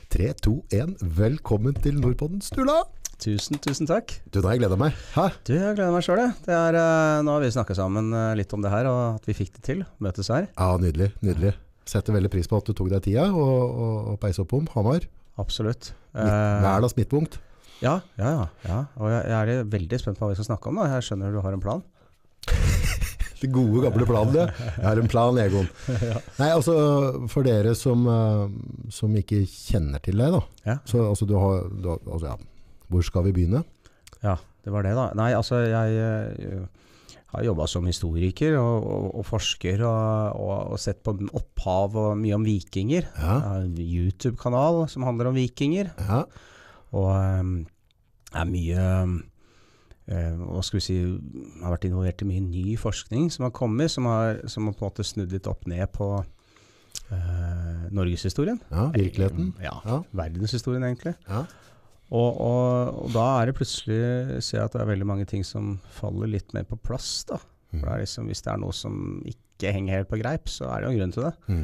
3, 2, 1, velkommen til Nordpodden, Sturla! Tusen takk. Du, da har jeg gledet meg. Hæ? Du, jeg gleder meg selv. Nå har vi snakket sammen litt om det her, og at vi fikk det til, møtes her. Ja, nydelig, nydelig. Setter veldig pris på at du tok deg tida og peis opp om Hamar. Absolutt. Hverdags midtpunkt. Ja. Og jeg er veldig spent på hva vi skal snakke om da. Jeg skjønner du har en plan. Det gode gamle planen, det. Jeg har en plan, Egon. Ja. Nei, altså, for dere som ikke kjenner til deg da. Ja. Så altså, altså, ja. Hvor skal vi begynne? Ja, det var det da. Nei, altså, jeg har jobbet som historiker og forsker og sett på opphav og mye om vikinger. Ja. Jeg har en YouTube-kanal som handler om vikinger. Ja. Og er mye... hva skal vi si, har vært involvert i mye ny forskning som har kommet, som har på en måte snudd litt opp ned på Norgeshistorien. Ja, virkeligheten. Ja, verdenshistorien egentlig. Ja. Og da er det plutselig, ser jeg at det er veldig mange ting som faller litt mer på plass da. For det er liksom, hvis det er noe som ikke henger helt på greip, så er det jo en grunn til det.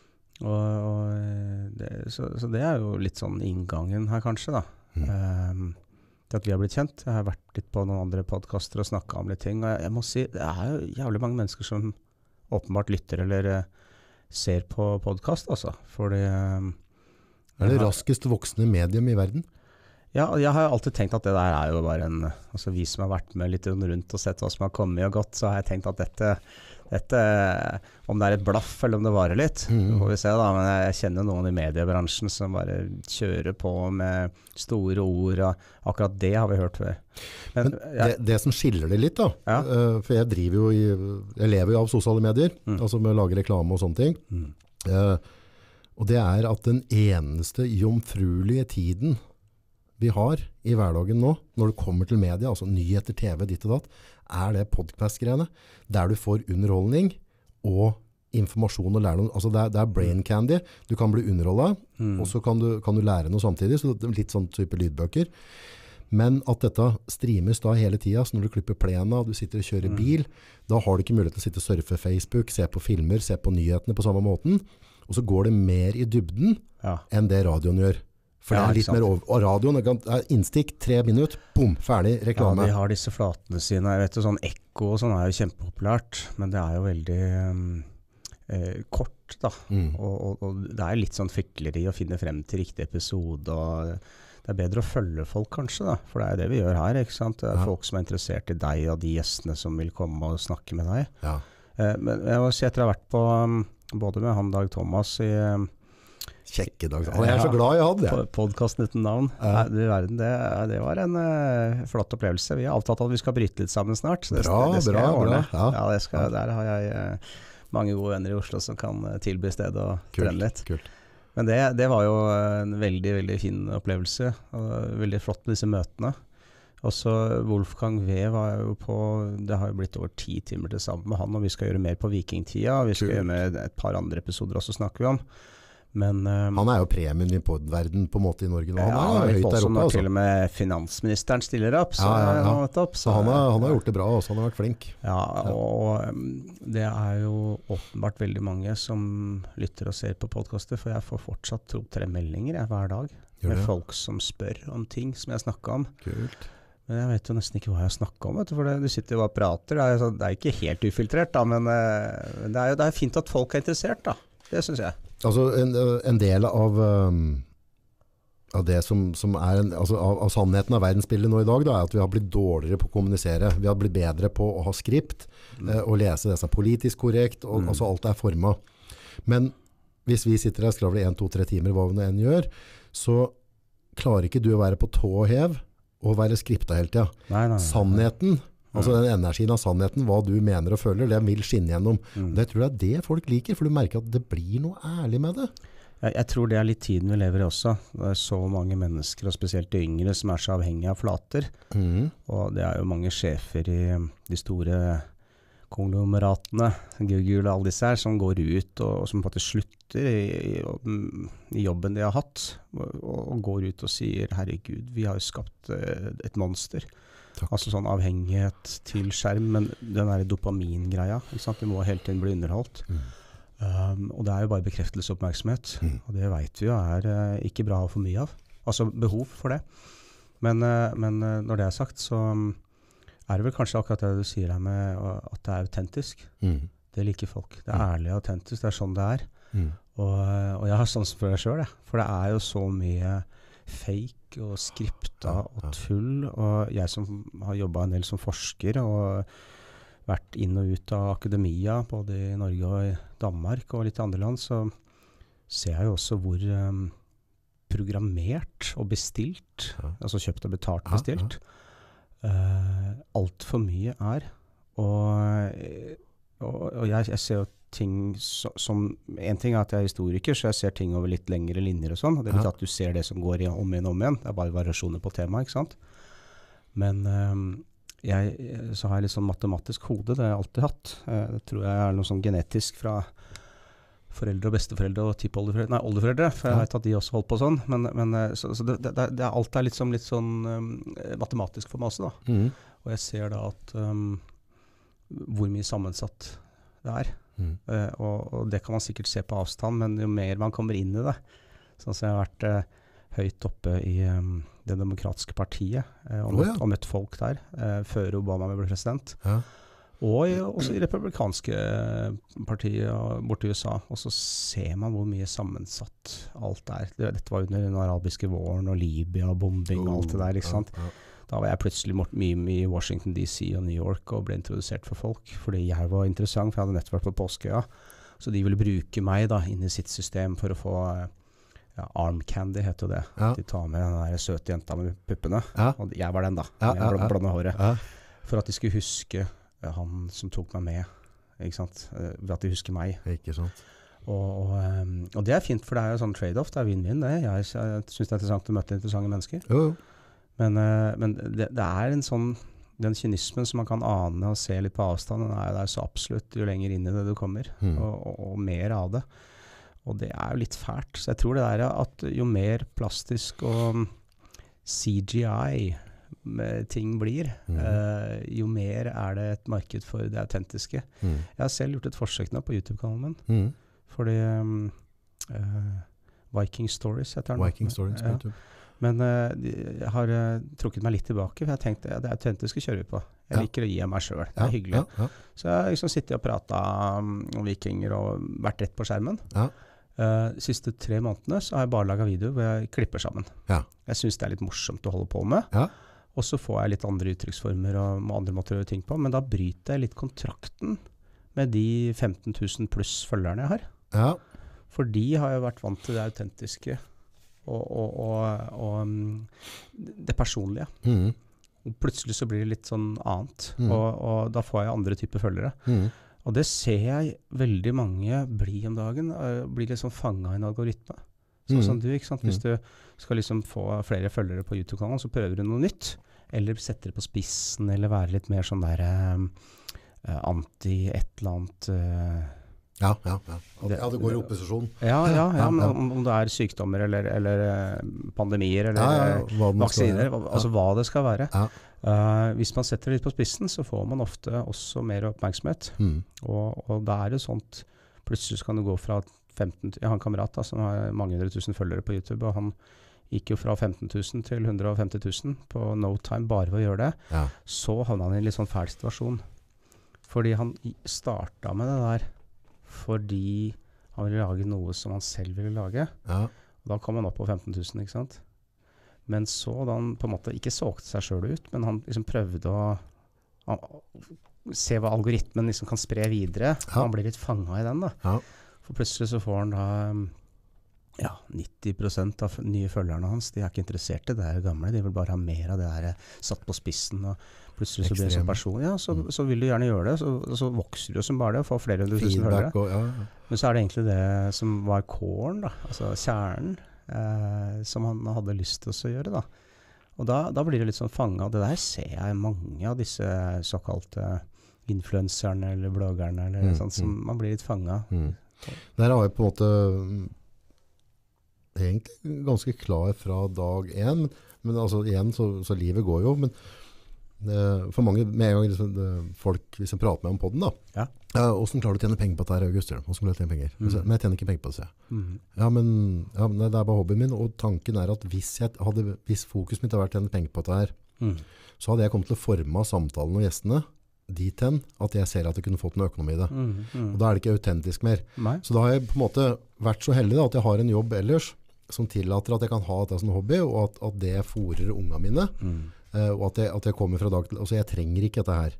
Så det er jo litt sånn inngangen her kanskje da. Til at vi har blitt kjent. Jeg har vært litt på noen andre podcaster og snakket om litt ting, og jeg må si, det er jo jævlig mange mennesker som åpenbart lytter eller ser på podcast, altså. Fordi det raskest voksende medium i verden? Ja, jeg har alltid tenkt at det der er jo bare altså vi som har vært med litt rundt og sett hva som har kommet og gått, så har jeg tenkt at dette om det er et blaff eller om det varer litt, får vi se da, men jeg kjenner noen i mediebransjen som bare kjører på med store ord, og akkurat det har vi hørt før. Men det som skiller det litt da, for jeg lever jo av sosiale medier, altså med å lage reklame og sånne ting, og det er at den eneste jomfruelige tiden vi har i hverdagen nå, når det kommer til media, altså nyheter, TV, ditt og datt, er det podcast-greiene, der du får underholdning og informasjon og lære noe. Altså det er brain candy. Du kan bli underholdet, og så kan du lære noe samtidig, så det er litt sånn type lydbøker. Men at dette streames da hele tiden, så når du klipper plena, du sitter og kjører bil, da har du ikke mulighet til å sitte og surfe Facebook, se på filmer, se på nyhetene på samme måten, og så går det mer i dybden enn det radioen gjør. For det er litt mer over. Og radioen er innstikk, 3 minutter, boom, ferdig reklame. Ja, de har disse flatene sine. Jeg vet jo, sånn ekko og sånn er jo kjempepopulært, men det er jo veldig kort da. Og det er litt sånn fikleri å finne frem til riktig episode, og det er bedre å følge folk kanskje da, for det er det vi gjør her, ikke sant? Det er folk som er interessert i deg og de gjestene som vil komme og snakke med deg. Ja. Men jeg må si etter å ha vært på, både med han Dag Thomas i Kjekkedag. Jeg er så glad jeg hadde det. Podcasten uten navn. Det var en flott opplevelse. Vi har avtalt at vi skal bryte litt sammen snart. Så det skal jeg ordne. Ja, der har jeg mange gode venner i Oslo som kan tilby sted og trene litt. Kult. Men det var jo en veldig, veldig fin opplevelse. Og veldig flott med disse møtene. Også Wolfgang V var jo på, det har jo blitt over 10 timer til sammen med han, og vi skal gjøre mer på vikingtida. Vi skal gjøre med et par andre episoder også, snakker vi om. Men, han er jo premien i podverden på en måte i Norge nå. Han er høyt der oppe. Til og med finansministeren stiller opp. Så, så han har gjort det bra, og han har vært flink. Ja, og det er jo åpenbart veldig mange som lytter og ser på podcaster, for jeg får fortsatt 2-3 meldinger hver dag med folk som spør om ting som jeg snakker om. Kult. Men jeg vet jo nesten ikke hva jeg snakker om, for du sitter jo bare og prater. Det er ikke helt ufiltrert, da, men det er fint at folk er interessert, da. Det synes jeg. Altså en del av det som er av sannheten av verdensbildet nå i dag, da, er at vi har blitt dårligere på å kommunisere. Vi har blitt bedre på å ha skript og lese det som er politisk korrekt, og altså alt er formet. Men hvis vi sitter her og skravler 1, 2, 3 timer, hva vi enn gjør, så klarer ikke du å være på tå og hev og være skripta hele tiden. Nei. Sannheten, altså den energien av sannheten, hva du mener og føler, det vil skinne gjennom. Det tror jeg er det folk liker, for du merker at det blir noe ærlig med det. Jeg tror det er litt tiden vi lever i også. Det er så mange mennesker, og spesielt de yngre, som er så avhengige av flater. Og det er jo mange sjefer i de store konglomeratene, Google og alle disse her, som går ut og som på en måte slutter i jobben de har hatt, og går ut og sier, herregud, vi har jo skapt et monster. Takk. Altså sånn avhengighet til skjerm, men den der dopamingreia, ikke sant? Vi må hele tiden bli underholdt. Og det jo bare bekreftelsesoppmerksomhet, og det vet vi jo ikke bra å ha for mye av. Altså behov for det. Men når det sagt, så det vel kanskje akkurat det du sier her med at det autentisk. Det liker folk. Det ærlig og autentisk, det sånn det Og jeg har sånn for det selv, for det jo så mye fake og skripta og tull, og jeg som har jobbet en del som forsker og vært inn og ut av akademia, både i Norge og i Danmark og litt andre land, så ser jeg jo også hvor programmert og bestilt, altså kjøpt og betalt bestilt, alt for mye og jeg ser jo ting som, en ting at jeg historiker, så jeg ser ting over litt lengre linjer og sånn, og det betyr at du ser det som går om igjen, det bare variasjoner på tema, ikke sant? Men så har jeg litt sånn matematisk hode, det har jeg alltid hatt. Det tror jeg noe sånn genetisk fra foreldre og besteforeldre og oldeforeldre, for jeg vet at de også holdt på sånn, men så det alt litt sånn matematisk for meg også da. Og jeg ser da at hvor mye sammensatt det og det kan man sikkert se på avstand, men jo mer man kommer inn i det, sånn som jeg har vært høyt oppe i det demokratiske partiet og møtt folk der før Obama ble president og også i republikanske partiet borte i USA, og så ser man hvor mye sammensatt alt dette var under den arabiske våren og Libya, bombing og alt det der, ikke sant? Da var jeg plutselig mye i Washington DC og New York og ble introdusert for folk, fordi jeg var interessant, for jeg hadde nettopp vært på Påskeøya, så de ville bruke meg da inn i sitt system for å få arm candy heter det. De tar med den der søte jenta med puppene, og jeg var den da, med blonde håret, for at de skulle huske han som tok meg med, ikke sant? Ved at de husker meg. Ikke sant. Og det fint, for det jo sånn trade-off, det vinn-vinn det. Jeg synes det interessant å møte interessante mennesker. Jo. Men det en sånn, den kynismen som man kan ane og se litt på avstand, den der så absolutt jo lenger inn i det du kommer, og mer av det. Og det jo litt fælt. Så jeg tror det at jo mer plastisk og CGI ting blir, jo mer det et marked for det autentiske. Jeg har selv gjort et forsøk nå på YouTube-kanalen min, fordi Viking Stories heter den. Viking Stories på YouTube. Men jeg har trukket meg litt tilbake, for jeg tenkte det autentiske kjører vi på. Jeg liker å gi av meg selv, det hyggelig. Så jeg har liksom sittet og pratet om vikinger og vært rett på skjermen. Siste 3 månedene så har jeg bare laget video hvor jeg klipper sammen. Jeg synes det litt morsomt å holde på med. Og så får jeg litt andre uttrykksformer og andre måter å gjøre ting på, men da bryter jeg litt kontrakten med de 15 000 pluss følgerne jeg har. For de har jo vært vant til det autentiske og det personlige. Og plutselig så blir det litt sånn annet, og da får jeg andre typer følgere. Og det ser jeg veldig mange bli om dagen, blir liksom fanget i en algoritme. Sånn som du, ikke sant? Hvis du skal liksom få flere følgere på YouTube-kanalen, så prøver du noe nytt, eller setter det på spissen, eller være litt mer sånn der anti-et eller annet... Ja, det går i opposisjon. Men om det sykdommer eller pandemier eller vaksiner, altså hva det skal være. Hvis man setter det litt på spissen, så får man ofte også mer oppmerksomhet. Og da det sånt, plutselig kan du gå fra 15 jeg har en kamerat da, som har mange 100 000 følgere på YouTube, og han gikk jo fra 15 000 til 150 000 på no time bare ved å gjøre det. Så havnet han i en litt sånn fæl situasjon. Fordi han startet med det der fordi han ville lage noe som han selv ville lage. Og da kom han opp på 15 000, ikke sant? Men så da han på en måte ikke solgte seg selv ut, men han liksom prøvde å se hva algoritmen liksom kan spre videre. Han blir litt fanget i den da. For plutselig så får han da 90% av nye følgerne hans, de ikke interessert i det gamle, de vil bare ha mer av det der satt på spissen, og plutselig så blir det en person, så vil du gjerne gjøre det, så vokser du som bare det, og får flere 100 000 følgere. Men så det egentlig det som var kåren da, altså kjernen, som han hadde lyst til å gjøre da. Og da blir det litt sånn fanget, det der ser jeg mange av disse såkalte influenserne eller bloggerne, eller sånt, som man blir litt fanget. Der har jeg på en måte egentlig ganske klar fra dag 1, men altså igjen så livet går jo, men For mange, med en gang liksom, folk, hvis jeg prater med om podden da, hvordan klarer du å tjene penger på dette her, August? Hvordan klarer du å tjene penger? Men jeg tjener ikke penger på det, sier jeg. Ja, men det er bare hobbyen min, og tanken er at hvis fokus mitt har vært å tjene penger på dette her, så hadde jeg kommet til å forme samtalen og gjestene dit hen at jeg ser at jeg kunne fått noe økonomi i det. Og da er det ikke autentisk mer. Så da har jeg på en måte vært så heldig da, at jeg har en jobb ellers som tillater at jeg kan ha dette som hobby, og at det fôrer ungene mine. Og at jeg kommer fra dag til, altså jeg trenger ikke dette her.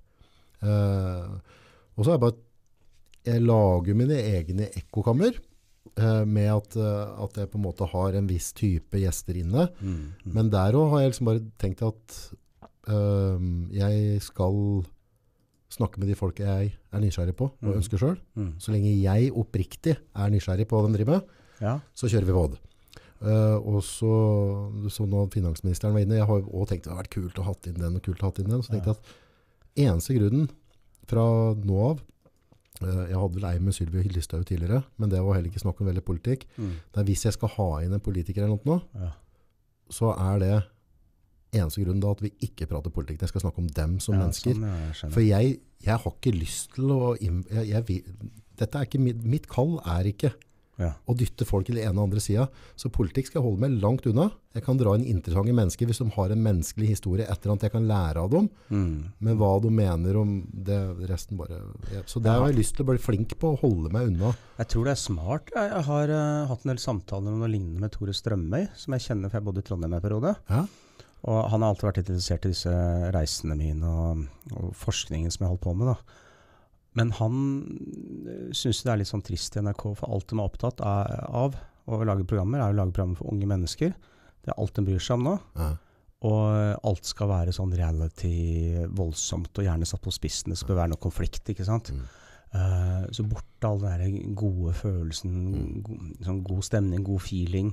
Og så er det bare, jeg lager mine egne ekkokammer, med at jeg på en måte har en viss type gjester inne. Men der også har jeg liksom bare tenkt at jeg skal snakke med de folk jeg er nysgjerrig på og ønsker selv. Så lenge jeg oppriktig er nysgjerrig på hva de driver med, så kjører vi våd. Og så når finansministeren var inne, jeg har også tenkt det har vært kult å ha inn den og kult å ha inn den, så tenkte jeg at eneste grunnen fra nå av, jeg hadde vel ei med Sylvia Listhaug tidligere, men det var heller ikke snakk om veldig politikk, det er hvis jeg skal ha inn en politiker eller noe, så er det eneste grunnen da at vi ikke prater politikk, jeg skal snakke om dem som mennesker, for jeg har ikke lyst til å dette er ikke mitt kall er ikke å dytte folk til den ene og andre siden. Så politikk skal holde meg langt unna. Jeg kan dra inn interessante mennesker hvis de har en menneskelig historie etter at jeg kan lære av dem. Men hva de mener om det, resten bare... Så det har jeg lyst til å bli flink på å holde meg unna. Jeg tror det er smart. Jeg har hatt en del samtaler om noe lignende med Tore Strømøy, som jeg kjenner for jeg bodde i Trondheim en periode. Og han har alltid vært interessert i disse reisene mine og forskningen som jeg holdt på med da. Men han synes det er litt sånn trist i NRK, for alt de er opptatt av å lage programmer, er å lage programmer for unge mennesker. Det er alt de bryr seg om nå. Og alt skal være sånn reality, voldsomt, og gjerne satt på spissen. Det skal være noe konflikt, ikke sant? Så borte all den der gode følelsen, sånn god stemning, god feeling.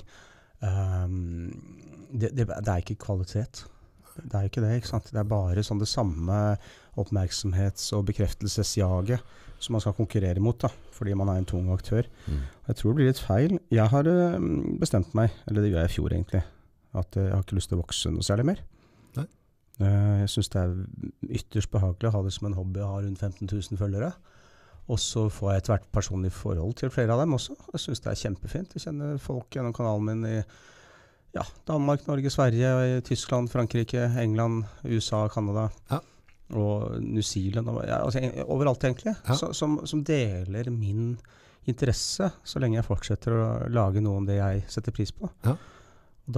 Det er ikke kvalitet. Det er ikke det, ikke sant? Det er bare sånn det samme oppmerksomhets- og bekreftelsesjaget som man skal konkurrere mot da, fordi man er en tung aktør. Jeg tror det blir litt feil. Jeg har bestemt meg, eller det gjør jeg i fjor egentlig, at jeg har ikke lyst til å vokse noe særlig mer. Jeg synes det er ytterst behagelig å ha det som en hobby, å ha rundt 15 000 følgere. Og så får jeg et hvert personlig forhold til flere av dem også. Jeg synes det er kjempefint. Jeg kjenner folk gjennom kanalen min i Danmark, Norge, Sverige, Tyskland, Frankrike, England, USA, Kanada og New Zealand, altså, overalt egentlig, som deler min interesse, så lenge jeg fortsetter å lage noe om det jeg setter pris på. Og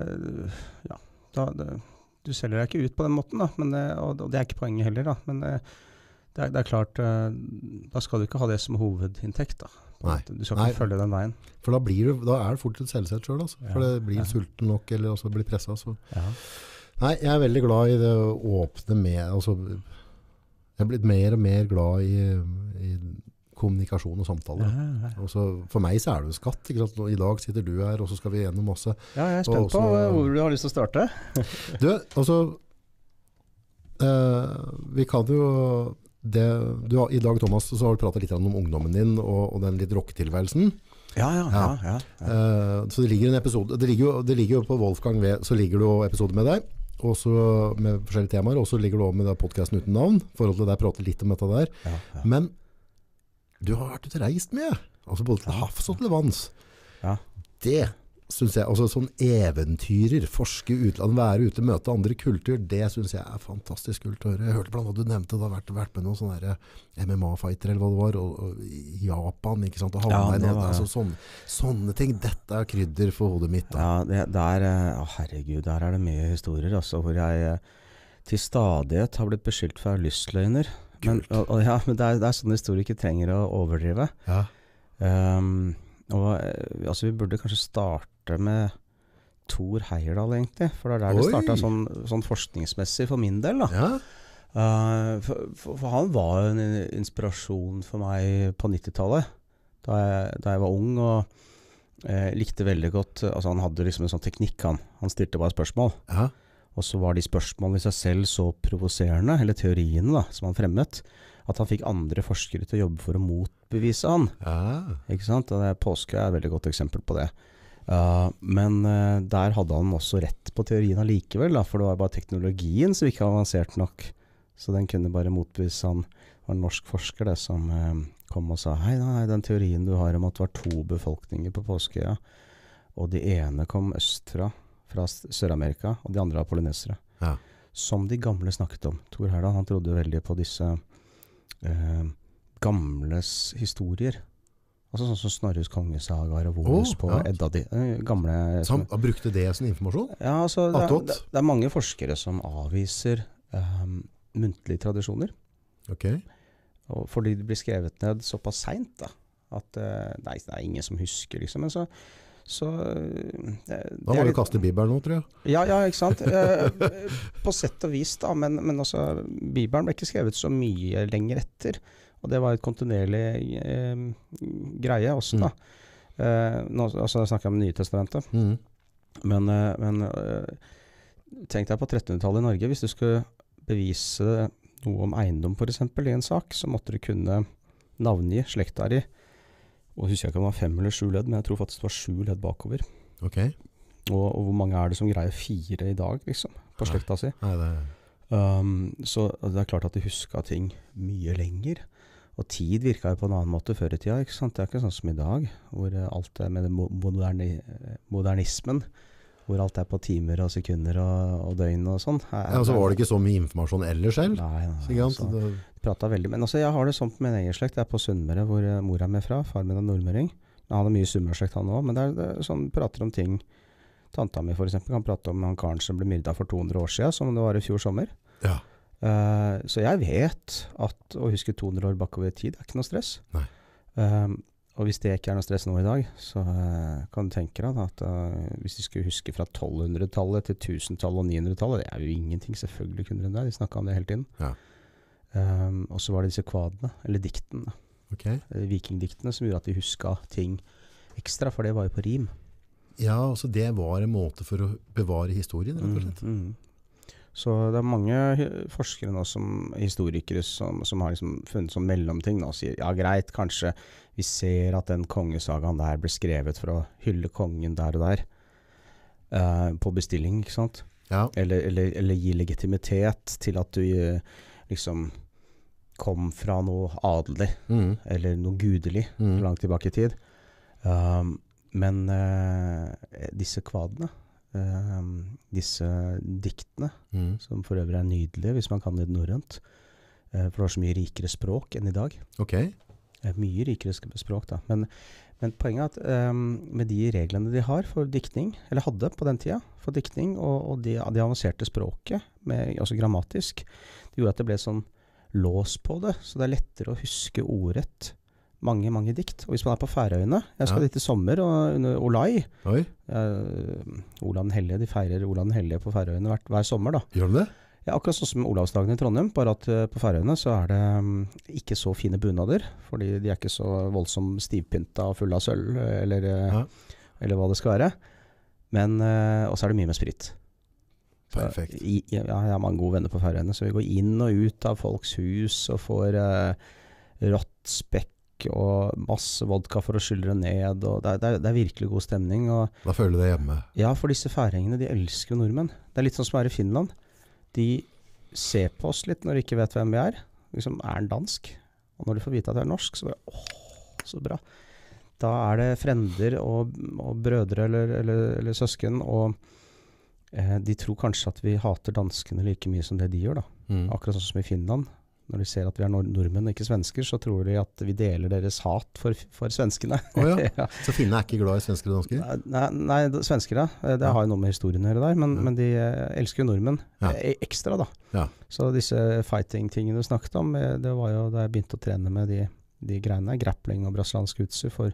du selger deg ikke ut på den måten, da, men, og det er ikke poenget heller, da, men det er klart, da skal du ikke ha det som hovedinntekt, da. Nei. Du skal ikke følge den veien. For da er det fort et selvsett selv, altså. For det blir sulten nok, eller også blir presset. Så. Nei, jeg er veldig glad i det å åpne med, altså, jeg er blitt mer og mer glad i kommunikasjon og samtale. Også, for meg så er det jo skatt, ikke sant? I dag sitter du her, og så skal vi gjennom masse. Ja, jeg er spent på hvor du har lyst til å starte. Du, altså, vi kan jo... I dag, Thomas, så har du pratet litt om ungdommen din og den litt rocketilværelsen. Så det ligger en episode, det ligger jo på Wolfgang V, så ligger det jo episode med deg, også med forskjellige temaer, og så ligger det også med podcasten uten navn, forhold til deg prater litt om dette der. Men du har vært ute reist med, altså både til havs og til vanns. Det synes jeg, altså sånn eventyrer, forske utland, være ute, møte andre kultur, det synes jeg er fantastisk kult å høre. Jeg hørte blant annet du nevnte, det har vært med noen sånne MMA-fighter eller hva det var, og Japan, ikke sant, og altså, sånne ting, dette er krydder for hodet mitt. Da. Herregud, der er det mye historier, altså, hvor jeg til stadighet har blitt beskyldt for lystløgner. Men det er sånne historier ikke trenger å overdrive. Altså, vi burde kanskje starte med Thor Heyerdahl egentlig, for det er der det startet sånn forskningsmessig for min del da. For han var en inspirasjon for meg på 90-tallet, da jeg var ung og likte veldig godt, altså han hadde liksom en sånn teknikk, han stilte bare spørsmål, og så var de spørsmålene i seg selv så provoserende, eller teoriene da, som han fremmet, at han fikk andre forskere til å jobbe for å motbevise han. Ikke sant? Og påske er et veldig godt eksempel på det. Men der hadde han også rett på teorien allikevel, da, for det var bare teknologien som ikke var avansert nok. Så den kunne bare motbevise. Han var en norsk forsker det, som kom og sa hei, den teorien du har om at det var 2 befolkninger på Påskeøya, og de ene kom østfra, fra Sør-Amerika, og de andre var polynesere. Ja. Som de gamle snakket om. Thor Heyerdahl, han trodde veldig på disse gamles historier. Altså sånn som Snorres kongesagaer og Voles på Edda de gamle... Så han brukte det som informasjon? Ja, altså det er mange forskere som avviser muntlige tradisjoner. Ok. Og fordi de blir skrevet ned såpass sent da, at det er ingen som husker liksom. Men da må du kaste Bibelen nå, tror jeg. Ja, ikke sant? På sett og vis da, men også Bibelen ble ikke skrevet så mye lenger etter. Og det var et kontinuerlig greie også da. Nå snakker jeg om Nye Testamentet. Men tenk deg på 1300-tallet i Norge, hvis du skulle bevise noe om eiendom for eksempel i en sak, så måtte du kunne navngi slekta di. Og husker jeg ikke om det var 5 eller 7 ledd, men jeg tror faktisk det var 7 ledd bakover. Ok. Og hvor mange er det som greier 4 i dag, liksom, på slekta si? Nei, det... Så det er klart at de husker ting mye lenger. Og tid virker jo på en annen måte før i tida, ikke sant? Det er ikke sånn som i dag, hvor alt er med modernismen, hvor alt er på timer og sekunder og døgn og sånn. Ja, så var det ikke så mye informasjon ellers selv? Nei, de pratet veldig. Men altså, jeg har det sånn på min egen slekt. Jeg er på Sunnmøre, hvor mor er med fra. Far min er nordmøring. Han har mye sunnmørslekt han også, men det er sånn, prater om ting. Tanta mi for eksempel kan prate om han karen som ble myrdet for 200 år siden, som det var i fjor sommer. Ja. Så jeg vet at å huske 200 år bakover i tid er ikke noe stress. Nei. Og hvis det ikke er noe stress nå i dag, så kan du tenke deg at hvis de skulle huske fra 1200-tallet til 1000-tallet og 900-tallet, det er jo ingenting, selvfølgelig kunne de det, de snakket om det hele tiden. Ja. Og så var det disse kvadene, eller diktene, vikingdiktene, som gjorde at de husket ting ekstra, for det var jo på rim. Ja, altså det var en måte for å bevare historien, rett og slett. Så det er mange forskere nå, historikere, som har liksom funnet sånn mellomting nå, og sier, ja greit, kanskje vi ser at den kongesagaen der ble skrevet for å hylle kongen der og der, på bestilling, ikke sant? Ja. Eller gi legitimitet til at du liksom kom fra noe adelig, eller noe gudelig, langt tilbake i tid. Men disse kvadene, disse diktene, som for øvrig er nydelige hvis man kan det norrønt, for det har så mye rikere språk enn i dag. Ok. Mye rikere språk da, men poenget er at med de reglene de har for diktning, eller hadde på den tida for diktning, og de avanserte språket, altså grammatisk, det gjorde at det ble sånn lås på det, så det er lettere å huske ordrett mange dikt. Og hvis man er på Færøyene, jeg skal dit i sommer, og under Olai, Olav den Hellige, de feirer Olav den Hellige på Færøyene hver sommer da. Gjør de det? Ja, akkurat sånn som Olavsdagen i Trondheim, bare at på Færøyene så er det ikke så fine bunader, fordi de er ikke så voldsomt stivpynta og fulle av sølv, eller hva det skal være. Men, og så er det mye med sprit. Perfekt. Jeg har mange gode venner på Færøyene, så vi går inn og ut av folks hus og får rått spekk og masse vodka for å skylle det ned, og det er virkelig god stemning. Og, da føler du deg hjemme? Ja, for disse færingene, de elsker jo nordmenn. Det er litt sånn som er i Finland. De ser på oss litt når de ikke vet hvem vi er. Liksom, er den dansk? Og når de får vite at jeg er norsk, så bare, så bra. Da er det frender og brødre eller søsken, og de tror kanskje at vi hater danskene like mye som det de gjør da. Akkurat sånn som i Finland. Når de ser at vi er nordmenn og ikke svensker, så tror de at vi deler deres hat for svenskene. Ja. Så finnene er ikke glad i svensker og dansker? Nei, svensker da. Det har jo noe med historien å gjøre der, men de elsker jo nordmenn ekstra da. Ja. Så disse fighting-tingene du snakket om, det var jo da jeg begynte å trene med de greiene, grappling og brasiliansk utstyr for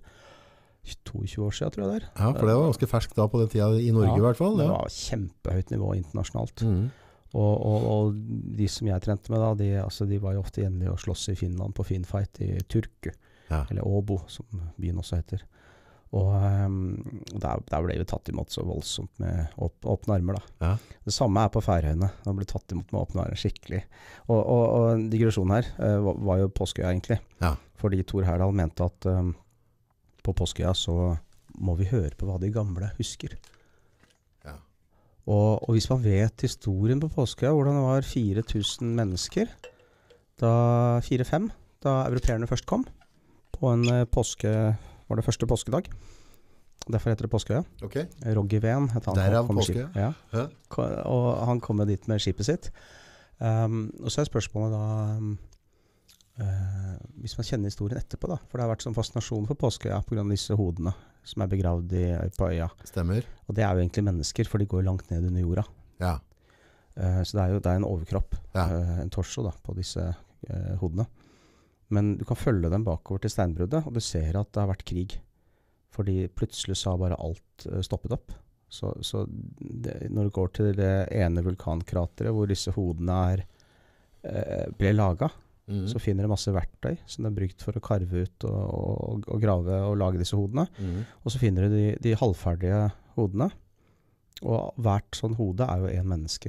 22 år siden, tror jeg det er. Ja, for det var ganske ferskt da på den tida i Norge i hvert fall. Ja, det var kjempehøyt nivå internasjonalt. Og de som jeg trente med da, de var jo ofte jevnlige å slåss i Finland på Finfight i Turku, eller Åbo, som byen også heter. Og der ble vi tatt imot så voldsomt med åpne armer da. Ja. Det samme er på Færøyene, da ble tatt imot med åpne armer skikkelig. Og digresjonen her var jo Påskeøya egentlig, fordi Thor Heyerdahl mente at på Påskeøya så må vi høre på hva de gamle husker. Ja. Og hvis man vet historien på Påskeøya, hvordan det var 4000 mennesker, 4-5, da europeerne først kom, på en var det første påskedag. Derfor heter det Påskeøya. Okay. Roger Ven heter han. Derav Påskeøya? Ja. Og han kom med dit med skipet sitt. Og så spørsmålet da, hvis man kjenner historien etterpå da, for det har vært sånn fascinasjon for Påskeøya på grunn av disse hodene som begravd på øya. Stemmer. Og det jo egentlig mennesker, for de går langt ned under jorda. Ja. Så det en overkropp, en torso da, på disse hodene. Men du kan følge dem bakover til steinbruddet, og du ser at det har vært krig. Fordi plutselig så har bare alt stoppet opp. Så når du går til det ene vulkankrateret hvor disse hodene ble laget, så finner du masse verktøy som de har brukt for å karve ut og grave og lage disse hodene. Og så finner du de halvferdige hodene. Og hvert sånn hode jo en menneske.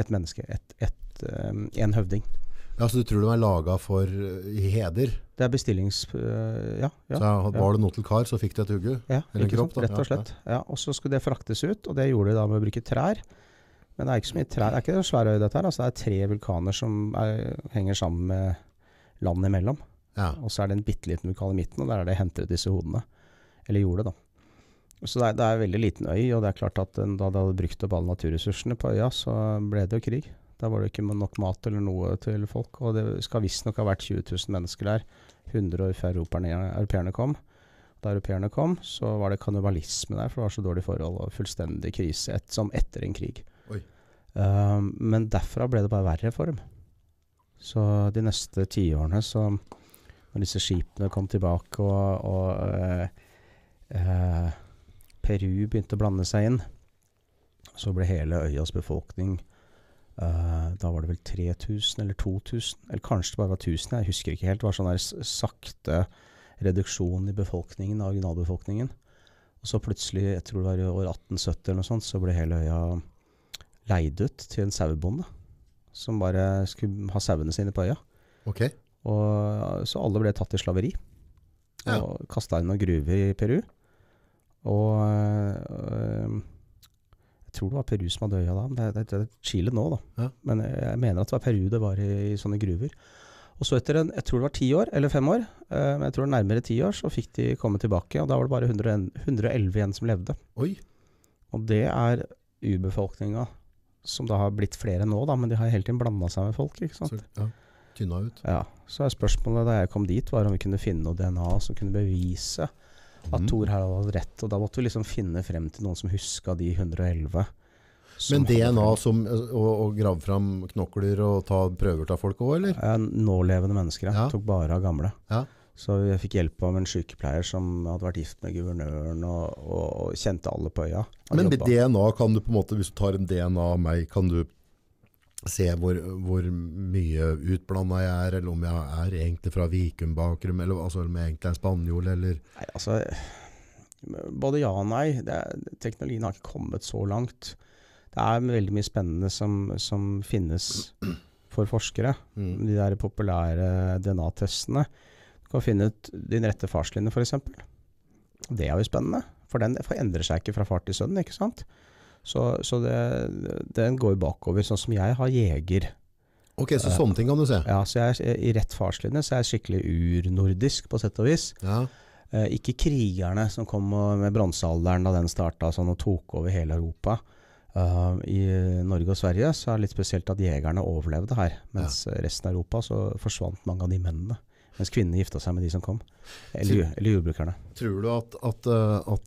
En høvding. Ja, så du tror de laget for i heder? Det bestillings... ja. Så var det noe til kar, så fikk du et hugge? Ja, ikke sant, rett og slett. Ja, og så skulle det fraktes ut, og det gjorde de da med å bruke trær. Men det ikke så mye trær, det ikke en svær øy dette her. Altså, det 3 vulkaner som henger sammen med land imellom. Ja. Og så det en bitteliten vulkan i midten, og der det hentet disse hodene. Eller gjorde det da. Så det en veldig liten øy, og det klart at da de hadde brukt opp alle naturressursene på øya, så ble det jo krig. Da var det ikke nok mat eller noe til folk, og det skal visst nok ha vært 20 000 mennesker der. 100 år før europeerne kom. Da europeerne kom, så var det kannibalisme der, for det var så dårlig forhold og fullstendig krise, som etter en krig. Men derfra ble det bare verre for dem. Så de neste 10 årene, så når disse skipene kom tilbake, og Peru begynte å blande seg inn, så ble hele øyas befolkning da var det vel 3000 eller 2000, eller kanskje det bare var 1000, jeg husker ikke helt. Det var sånn der sakte reduksjon i befolkningen, originalbefolkningen. Og så plutselig, jeg tror det var i år 1870 eller noe sånt, så ble hele øya leid ut til en sauebonde, som bare skulle ha sauene sine på øya. Ok. Og så alle ble tatt i slaveri, og kastet inn noen gruver i Peru. Og jeg tror det var Peru som hadde øya da. Det Chile nå da. Ja. Men jeg mener at det var Peru det var i sånne gruver. Og så etter jeg tror det var 10 år, eller 5 år, men jeg tror nærmere 10 år, så fikk de komme tilbake, og da var det bare 111 igjen som levde. Oi! Og det urbefolkninga, som da har blitt flere nå da, men de har hele tiden blandet seg med folk, ikke sant? Så, tynna ut. Ja, så spørsmålet da jeg kom dit, var om vi kunne finne noe DNA som kunne bevise at Thor her hadde rett, og da måtte vi liksom finne frem til noen som husket de 111. Men DNA som å grave frem knokler og ta prøver av folk også, eller? Nålevende mennesker, tok bare av gamle. Ja. Så jeg fikk hjelp av en sykepleier som hadde vært gift med guvernøren og kjente alle på øya. Men med DNA kan du på en måte, hvis du tar en DNA av meg, kan du se hvor mye utblandet jeg eller om jeg egentlig fra Vikum-bakgrunn, eller altså, om jeg egentlig spanjol, eller... Nei, altså, både ja og nei. Teknologien har ikke kommet så langt. Det veldig mye spennende som finnes for forskere. De der populære DNA-testene. Du kan finne ut din rette farslinje, for eksempel. Det jo spennende, for den endrer seg ikke fra far til sønn, ikke sant? Så den går bakover, sånn som jeg har jeger. Ok, så sånne ting kan du se? Ja, så i rett farslinje, så jeg skikkelig urnordisk på sett og vis. Ja. Ikke krigerne som kom med bronsealderen da den startet sånn, og tok over hele Europa. I Norge og Sverige så det litt spesielt at jegerne overlevde her, mens resten av Europa så forsvant mange av de mennene. Mens kvinnene gifta seg med de som kom, eller jordbrukerne. Tror du at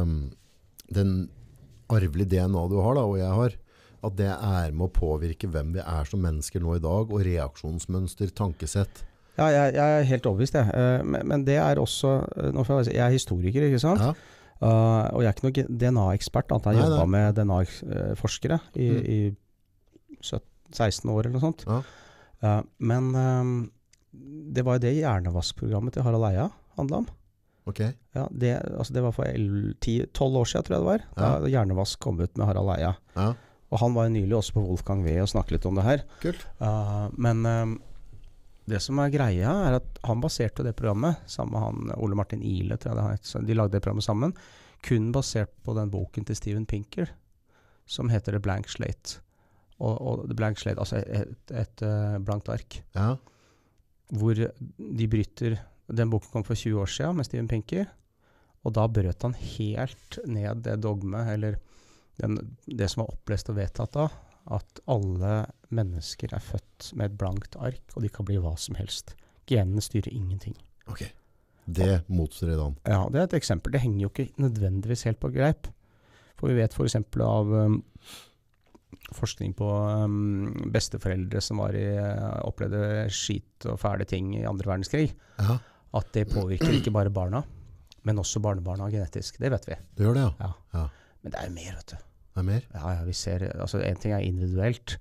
den arvelige DNA du har da, og jeg har, at det med å påvirke hvem vi som mennesker nå i dag, og reaksjonsmønster, tankesett? Ja, jeg helt overbevist det. Men det også, nå får jeg si, jeg historiker, ikke sant? Ja. Og jeg ikke noen DNA-ekspert, at jeg jobbet med DNA-forskere i 16 år eller noe sånt. Ja. Men det var jo det hjernevaskprogrammet til Harald Eia handlet om. Ok. Ja, det var for 12 år siden, tror jeg det var. Da Hjernevask kom ut med Harald Eia. Ja. Og han var jo nylig også på Wolfgang V og snakket litt om det her. Kult. Men det som greia at han baserte det programmet sammen med han, Ole Martin Ihle, tror jeg det het. De lagde det programmet sammen. kun basert på den boken til Steven Pinker, som heter The Blank Slate. Og The Blank Slate, altså et blankt ark. Ja. Hvor de bryter, den boken kom for 20 år siden med Steven Pinker, og da brøt han helt ned det dogme, eller det som var opplest og vedtatt da, at alle mennesker er født med et blankt ark, og de kan bli hva som helst. Genene styrer ingenting. Ok, det motstrider han. Ja, det et eksempel. Det henger jo ikke nødvendigvis helt på greip. For vi vet for eksempel av forskning på besteforeldre som opplevde skit og fæle ting i andre verdenskrig, at det påvirker ikke bare barna, men også barnebarna genetisk. Det vet vi. Det gjør det, ja. Ja. Men det er jo mer, vet du. Det er mer? Ja, vi ser, altså en ting er individuelt,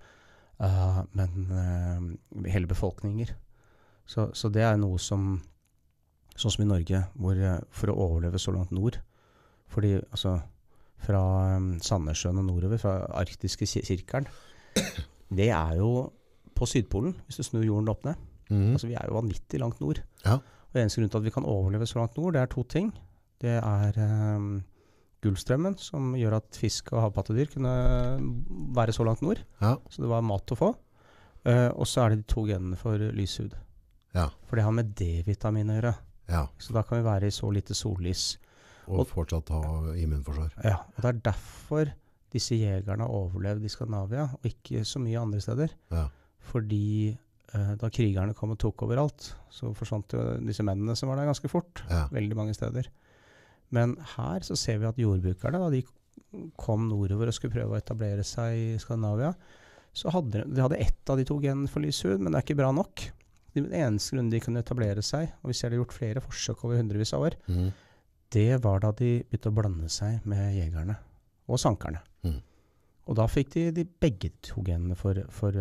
men hele befolkninger. Så det er noe som, sånn som i Norge, hvor for å overleve så langt nord, fordi altså fra Sandnessjøen og nordover, fra arktiske sirkelen, det er jo på Sydpolen, hvis du snur jorden opp ned. Altså vi er jo vanvittig langt nord. Ja. Og eneste grunn til at vi kan overleve så langt nord, det er to ting. Det er Gullstrømmen, som gjør at fisk og havpattedyr kunne være så langt nord. Ja. Så det var mat å få. Og så er det de to genene for lyshud. Ja. For det har med D-vitamin å gjøre. Ja. Så da kan vi være i så lite sollys. Og fortsatt ha immunforsvar. Ja, og det er derfor disse jegerne har overlevd i Skandinavia, og ikke så mye andre steder. Ja. Fordi da krigerne kom og tok overalt, så forsvant jo disse mennene som var der ganske fort. Ja. Veldig mange steder. Men her så ser vi at jordbrukerne, da de kom nordover og skulle prøve å etablere seg i Skandinavia, så de hadde ett av de to genene for lyshud, men det er ikke bra nok. Det eneste grunnen de kunne etablere seg, og vi ser det gjort flere forsøk over hundrevis av år, det var da de begynte å blande seg med jegerne og sankerne. Og da fikk de begge to genene for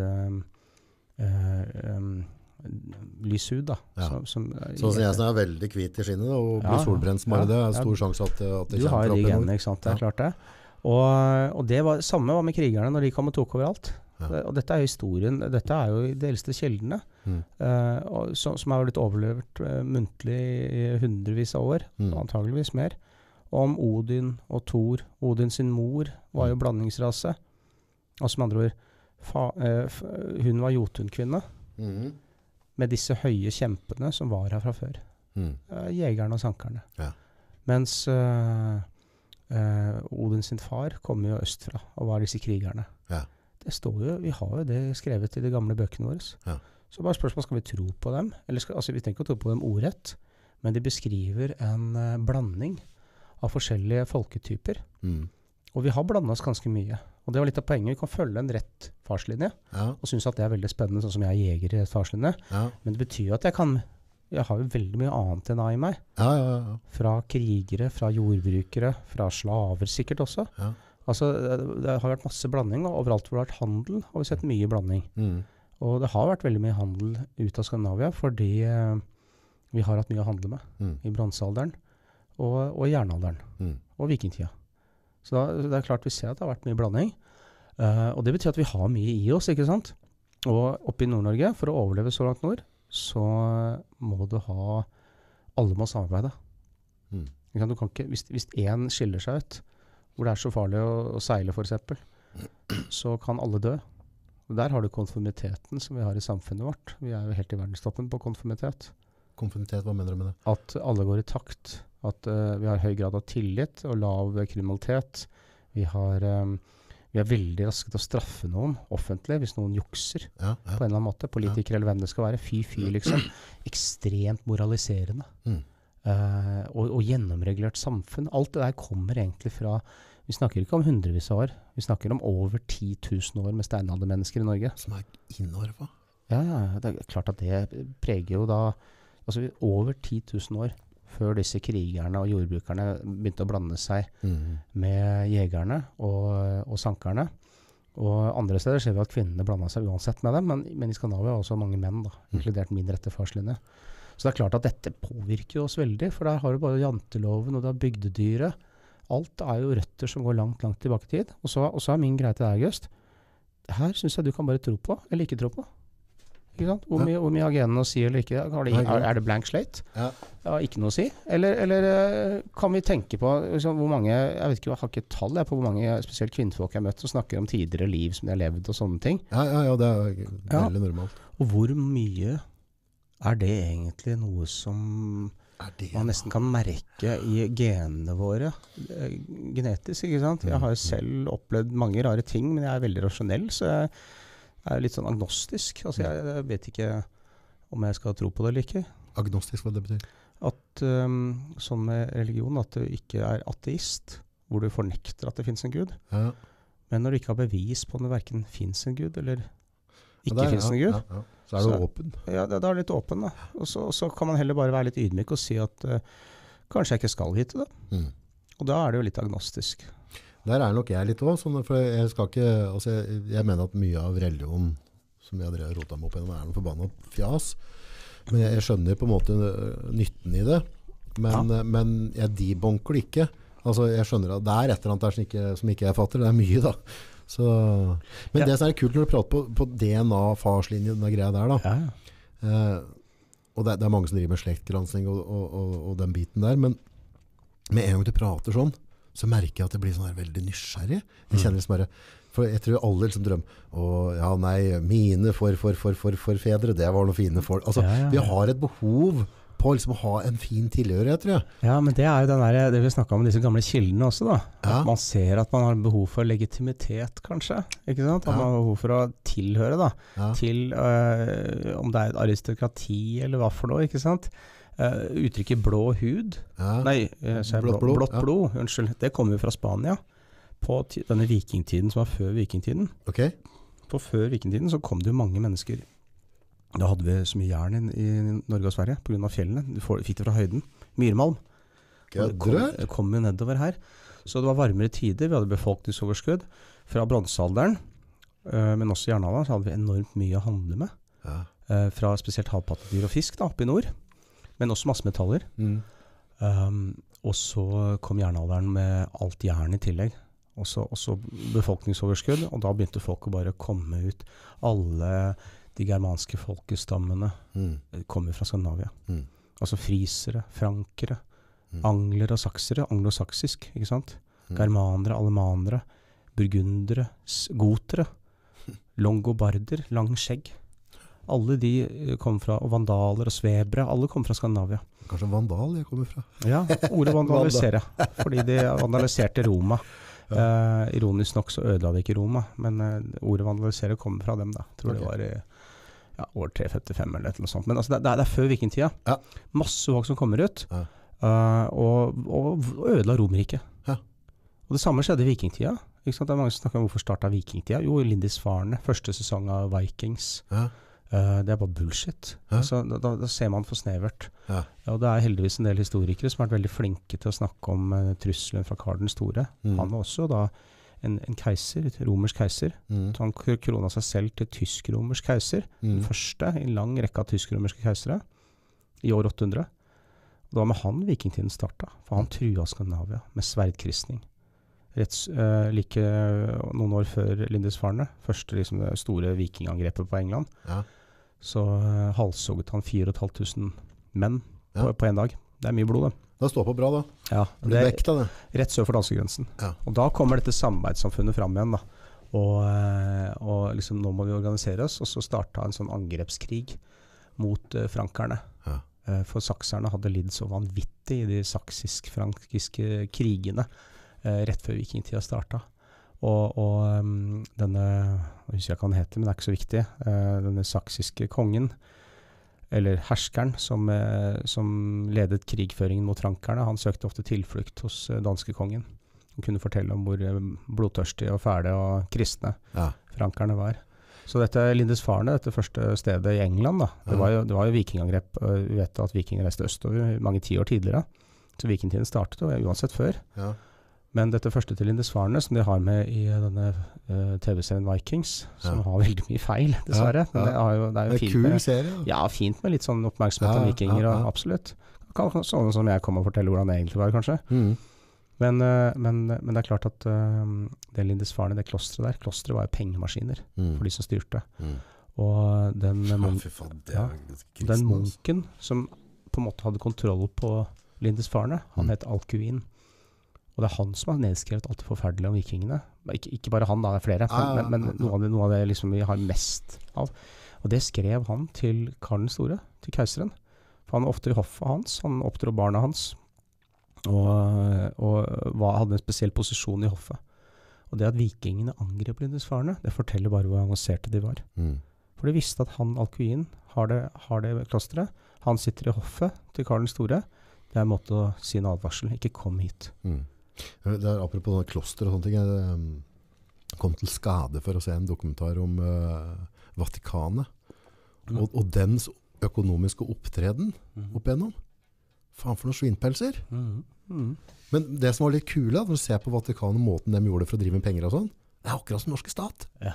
lyshud, da. Ja. Så jeg er veldig hvit i skinnet, og blir solbrent som bare det. Det er stor sjanse at det kommer fra opp i nord. Du har de genene, ikke sant? Det er klart det. Og det var samme var med krigerne når de kom og tok overalt. Ja. Og dette er jo historien, dette er jo de eldste kjeldene, som har blitt overlevert muntlig i hundrevis av år, antageligvis mer, om Odin og Thor. Odin sin mor var jo blandingsrase. Altså med andre ord, hun var jotunkvinne, med disse høye kjempene som var her fra før. Jegerne og sankerne. Ja. Mens Odin sin far kom jo østfra, og var disse krigerne. Ja. Det står jo, vi har jo det skrevet i de gamle bøkene våre. Ja. Så bare spørsmål, skal vi tro på dem? Eller altså vi tenker å tro på dem ordrett, men de beskriver en blanding av forskjellige folketyper. Og vi har blandet oss ganske mye. Og det var litt av poenget. Vi kan følge en rett farslinje, og synes at det er veldig spennende, sånn som jeg er jeger i rett farslinje. Ja. Men det betyr jo at jeg har jo veldig mye annet enn i meg. Ja. Fra krigere, fra jordbrukere, fra slaver sikkert også. Ja. Altså, det har vært masse blanding, og overalt hvor det har vært handel, har vi sett mye blanding. Og det har vært veldig mye handel ut av Skandinavia, fordi vi har hatt mye å handle med i bronsealderen, og jernalderen, og vikingtida. Så det er klart vi ser at det har vært mye blanding, og det betyr at vi har mye i oss, ikke sant? Og oppe i Nord-Norge, for å overleve så langt nord, så må du ha, alle må samarbeide. Du kan ikke, hvis en skiller seg ut, hvor det er så farlig å seile for eksempel, så kan alle dø. Og der har du konformiteten som vi har i samfunnet vårt. Vi er jo helt i verdenstoppen på konformitet. Konformitet, hva mener du med det? At alle går i takt. At vi har høy grad av tillit og lav kriminalitet. Vi er veldig raske til å straffe noen offentlig hvis noen jukser på en eller annen måte. Politikere eller hvem det skal være. Fy liksom. Ekstremt moraliserende. Og gjennomregulert samfunn. Alt det der kommer egentlig fra, vi snakker ikke om hundrevis av år, vi snakker om over 10 000 år med steinaldermennesker i Norge. Som er innover, hva? Ja, det er klart at det preger jo da, altså over 10 000 år før disse krigerne og jordbrukerne begynte å blande seg med jegerne og sankerne. Og andre steder ser vi at kvinnene blandet seg uansett med dem, men i Skandinavia er også mange menn, da, inkludert min rette farslinje. Så det er klart at dette påvirker oss veldig, for der har du bare janteloven, og du har bygdedyret. Alt er jo røtter som går langt, langt tilbake i tid. Og så er min greie til deg, August. Her synes jeg du kan bare tro på, eller ikke tro på. Ikke sant? Hvor mye har genene å si eller ikke? Er det blank slate? Ja. Ikke noe å si? Eller kan vi tenke på liksom, hvor mange, jeg vet ikke, jeg har ikke tall på hvor mange spesielt kvinnfolk jeg har møtt som snakker om tidligere liv som de har levd og sånne ting. Ja, det er veldig normalt. Og hvor mye er det egentlig noe som man nesten kan merke i genene våre genetisk, ikke sant? Jeg har selv opplevd mange rare ting, men jeg er veldig rasjonell, så jeg er litt sånn agnostisk. Altså jeg vet ikke om jeg skal tro på det eller ikke. Agnostisk, hva det betyr? At sånn med religion, at du ikke er ateist, hvor du fornekter at det finnes en Gud. Ja. Men når du ikke har bevis på om det hverken finnes en Gud, eller ikke finnes en Gud, så er du åpen. Ja, da er du litt åpen. Da. Og så kan man heller bare være litt ydmyk og si at kanskje jeg ikke skal hit til det. Og da er det jo litt agnostisk. Der er nok jeg litt også, for jeg skal ikke, altså jeg mener at mye av religion som jeg har rotet meg opp gjennom noe forbannet fjas, men jeg skjønner på en måte nytten i det, men jeg debunker det ikke. Altså jeg skjønner at det er et eller annet der som ikke jeg fatter, det er mye da. Så, men det som er kult når du prater på DNA, farslinje, den greia der da, og det er mange som driver med slektgransking og den biten der, men med en gang du prater sånn, så merker jeg at jeg blir sånn her veldig nysgjerrig. Jeg kjenner liksom bare, for jeg tror alle liksom drømmer, mine forfedre, det var noe fine folk. Altså, vi har et behov på liksom å ha en fin tilhørighet, tror jeg. Ja, men det er jo det vi snakket om disse gamle kildene også da. At man ser at man har behov for legitimitet, kanskje. Ikke sant? At man har behov for å tilhøre da. Til, om det er et aristokrati eller hva for noe, ikke sant? Uttrykket blå hud blått blod, unnskyld, det kommer jo fra Spania på denne vikingtiden som var før vikingtiden. På før vikingtiden så kom det jo mange mennesker, da hadde vi så mye jern i Norge og Sverige på grunn av fjellene, du fikk det fra høyden, myrmalm, det kom jo nedover her, så det var varmere tider, vi hadde befolkningsoverskudd fra bronsealderen, men også i jernalderen så hadde vi enormt mye å handle med, fra spesielt havpattedyr og fisk da, oppe i nord, men også masse metaller. Og så kom jernalderen med alt jern i tillegg. Og så befolkningsoverskudd, og da begynte folk å bare komme ut. Alle de germanske folkestammene kommer fra Skandinavia. Altså frisere, frankere, anglere og saksere, anglosaksisk, ikke sant? Germanere, alemanere, burgundere, gotere, longobarder, lang skjegg. Alle de kom fra, og vandaler og svebre, alle kom fra Skandinavia. Kanskje vandal jeg kommer fra? Ja, ordet vandalisere, fordi de vandaliserte Roma. Ironisk nok så ødela de ikke Roma, men ordet vandalisere kommer fra dem da. Jeg tror det var i år 355 eller noe sånt. Men altså, det er før vikingtida. Masse folk som kommer ut, og ødela Romerriket. Og det samme skjedde i vikingtida. Ikke sant? Det er mange som snakker om hvorfor startet vikingtida. Jo, Lindisfarne, første sesong av Vikings. Det er bare bullshit. Altså, da ser man for snevert. Og det er heldigvis en del historikere som har vært veldig flinke til å snakke om trusselen fra Karl den Store. Han var også da en keiser, et romersk keiser. Så han krona seg selv til tysk-romersk keiser. Den første i en lang rekke av tysk-romerske keisere i år 800. Og det var med han vikingtiden startet, for han trua Skandinavia med sverdkristning. Like noen år før Lindisfarne, første liksom, det store vikingangrepet på England, så halshogget han 4.500 menn på en dag. Det er mye blod, det. Det står på bra, da. Ja, det er vekt av det. Rett sør for danskegrensen. Og da kommer dette samarbeidssamfunnet fram igjen, da. Og liksom, nå må vi organisere oss, og så startet en sånn angrepskrig mot frankerne. For sakserne hadde lidd så vanvittig i de saksisk-frankiske krigene rett før vikingtida startet. Og denne, jeg husker ikke hva han heter, men det er ikke så viktig, denne saksiske kongen, eller herskeren som ledet krigføringen mot frankerne, han søkte ofte tilflukt hos danske kongen. Han kunne fortelle om hvor blodtørstige og fæle og kristne frankerne var. Så dette Lindisfarne, dette første stedet i England, da, det var jo vikingangrep. Vi vet at vikinger reiste østover mange 10 år tidligere, så vikingtiden startet jo uansett før. Men dette første til Lindisfarne, som de har med i denne TV-serien Vikings, som har veldig mye feil, dessverre. Det er jo fint kul serie. Ja, fint med litt sånn oppmerksomhet om vikinger, og absolutt. Sånn som jeg kommer og forteller hvordan det egentlig var, kanskje. Men det er klart at det Lindisfarne, det klostret var jo pengemaskiner for de som styrte. Og den, den altså. munken som på en måte hadde kontroll på Lindisfarne, han het Alcuin. Og det er han som har nedskrevet alt det forferdelige om vikingene. Ikke bare han, da, det er flere, men noe av det liksom vi har mest av. Og det skrev han til Karl den Store, til keiseren. For han var ofte i hoffet hans, han oppdro barna hans, og hadde en spesiell posisjon i hoffet. Og det at vikingene angrep Lindisfarne, det forteller bare hvor avanserte de var. For de visste at han, Alcuin, har det klosteret. Han sitter i hoffet til Karl den Store. Det er en måte å si en advarsel. Ikke kom hit. Det er apropos sånne kloster og sånne ting. Jeg kom til skade for å se en dokumentar om Vatikanet. Og dens økonomiske opptreden opp igjennom. Faen for noen svinpelser. Men det som var litt kule, når du ser på Vatikanet, måten de gjorde det for å drive med penger og sånn, det er akkurat som norske stat. Ja.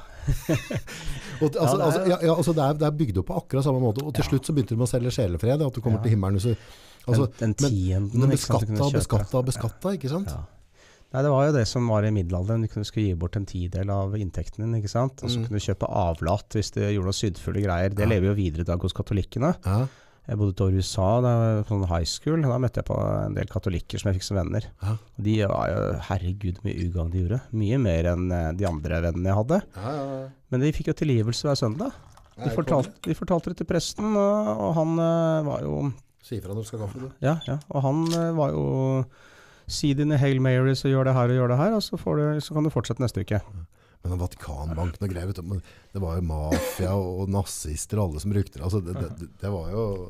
Det er bygd opp på akkurat samme måte. Og til slutt så begynte de med å selge sjelefred, at du kommer til himmelen. Så, den tienden, men beskatta, ikke sant? Ja. Nei, det var jo det som var i middelalderen. Du skulle gi bort en 10-del av inntekten din, ikke sant? Og så kunne du kjøpe avlat hvis du gjorde noe sydfulle greier. Det lever jo videre i dag hos katolikkene. Ja. Jeg bodde et år i USA, på high school. Da møtte jeg på en del katolikker som jeg fikk som venner. Ja. Og de var jo, herregud, mye ugagn de gjorde. Mye mer enn de andre vennene jeg hadde. Ja. Men de fikk jo tilgivelse hver søndag. De fortalte det til presten, og han var jo... Si fra når du skal kaffe, du. Ja. Og han var jo... Si dine Hail Marys og gjør det her, og så kan du fortsette neste uke. Men Vatikanbanken og greier, det var jo mafia og nazister og alle som brukte det. Altså, det var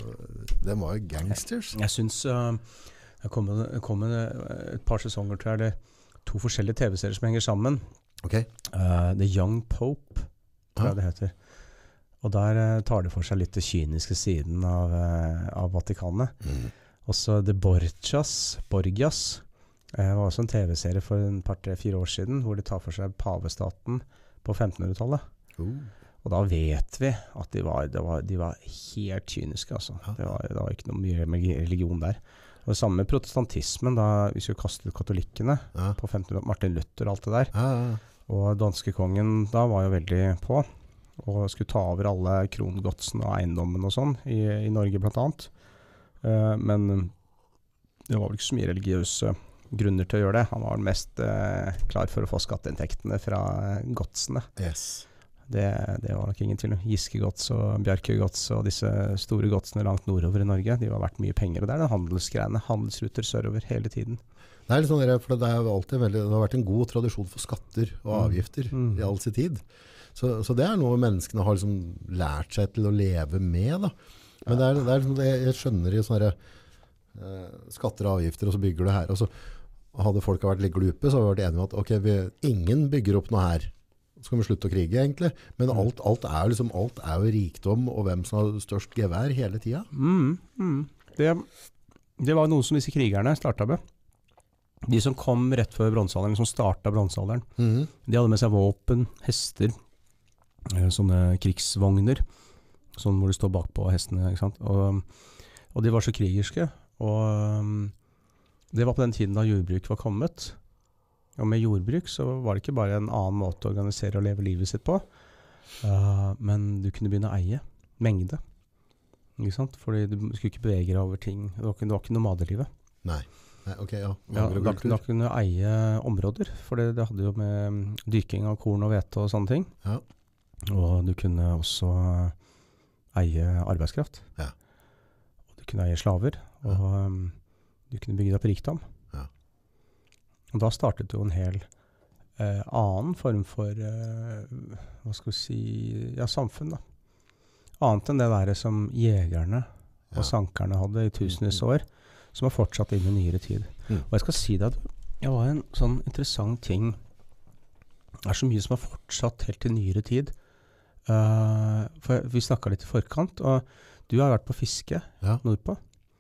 jo gangsters. Jeg synes jeg kom med et par sesonger, tror jeg, det er 2 forskjellige TV-serier som henger sammen. Okay. The Young Pope, tror jeg det heter. Og der tar det for seg litt det kyniske siden av Vatikanet. Også The Borgias. Det var også en TV-serie for en par, 3-4 år siden, hvor de tar for seg pavestaten på 1500-tallet. Og da vet vi at de var helt kyniske, altså. Det var ikke noe mye religion der. Og det samme med protestantismen, da hvis vi kastet katolikkene på 1500-tallet, Martin Luther og alt det der. Og danskekongen da var jo veldig på, og skulle ta over alle krongodtsene og eiendommen og sånn, i Norge blant annet. Men det var vel ikke så mye religiøse grunner til å gjøre det. Han var mest klar for å få skatteinntektene fra godsene. Yes. Det var nok ingen tvil. Giske-gods og Bjarke-gods og disse store godsene langt nordover i Norge, de var verdt mye penger. Og det er den handelsgreiene, handelsruter sørover hele tiden. Det er litt sånn, for det har vært en god tradisjon for skatter og avgifter i all sin tid. Så det er noe menneskene har liksom lært seg til å leve med, da. Men det er liksom det jeg skjønner i sånne skatter og avgifter, og så bygger du her. Og så hadde folk vært litt glupe, så har vi vært enige om at ingen bygger opp noe her. Så kan vi slutte å krige, egentlig. Men alt er jo rikdom, og hvem som har størst gevær hele tiden. Det var noe som disse krigerne startet med. De som kom rett før bronsealderen, som startet bronsealderen, de hadde med seg våpen, hester, sånne krigsvogner, sånn hvor de står bak på hestene, ikke sant? Og de var så krigerske, og det var på den tiden da jordbruk var kommet. Og med jordbruk så var det ikke bare en annen måte å organisere og leve livet sitt på, men du kunne begynne å eie mengde, ikke sant? Fordi du skulle ikke bevege deg over ting. Det var ikke nomadelivet. Nei, ok, ja. Da kunne du eie områder, for det hadde jo med dyrking av korn og hvete og sånne ting. Ja. Og du kunne også eie arbeidskraft. Ja. Og du kunne eie slaver, og du kunne bygge deg opp rikdom. Ja. Og da startet jo en hel annen form for, hva skal vi si, samfunn da. Annet enn det der som jegerne og sankerne hadde i tusenvis år, som har fortsatt inn i nyere tid. Og jeg skal si deg at det var en sånn interessant ting. Det er så mye som har fortsatt helt til nyere tid. For vi snakket litt i forkant, og du har vært på fiske nordpå.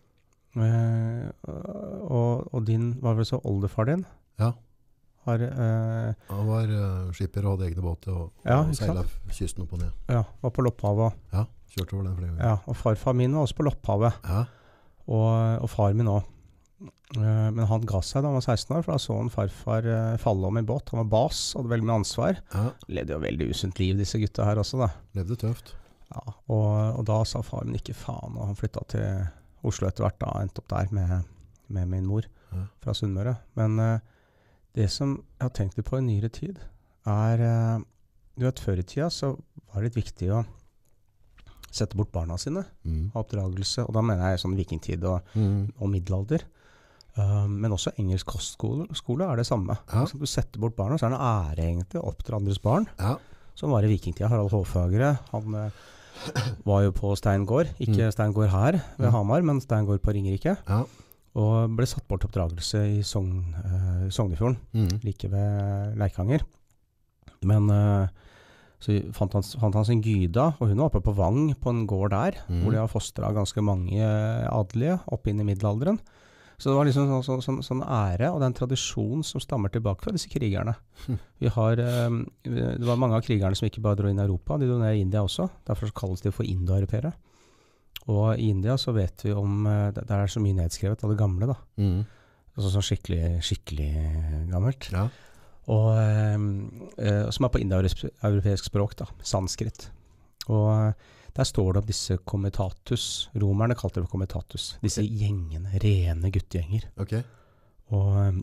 Og din, var vel så oldefar din? Ja. Han var skipper og hadde egne båter og seilet kysten opp og ned. Ja, var på Lopphavet. Ja, kjørte over den flere ganger. Ja, og farfar min var også på Lopphavet. Ja. Og far min også. Men han ga seg da han var 16 år, for da så han farfar falle om i båt. Han var bas, hadde veldig mye ansvar. Ja. Levde jo veldig usunt liv, disse gutta her også da. Levde tøft. Ja, og da sa far min ikke faen, og han flyttet til Oslo etter hvert, da endte opp der med min mor fra Sunnmøre. Men det som jeg har tenkt litt på i nyere tid, du vet, før i tida så var det litt viktig å sette bort barna sine, ha oppdragelse, og da mener jeg sånn vikingtid og middelalder. Men også engelsk kostskole det samme. Ja. Du setter bort barna, så det en ære egentlig å oppdra andres barn. Ja. Som var i vikingtida. Harald Hårfagre, han var jo på Steingård, ikke Steingård her ved Hamar, men Steingård på Ringerike. Ja. Og ble satt bort oppdragelse i Sognefjorden, like ved Leikanger. Men så fant han sin gyda, og hun var oppe på Vang på en gård der, hvor de har fostret ganske mange adelige opp inn i middelalderen. Så det var liksom sånn ære, og den tradisjon som stammer tilbake fra disse krigerne. Det var mange av krigerne som ikke bare dro inn i Europa, de dro ned i India også. Derfor kalles de for indoeuropere. Og i India så vet vi om, der så mye nedskrevet av det gamle da. Altså sånn skikkelig gammelt. Ja. Og som på indoeuropeisk språk da, sanskrit. Og der står det om disse komitatus. Romerne kalte det komitatus. Disse gjengene, rene guttegjenger. Okay. Og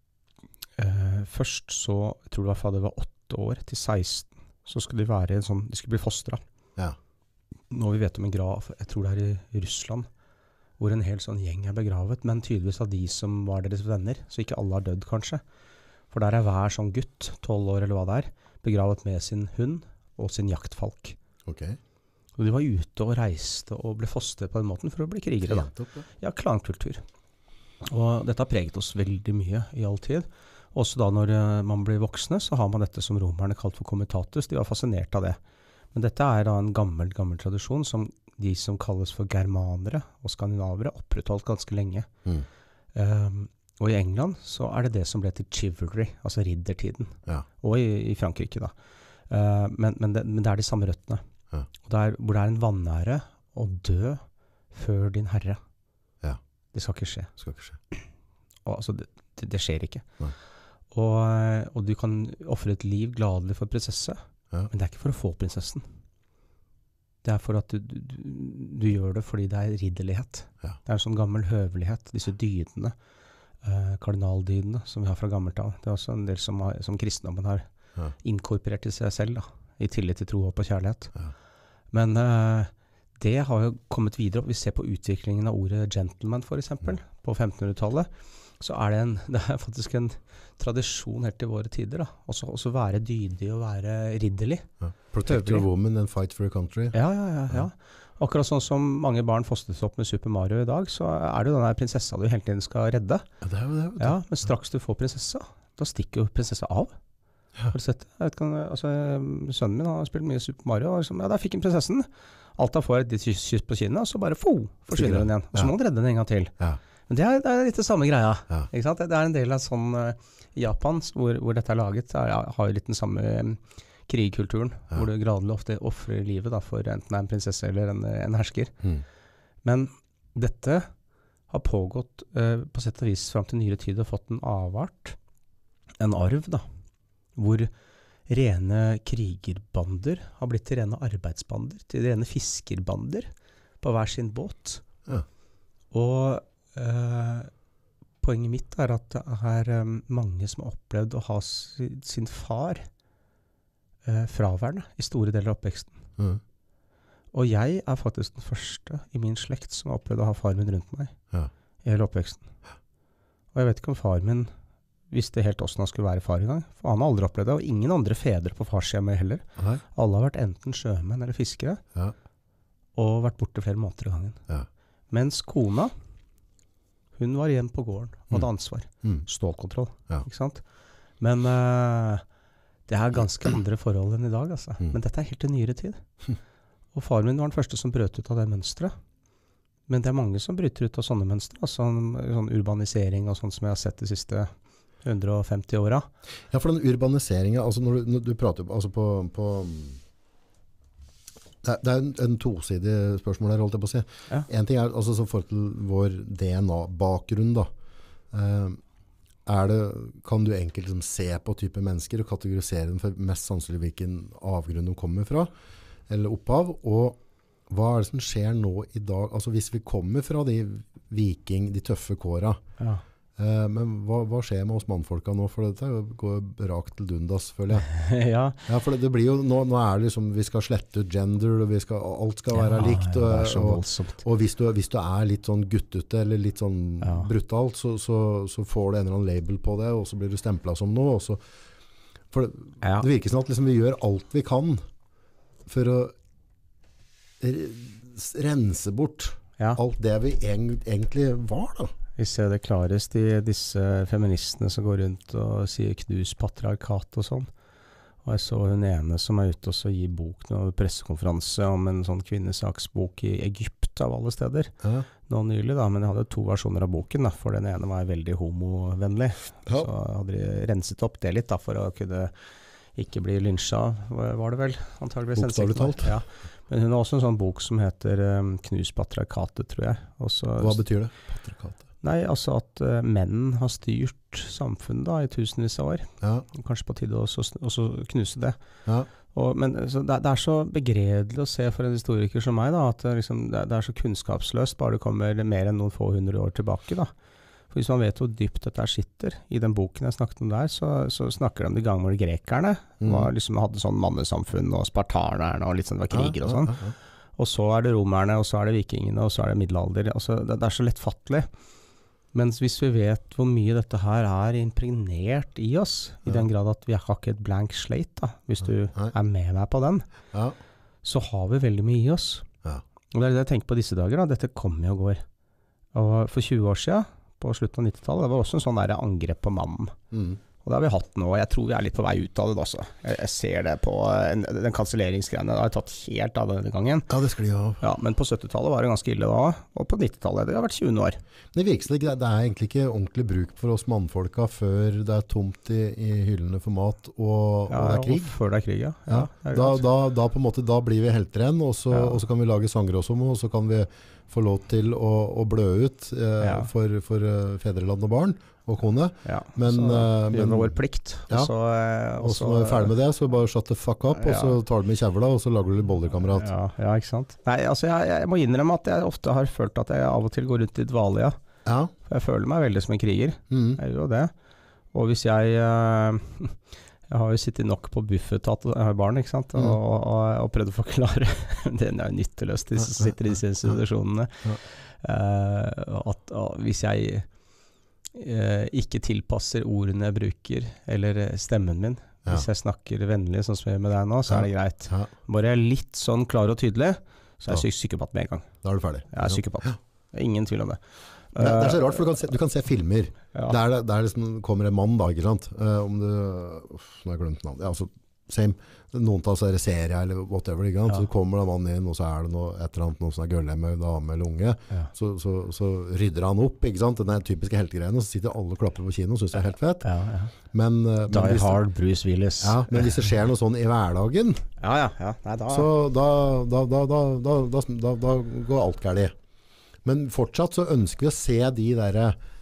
først så, jeg tror det var fra det var 8 år til 16, så skulle de være sånn, de skulle bli fostret. Ja. Nå vi vet om en grav, jeg tror det i Russland, hvor en hel sånn gjeng begravet, men tydeligvis av de som var deres venner, så ikke alle har dødd kanskje. For der hver sånn gutt, 12 år eller hva det begravet med sin hund og sin jaktfalk. Okay. Og de var ute og reiste og ble fostret på den måten for å bli krigere da. Ja, klankultur. Og dette har preget oss veldig mye i all tid. Også da når man blir voksne, så har man dette som romerne kalt for komitatus. De var fascinert av det. Men dette da en gammel tradisjon som de som kalles for germanere og skandinavere opprettholdt ganske lenge. Og i England så det som ble til chivalry, altså riddertiden. Ja. Og i Frankrike da. Men det de samme røttene. Ja. Og hvor det en vannære å dø før din herre. Ja. Det skal ikke skje. Og, altså, det skjer ikke. Og du kan offre et liv gladelig for prinsesse, men det ikke for å få prinsessen. Det for at du gjør det fordi det ridderlighet. Ja. Det en sånn gammel høvelighet, disse dydene, kardinaldydene som vi har fra gammelt av. Det også en del som kristendommen har inkorporert i seg selv da, i tillit til tro, håp og kjærlighet. Ja. Men det har jo kommet videre, og vi ser på utviklingen av ordet gentleman for eksempel, på 1500-tallet, så det faktisk en tradisjon helt i våre tider da, også være dydig og være ridderlig. Ja. Protect your woman and fight for your country. Ja. Akkurat sånn som mange barn fostres opp med Super Mario i dag, så det jo denne prinsessa du hele tiden skal redde. Ja, det jo det. Ja, men straks du får prinsessa, da stikker jo prinsessa av. Ja. Har du sett det? Sønnen min har spilt mye Super Mario, og der fikk han prinsessen. Alt han får et kyss på kinnet, og så bare forsvinner hun igjen. Og så må han redde den en gang til. Ja. Men det litt det samme greia. Ja. Ikke sant? Det en del av sånn Japan, hvor dette laget, har jo litt den samme krigkulturen, hvor du gradelig ofte offrer livet da, for enten en prinsesse eller en hersker. Men dette har pågått på sett og vis frem til nyere tid og fått en avart, en arv da, hvor rene krigerbander har blitt til rene arbeidsbander, til rene fiskerbander på hver sin båt. Ja. Og poenget mitt at det mange som har opplevd å ha sin far fraværende i store deler av oppveksten. Og jeg faktisk den første i min slekt som har opplevd å ha far min rundt meg i hele oppveksten. Og jeg vet ikke om far min visste helt hvordan han skulle være far i gang. For han har aldri opplevd det, og ingen andre fedre på farshjemmet heller. Nei. Alle har vært enten sjømenn eller fiskere, og vært borte flere måneder i gangen. Ja. Mens kona, hun var igjen på gården, og hadde ansvar. Stålkontroll, ikke sant? Men det ganske andre forhold enn i dag, altså. Men dette helt til nyere tid. Og far min var den første som brøt ut av det mønstret. Men det mange som bryter ut av sånne mønstre, altså sånn urbanisering og sånt som jeg har sett de siste 150 åra. Ja, for den urbaniseringen, altså når du prater altså på det en tosidig spørsmål her, holdt jeg på å si. Ja. En ting altså så forhold til vår DNA-bakgrunn da. Kan du enkelt liksom se på type mennesker og kategorisere dem for mest sannsynlig hvilken avgrunn de kommer fra? eller opphav, og hva det som skjer nå I dag? Altså hvis vi kommer fra de tøffe kåra, men hva skjer med oss mannfolka nå? For dette går rakt til dundas, føler jeg. Ja, for det blir jo, nå det liksom, vi skal slette ut gender, og alt skal være likt, det er så voldsomt. Og hvis du litt sånn guttete, eller litt sånn brutalt, så får du en eller annen label på det, og så blir du stemplet som noe, og så, for det virker sånn at liksom, vi gjør alt vi kan for å rense bort alt det vi egentlig var da. Vi ser det klarest I disse feministene som går rundt og sier knus patriarkat og sånn. Og jeg så hun ene som ute og gir bok nå, pressekonferanse om en sånn kvinnesaksbok I Egypt av alle steder. Nå nylig da, men jeg hadde 2 versjoner av boken da, for den ene var veldig homovennlig. Så hadde de renset opp det litt da, for å kunne ikke bli lynsjet, var det vel antageligvis. Bokstavlig talt. Ja. Men hun har også en sånn bok som heter Knus patriarkatet, tror jeg. Også, hva betyr det? Patriarkatet? Nei, altså at menn har styrt samfunnet da, I tusenvis av år. Kanskje på tide å også knuse det. Men så det så begredelig å se for en historiker som meg da, at liksom, det så kunnskapsløst, bare det kommer mer enn noen få 100 år tilbake da. For hvis man vet hvor dypt dette sitter, I den boken jeg snakket om der, så snakker de om de gamle grekerne, liksom hadde sånn mannesamfunn, og spartanerne, og litt sånn, det var kriger og sånn. Og så det romerne, og så det vikingene, og så det middelalder. Altså, det så lettfattelig. Mens hvis vi vet hvor mye dette her impregnert I oss, I den grad at vi har ikke et blank slate, da, hvis du med meg på den, så har vi veldig mye I oss. Og det det jeg tenker på disse dager, da. Dette kommer og går. Og for 20 år siden, på slutten av 90-tallet, det var også en sånn der angrep på mannen. Og det har vi hatt nå, og jeg tror vi litt på vei ut av det også. Jeg ser det på den kanselleringsgreiene, det har tatt helt av denne gangen. Ja, det skal de ha. Ja, men på 70-tallet var det ganske ille da, og på 90-tallet, det har vært 20 år. Det virker som det egentlig ikke ordentlig bruk for oss mannfolka før det tomt I hyllene for mat, og det krig. Og før det krig, ja. Da på en måte, da blir vi helter igjen, og så kan vi lage sanger også, og så kan vi få lov til å blø ut for fedreland og barn og kone. Men vi gjør vår plikt. Og så når vi ferdig med det, så bare shut the fuck up, og så tar du med kjevla, og så lager du litt boller, kamerat. Ja, ikke sant? Nei, altså jeg må innrømme at jeg ofte har følt at jeg av og til går rundt I dvale, For jeg føler meg veldig som en kriger. Jeg gjør det. Og hvis jeg har jo sittet nok på Buffett-tatt, jeg har barn, ikke sant? Og prøvd å forklare, det jo nytteløst, de som sitter I disse institusjonene, at hvis jeg ikke tilpasser ordene jeg bruker, eller stemmen min, hvis jeg snakker vennlig, sånn som jeg gjør med deg nå, så det greit. Bare jeg litt sånn klar og tydelig, så jeg psykopat med en gang. Da du ferdig. Jeg psykopat. Ingen tvil om det. Det så rart, for du kan se filmer der liksom kommer en mann da, ikke sant? Om du, nå har jeg glemt navnet, altså same, noen tar seg serie eller whatever, ikke sant? Så kommer det en mann inn, og så det noe, et eller annet, noe som gøllem med dame eller unge, så rydder han opp, ikke sant? Den typiske heltegreiene, og så sitter alle og klapper på kino, synes det helt fett. Men Die Hard, Bruce Willis. Men hvis det skjer noe sånn I hverdagen, Nei, så da går alt galt. Men fortsatt så ønsker vi å se de der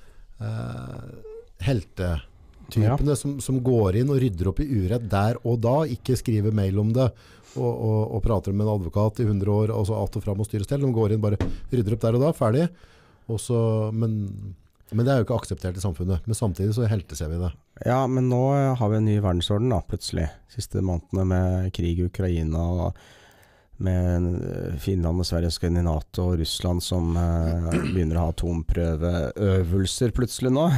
heltetypene som går inn og rydder opp I urett der og da, ikke skriver mail om det og prater med en advokat I 100 år og så alt og frem og styrer stell. De går inn, bare rydder opp der og da, ferdig. Og så, men det jo ikke akseptert I samfunnet. Men samtidig så helteser vi det. Ja, men nå har vi en ny verdensorden da, plutselig. Siste månedene med krig I Ukraina og med Finland og Sverige skal inn I NATO og Russland som begynner å ha atomprøveøvelser plutselig nå.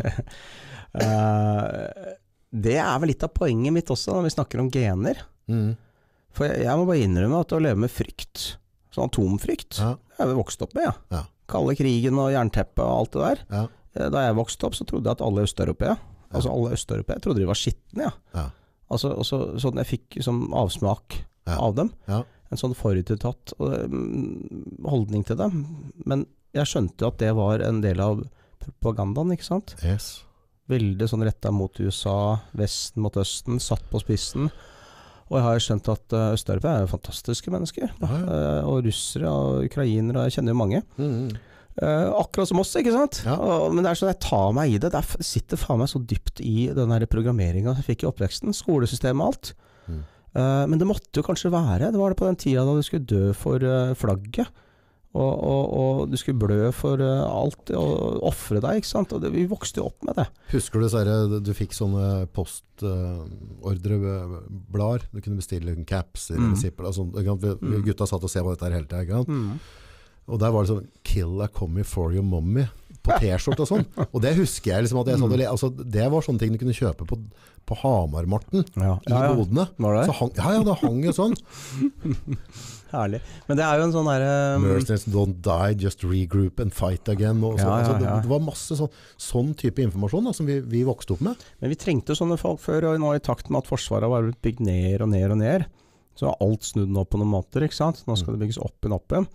Det vel litt av poenget mitt også når vi snakker om gener. For jeg må bare innrømme at å leve med frykt, sånn atomfrykt, jeg vokst opp med, Kalde krigen og jernteppet og alt det der. Da jeg vokste opp så trodde jeg at alle østeuropeere, jeg trodde de var skittene, Altså, sånn jeg fikk som avsmak av dem. En sånn forutinntatt holdning til dem. Men jeg skjønte at det var en del av propagandaen, ikke sant? Veldig sånn rettet mot USA, Vesten mot Østen, satt på spissen. Og jeg har skjønt at Østeuropa jo fantastiske mennesker. Og russere og ukrainere, jeg kjenner jo mange. Akkurat som oss, ikke sant? Men det sånn jeg tar meg I det. Det sitter faen meg så dypt I den her programmeringen jeg fikk I oppveksten, skolesystemet og alt. Men det måtte jo kanskje være, det var det på den tida da du skulle dø for flagget, og du skulle blø for alt, og offre deg, ikke sant? Og vi vokste jo opp med det. Husker du du fikk sånne postordreblader, du kunne bestille capser eller zipper, gutta satt og se på dette her hele tiden, ikke sant? Og der var det sånn, kill a commie for your mommy, på t-skjort og sånn. Og det husker jeg liksom at jeg det var sånne ting du kunne kjøpe på Hamarmarten i bodene. Så det hang jo sånn. Herlig. Men det er jo en sånn der... Mercenaries don't die, just regroup and fight again. Og så, det var masse sånn type informasjon da, som vi vokste opp med. Men vi trengte sånne folk før, og nå i takt med at forsvaret var bygd ned og ned og ned, så har alt snudd nå på noen måter, ikke sant? Nå skal det bygges opp igjen.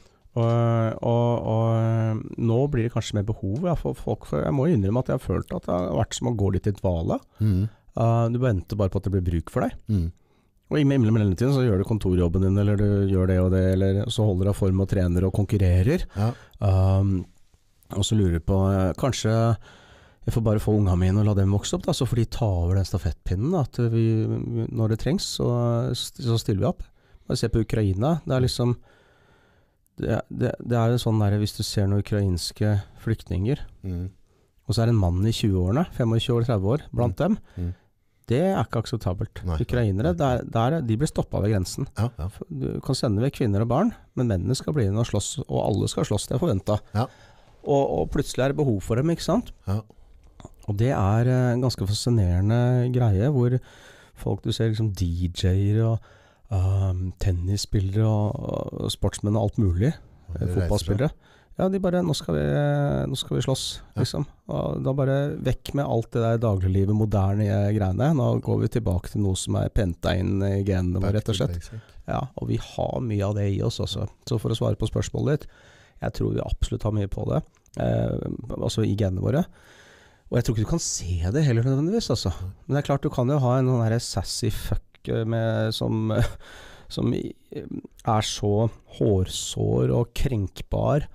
Og nå blir det kanskje mer behov for folk, for jeg må innrømme at jeg har følt at det har vært som å gå litt i dvale. Du venter bare på at det blir bruk for deg. Og i mellomtiden så gjør du kontorjobben din, eller du gjør det og det, eller så holder du av form og trener og konkurrerer. Og så lurer du på, kanskje jeg får bare få ungene mine og la dem vokse opp, da, så får de ta over den stafettpinnen, at når det trengs, så stiller vi opp. Bare se på Ukraina, det er liksom, det er jo sånn der, hvis du ser noen ukrainske flyktninger, og så er det en mann i 20-årene, 25 år, 30 år, blant dem, det er ikke akseptabelt. Ukrainere, de blir stoppet ved grensen. Du kan sende ved kvinner og barn, men mennene skal bli inn og slåss, og alle skal slåss, det er forventet. Og plutselig er det behov for dem, ikke sant? Og det er en ganske fascinerende greie, hvor folk, du ser liksom DJ-er og tennisspillere og sportsmenn og alt mulig, fotballspillere. Ja, de bare, nå skal vi slåss, liksom. Og da bare vekk med alt det der dagliglivet, moderne greiene. Nå går vi tilbake til noe som er penta inn i genene våre, rett og slett. Ja, og vi har mye av det i oss også. Så for å svare på spørsmålet ditt, jeg tror vi absolutt har mye på det, altså i genene våre. Og jeg tror ikke du kan se det heller nødvendigvis, altså. Men det er klart, du kan jo ha en sånn her sassy fuck som er så hårsår og krenkbar,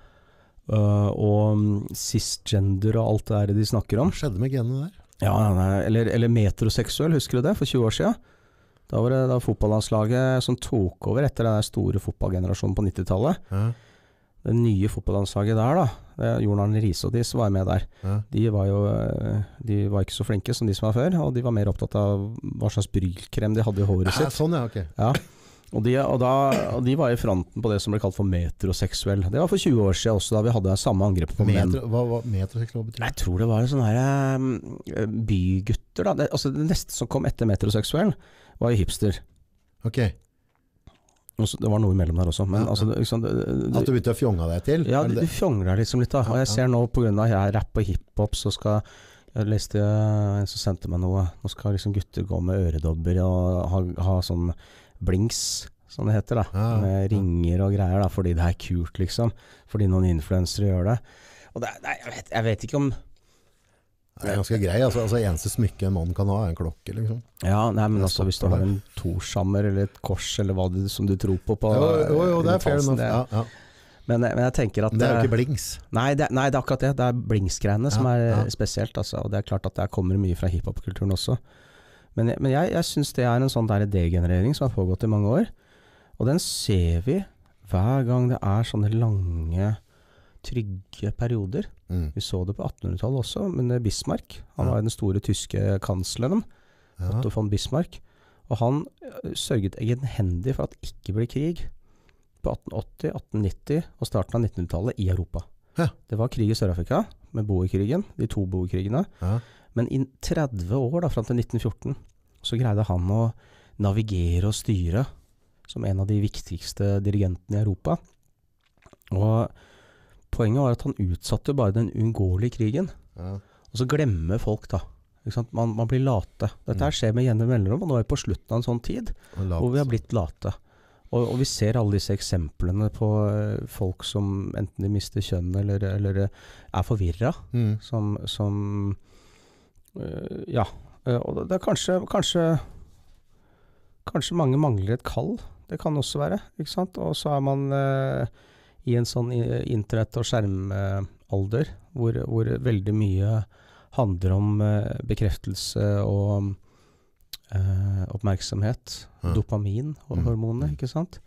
og cisgender og alt det der de snakker om. Hva skjedde med genene der? Ja, eller metroseksuell, husker du det? For 20 år siden. Da var det fotballandslaget som tok over etter den store fotballgenerasjonen på 90-tallet. Det nye fotballandslaget der da, Jon Arne Riise og de som var med der, de var ikke så flinke som de som var før, og de var mer opptatt av hva slags brylkrem de hadde i håret sitt. Sånn, ja, ok. Ja. Og de var i fronten på det som ble kalt for metroseksuell. Det var for 20 år siden også, da vi hadde samme angrep på menn. Hva metroseksuell betyr? Jeg tror det var sånne her bygutter da. Det neste som kom etter metroseksuell var jo hipster. Ok. Det var noe imellom der også. Men, liksom, at du begynte å fjonge deg til? Ja, du fjonger deg liksom litt da. Og jeg ser nå på grunn av jeg rapp og hiphop, så jeg leste en som sendte meg noe. Nå skal liksom gutter gå med øredobber og ha sånn blinks, som det heter da, med ringer og greier da, fordi det er kult liksom, fordi noen influensere gjør det. Og jeg vet ikke om... Det er ganske grei, altså eneste smykke en mann kan ha er en klokke liksom. Ja, nei, men altså hvis du har en torshammer eller et kors eller hva som du tror på Jo, det er fair enough, Men jeg tenker at... Det er jo ikke blinks. Nei, det er akkurat det. Det er blinksgreiene som er spesielt, altså, og det er klart at det kommer mye fra hiphop-kulturen også. Men jeg synes det er en sånn der degenerering som har pågått i mange år, og den ser vi hver gang det er sånne lange, trygge perioder. Vi så det på 1800-tallet også, men Bismarck, han var den store tyske kansleren, Otto von Bismarck, og han sørget egenhendig for at det ikke ble krig på 1880, 1890 og starten av 1900-tallet i Europa. Det var krig i Sør-Afrika, med boerkrigen, de 2 boerkrigene, men i 30 år da, frem til 1914, så greide han å navigere og styre som en av de viktigste dirigentene i Europa. Og poenget var at han utsatte bare den uunngåelige krigen. Og så glemmer folk da. Ikke sant? Man blir late. Dette her skjer med jevne mellomrom, og nå er vi på slutten av en sånn tid, hvor vi har blitt late. Og vi ser alle disse eksemplene på folk som enten de mister kjønn eller er forvirret, og det er kanskje mange mangler et kall, det kan også være, ikke sant? Og så er man i en sånn internett- og skjermalder, hvor veldig mye handler om bekreftelse og oppmerksomhet, dopamin og hormoner, ikke sant?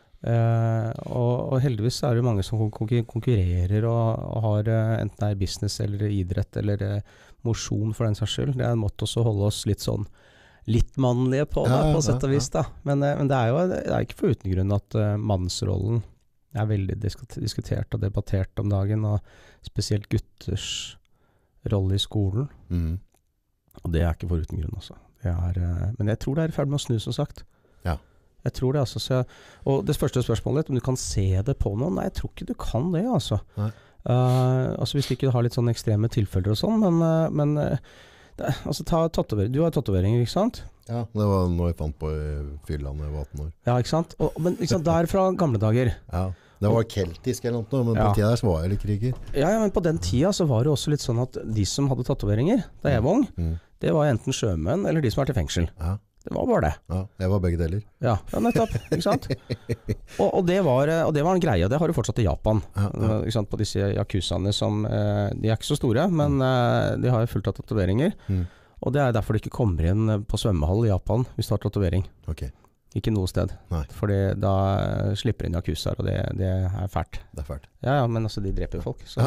Og heldigvis er det mange som konkurrerer og har enten det er business eller idrett eller mosjon for den saks skyld. Det er en måte også å holde oss litt mannlige på sett og vis da. Men det er jo det er ikke for uten grunn at mannsrollen er veldig diskutert og debattert om dagen, og spesielt gutters rolle i skolen. Og det er ikke for uten grunn også. Men jeg tror det er i ferd med å snu, som sagt. Jeg tror det, altså. Og det første spørsmålet litt, om du kan se det på noen? Nei, jeg tror ikke du kan det, altså. Altså hvis du ikke har litt sånne ekstreme tilfeller og sånn, men altså ta tatovering. Du har tatoveringer, ikke sant? Ja, det var noe jeg fant på i Fylland da jeg var 18 år. Ja, ikke sant? Men ikke sant, der fra gamle dager. Ja, det var keltisk eller noe, men på tida der så var jeg litt kriger. Ja, men på den tida så var det også litt sånn at de som hadde tatoveringer, da jeg var ung, det var enten sjømenn eller de som var til fengsel. Ja. Det var bare det. Ja, jeg var begge deler. Ja nettopp, ikke sant? og det var en greie, og det har du fortsatt i Japan. Ikke sant? På disse yakuzaene som, de er ikke så store, men de har fullt av tatoveringer. Og det er derfor du ikke kommer inn på svømmehall i Japan hvis du har tatovering. Ikke noe sted. Fordi da slipper inn yakuzaer, og det er fælt. Det er fælt. Ja, men altså de dreper folk. Så,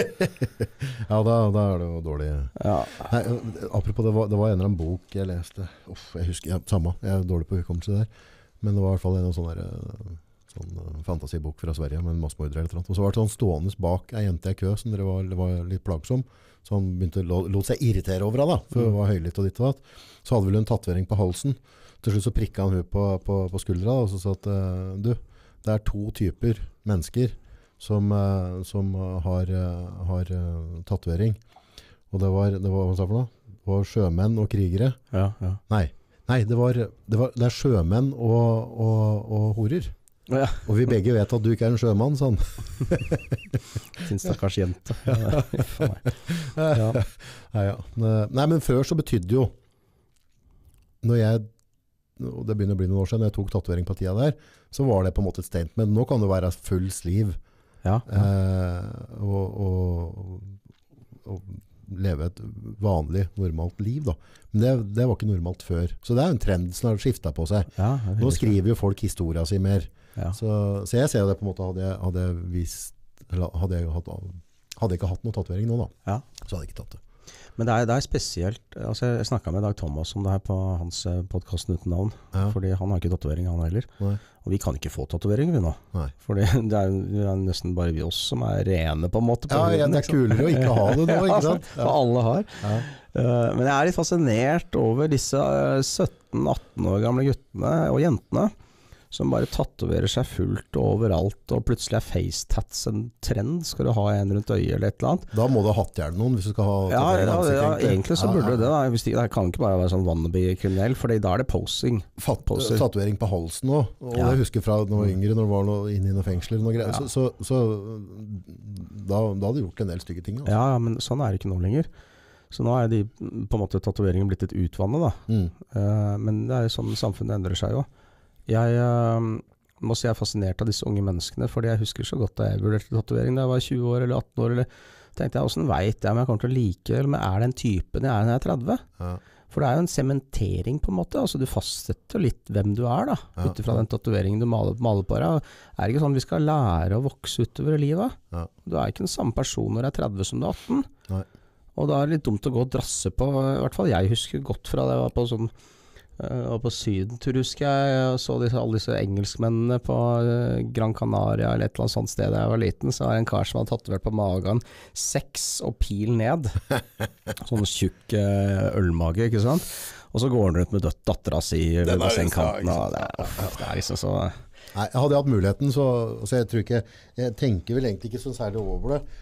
ja, da er det jo dårlig. Nei, apropos, det var en eller annen bok jeg leste. Jeg husker, samme, jeg er dårlig på hukommelse der. Men det var i hvert fall en sånn fantasibok fra Sverige med en massemorder eller noe. Og så var det sånn stående bak en jente i kø som var litt plagsom. Så han begynte lot seg irritere over henne, for det var høylytt og ditt og datt. Så hadde vel en tatovering på halsen. Til slutt så prikket han hun på skuldra og så sa at du, det er 2 typer mennesker som har tatovering. Og det var hva sa for noe? Det var sjømenn og krigere. Nei, det er sjømenn og horer. Og vi begge vet at du ikke er en sjømann, sånn. Sin stakkars jente. Nei, men før så betydde jo, og det begynner å bli noen år siden, når jeg tok tatovering på tida der, så var det på en måte et statement. Nå kan det være full sliv og leve et vanlig, normalt liv da. Men det var ikke normalt før. Så det er en trend som har skiftet på seg. Nå skriver jo folk historien sin mer. Så jeg ser jo det på en måte, hadde jeg ikke hatt noe tatovering nå da, så hadde jeg ikke tatt det. Men det er spesielt, altså jeg snakket med Dag Thomas om det her på hans podcast uten navn, fordi han har ikke tatovering han heller. Og vi kan ikke få tatovering vi nå. Fordi det er nesten bare vi oss som er rene på en måte. På huden, det er kulere å ikke ha det nå, ikke sant? For alle har. Men jeg er litt fascinert over disse 17-18 år gamle guttene og jentene, som bare tatoverer seg fullt overalt, og plutselig er facetats en trend. Skal du ha en rundt øyet eller et eller annet? Da må du ha hatt gjerne noen hvis du skal ha egentlig så burde det da. Det kan ikke bare være sånn wannabe-kriminell, for da er det posing. Tatovering på halsen også. Og jeg husker fra når jeg var yngre, når det var inne i noen fengsler noe greier, så da hadde du gjort en del stygge ting. Altså. Ja, men sånn er det ikke nå lenger. Så nå er på en måte tatoveringen blitt et utvannet da. Men det er jo sånn samfunnet endrer seg jo. Jeg må si jeg er fascinert av disse unge menneskene, fordi jeg husker så godt da jeg vurderte tatovering da jeg var 20 år eller 18 år, eller tenkte jeg, hvordan vet jeg om jeg kommer til å like, eller er den typen jeg er når jeg er 30? For det er jo en sementering på en måte, altså du fastsetter litt hvem du er da, utifra den tatoveringen du maler på deg. Er det ikke sånn vi skal lære å vokse utover i livet? Du er ikke den samme person når du er 30 som du er 18. Og da er det litt dumt å gå og drasse på, i hvert fall jeg husker godt fra det jeg var på sånn, og på sydentur husker jeg så alle disse engelskmennene på Gran Canaria eller et eller annet sånt sted da jeg var liten, så var det en kar som hadde tatovert på magen 6 og pil ned sånn tjukk ølmage, ikke sant? Og så går han rundt med dattera si ved bassengkanten, og det er liksom så... Nei, jeg hadde hatt muligheten, så jeg tror ikke, jeg tenker vel egentlig ikke så særlig over det,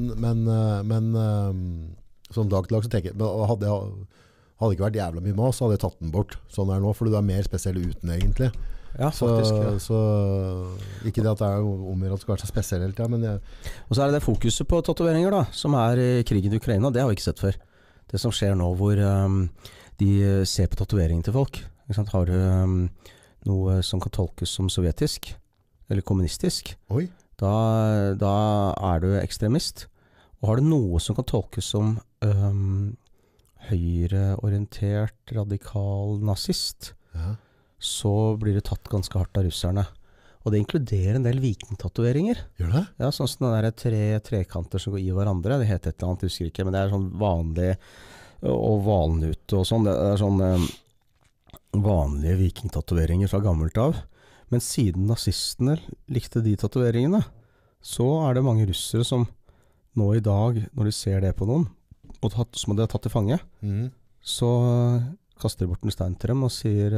men som dag til dag så tenker jeg, hadde ikke vært jævla mye mas, så hadde jeg tatt den bort sånn er nå, for du er mer spesiell uten egentlig. Ja, faktisk. Så ikke det at det er om at det skal være så spesiell hele tiden, men Og så er det fokuset på tatoveringer da, som er i krigen i Ukraina, det har vi ikke sett før. Det som skjer nå hvor de ser på tatoveringen til folk, ikke sant? Har du noe som kan tolkes som sovjetisk, eller kommunistisk, da er du ekstremist. Og har du noe som kan tolkes som høyreorientert, radikal nazist, så blir det tatt ganske hardt av russerne. Og det inkluderer en del vikingtatoveringer. Gjør det? Ja, sånn som den der trekanter som går i hverandre. Det heter et eller annet, jeg husker ikke, men det er sånn vanlig, og valnut og sånn. Det er sånn vanlige vikingtatoveringer fra gammelt av. Men siden nazistene likte de tatoveringene, så er det mange russere som nå i dag, når de ser det på noen, og som de har tatt til fange, så kaster de bort en stein til dem og sier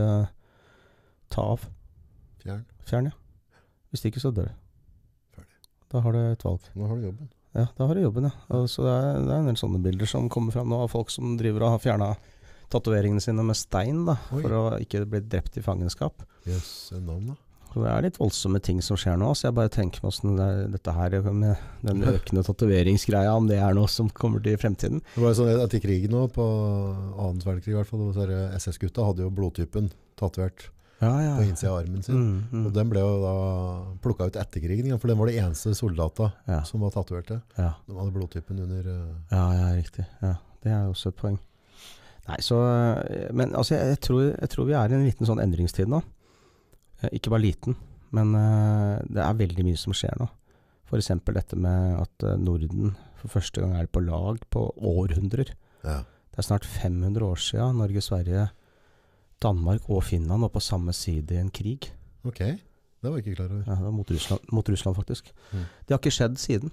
ta av. Fjern, ja. Hvis ikke så dør det. Da har du et valg. Da har du jobben. Ja, da har du jobben, ja. Altså, det er en del sånne bilder som kommer frem nå av folk som driver og har fjernet tatoveringene sine med stein, da, for å ikke bli drept i fangenskap. Yes, en navn da. Så det er litt voldsomme ting som skjer nå, så jeg bare tenker meg hvordan dette her med den økende tatoveringsgreia, om det er noe som kommer til fremtiden. Det var sånn etter krigen nå, på 2. verdenskrig i hvert fall, SS-gutta hadde jo blodtypen tatovert på innsida av armen sin. Og den ble jo da plukket ut etter krigen, for den var det eneste soldater som var tatoverte. De hadde blodtypen under... Ja, riktig. Ja, det er også et poeng. Nei, så... Men altså, jeg tror vi er i en liten sånn endringstid nå. Ikke bare liten, men det er veldig mye som skjer nå. For eksempel dette med at Norden for første gang er på lag på århundrer. Det er snart 500 år siden Norge, Sverige, Danmark og Finland var på samme side i en krig. Ok, det var jeg ikke klar over. Ja, det var mot Russland faktisk. Det har ikke skjedd siden.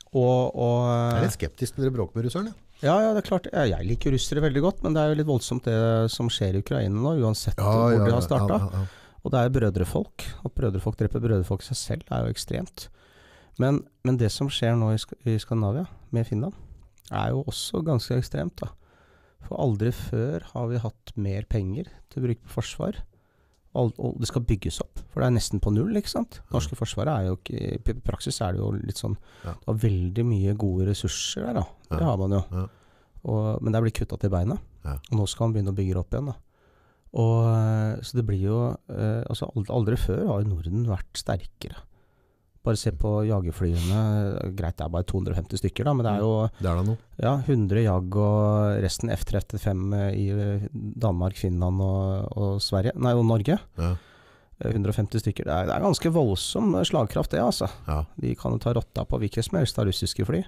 Jeg er litt skeptisk til dere bråk med russerne. Ja, det er klart. Jeg liker russere veldig godt, men det er jo litt voldsomt det som skjer i Ukraina nå, uansett hvor de har startet. Og det er brødrefolk. At brødrefolk dreper brødrefolk seg selv er jo ekstremt. Men det som skjer nå i Skandinavia med Finland, er jo også ganske ekstremt da. For aldri før har vi hatt mer penger til å bruke på forsvar. Og det skal bygges opp, for det er nesten på null, ikke sant? Norske forsvaret er jo ikke, i praksis er det jo litt sånn, det har veldig mye gode ressurser der da. Det har man jo. Men det er blitt kuttet til beina. Og nå skal man begynne å bygge opp igjen da. Så det blir jo altså aldri før har Norden vært sterkere. Bare se på jagerflyene. Greit, det er bare 250 stykker da, men det er jo det er da noe. Ja, 100 jag og resten F-35 i Danmark, Finland og Sverige, nei, og Norge. 150 stykker. Det er ganske voldsom slagkraft det, altså. De kan jo ta rotta på hvilket som helst av russiske fly.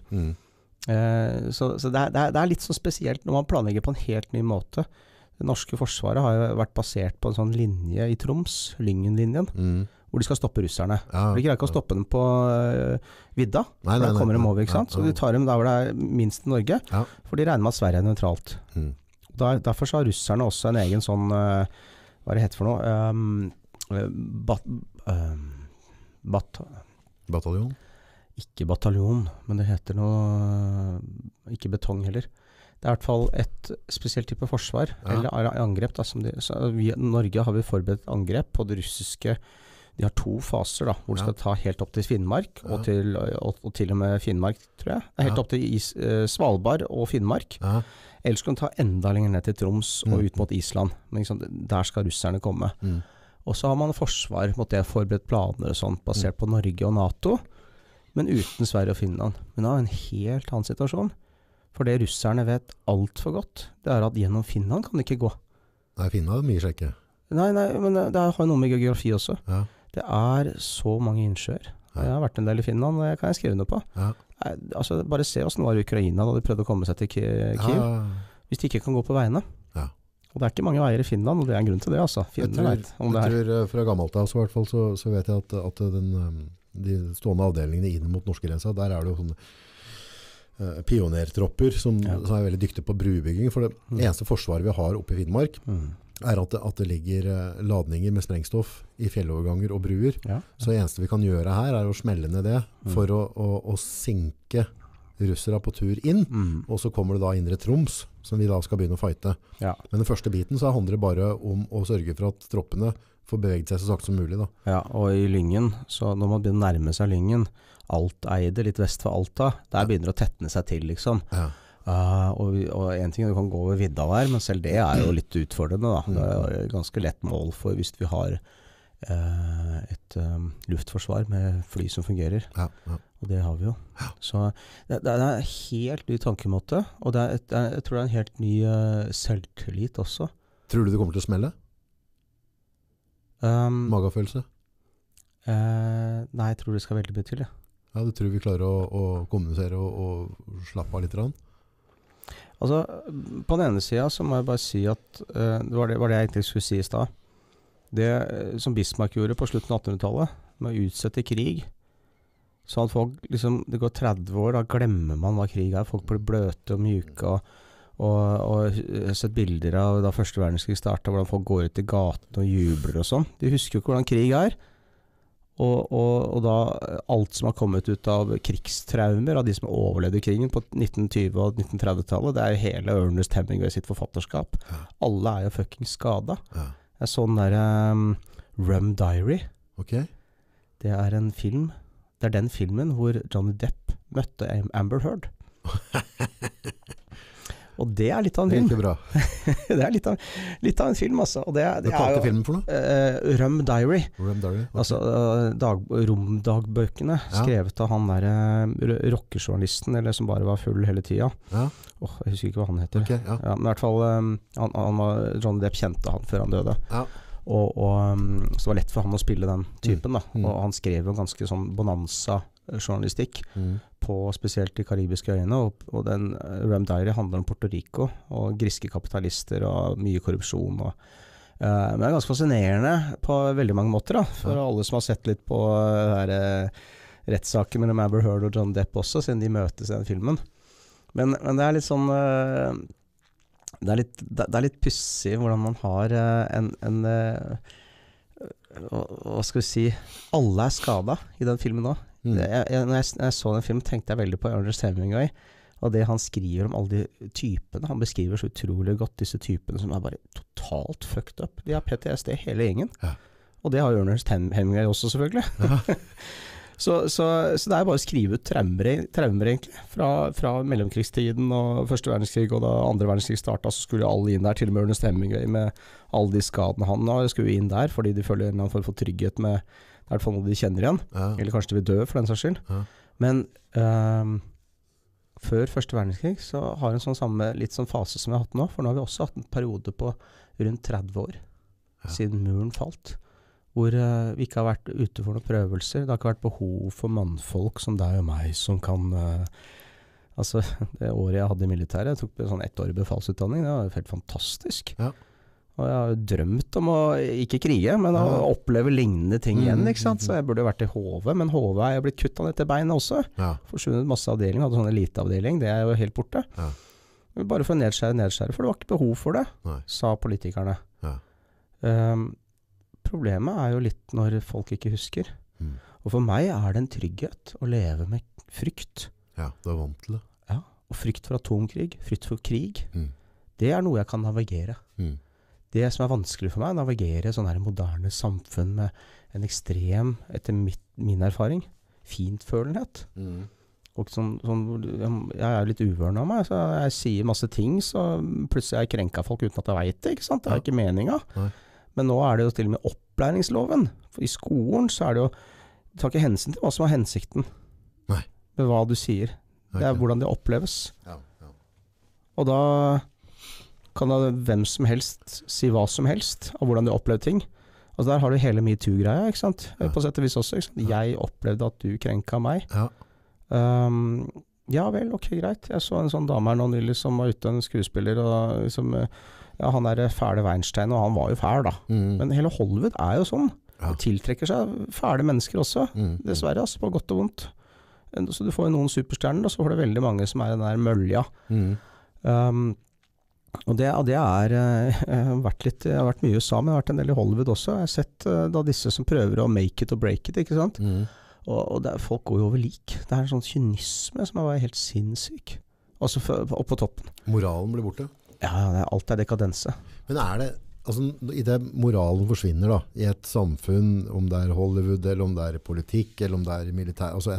Så det er litt så spesielt når man planlegger på en helt ny måte. Det norske forsvaret har jo vært basert på en sånn linje i Troms, Lyngen-linjen, hvor de skal stoppe russerne. De greier ikke å stoppe dem på vidda, for da kommer de over, ikke sant? Så de tar dem der hvor det er minst i Norge, for de regner med at Sverige er nøytralt. Derfor så har russerne også en egen sånn, hva det heter for noe? Bataljon? Ikke bataljon, men det heter noe, ikke betong heller. Det er i hvert fall et spesielt type forsvar, eller angrep. Da, Norge har vi forberedt angrep på det russiske. De har 2 faser, da, hvor de skal ta helt opp til Finnmark, og til og med Finnmark, tror jeg. Det er helt opp til Svalbard og Finnmark. Ellers kan de ta enda lenger ned til Troms og ut mot Island. Men liksom, der skal russerne komme. Og så har man forsvar mot det, forberedt planer og sånt, basert på Norge og NATO, men uten Sverige og Finland. Men det er en helt annen situasjon. For det russerne vet alt for godt, det er at gjennom Finland kan det ikke gå. Nei, Finland er mye sjekke. Nei, men det har noe med geografi også. Det er så mange innsjøer. Jeg har vært en del i Finland, og det kan jeg skrive noe på. Altså, bare se hvordan det var i Ukraina da de prøvde å komme seg til Kiev. Hvis de ikke kan gå på veiene. Og det er ikke mange veier i Finland, og det er en grunn til det, altså. Jeg tror fra gammelt av, så, i hvert fall, så vet jeg at de stående avdelingene inn mot norskegrensa, der er det jo sånne pionertropper som er veldig dyktige på brubygging, for det eneste forsvaret vi har oppe i Finnmark er at det ligger ladninger med sprengstoff i fjelloverganger og bruer. Så det eneste vi kan gjøre her er å smelle ned det for å sinke russere på tur inn, og så kommer det da indre Troms som vi da skal begynne å fighte. Men den første biten så handler det bare om å sørge for at troppene får beveget seg så sakte som mulig da. Ja, og i Lyngen, så når man begynner å nærme seg Lyngen, Alteide, litt vest for Alta, der begynner det å tettne seg til, liksom. Og en ting er du kan gå over vidda der, men selv det er jo litt utfordrende da. Det er ganske lett mål for hvis vi har et luftforsvar med fly som fungerer. Ja. Og det har vi jo. Ja. Så det er en helt ny tankemåte, og jeg tror det er en helt ny selvtillit også. Tror du det kommer til å smelle? Magefølelse? Nei, jeg tror det skal veldig mye til, ja. Ja, du tror vi klarer å kommunisere og slappe av litt? Altså, på den ene siden så må jeg bare si at det var det jeg egentlig skulle si i sted. Det som Bismarck gjorde på slutten av 1800-tallet, med å utsette krig, så at folk, liksom, det går 30 år, da glemmer man hva krig er. Folk blir bløte og mjuke, og jeg har sett bilder av da første verdenskrig startet, hvordan folk går ut i gaten og jubler og sånn. De husker jo ikke hvordan krig er. Og da alt som har kommet ut av krigstraumer av de som overlevde krigen på 1920- og 1930-tallet, det er jo hele Ernest Hemingway sitt forfatterskap. Ja. Alle er jo fucking skadet. Ja. Jeg så den der Rum Diary. Okay. Det er en film. Det er den filmen hvor Johnny Depp møtte Amber Heard. Og det er litt av en film. Helt bra. Det er litt av en film, altså. Og det hva kalte filmen for noe? Rum Diary. Rum Diary, okay. Altså romdagbøkene, skrevet av han der rockejournalisten, eller som bare var full hele tiden. Ja. Jeg husker ikke hva han heter. Okay, ja. Ja, men i hvert fall, Johnny Depp kjente han før han døde. Ja. Og så det var lett for han å spille den typen, da. Og han skrev jo ganske sånn bonanza-journalistikk. På spesielt de karibiske øyene, og den Rum Diary handler om Puerto Rico og griske kapitalister og mye korrupsjon men det er ganske fascinerende på veldig mange måter da, for alle som har sett litt på rettssaken mellom Amber Heard og John Depp også, siden de møtes i den filmen, men det er litt sånn det er litt pussig hvordan man har hva skal vi si, alle er skadet i den filmen nå. Når jeg så den filmen, tenkte jeg veldig på Ernest Hemingway, og det han skriver om alle de typene. Han beskriver så utrolig godt disse typene som er bare totalt fucked up. De har PTSD hele gjengen. Ja. Og det har Ernest Hemingway også, selvfølgelig. Ja. så det er bare å skrive ut traumer egentlig. Fra mellomkrigstiden og første verdenskrig, og da andre verdenskrig startet, så skulle alle inn der, til og med Ernest Hemingway, med alle de skadene han har, skulle inn der, fordi de føler en eller annen form for trygghet med i hvert fall noe de kjenner igjen, eller kanskje de vil dø for den saks skyld. Men før første verdenskrig så har en sånn litt sånn fase som vi har hatt nå, for nå har vi også hatt en periode på rundt 30 år siden muren falt, hvor vi ikke har vært ute for noen prøvelser. Det har ikke vært behov for mannfolk som deg og meg som kan altså det året jeg hadde i militæret, jeg tok sånn 1 år i befalsutdanning, det var helt fantastisk. Ja. Og jeg har jo drømt om å ikke krige, men å oppleve lignende ting igjen, ikke sant? Så jeg burde jo vært i HV, men HV er jo blitt kuttet ned til beinet også. Ja. Forsvunnet masse avdelinger, hadde sånn eliteavdeling, det er jo helt borte. Ja. Bare for å nedskjære, for det var ikke behov for det, sa politikerne. Ja. Problemet er jo litt når folk ikke husker. Og for meg er det en trygghet å leve med frykt. Ja, du er vant til det. Ja, og frykt for atomkrig, frykt for krig, det er noe jeg kan navigere. Det som er vanskelig for meg, navigere sånn her moderne samfunn med en ekstrem, etter min erfaring, fintfølenhet. Og jeg er litt uvørende av meg, så jeg sier masse ting, så plutselig jeg krenker folk uten at jeg vet det, ikke sant? Det er ikke meningen. Men nå er det jo til og med opplæringsloven. For i skolen så er det jo, du tar ikke hensyn til hva som er hensikten. Nei. Med hva du sier. Det er hvordan det oppleves. Ja. Og da kan da hvem som helst si hva som helst av hvordan de opplevde ting. Altså der har du hele MeToo-greia, ikke sant? På sett og vis også, ikke sant? Jeg opplevde at du krenket meg. Ja. Ja vel, ok, greit. Jeg så en sånn dame her nå nylig som var ute, en skuespiller, og liksom, ja, han er fæle Weinstein, og han var jo fæl da. Men hele Hollywood er jo sånn. Det tiltrekker seg fæle mennesker også, dessverre, altså, på godt og vondt. Så du får jo noen superstjerner, og så får du veldig mange som er den der mølja. Og det er jeg har vært mye i USA, men jeg har vært en del i Hollywood også. Jeg har sett da disse som prøver å make it og break it, ikke sant? Og folk går jo over lik. Det er en sånn kynisme som er helt sinnssyk. Også opp på toppen. Moralen blir borte? Ja, alt er dekadense. Men er det, altså i det moralen forsvinner da, i et samfunn, om det er Hollywood, eller om det er politikk, eller om det er militær, altså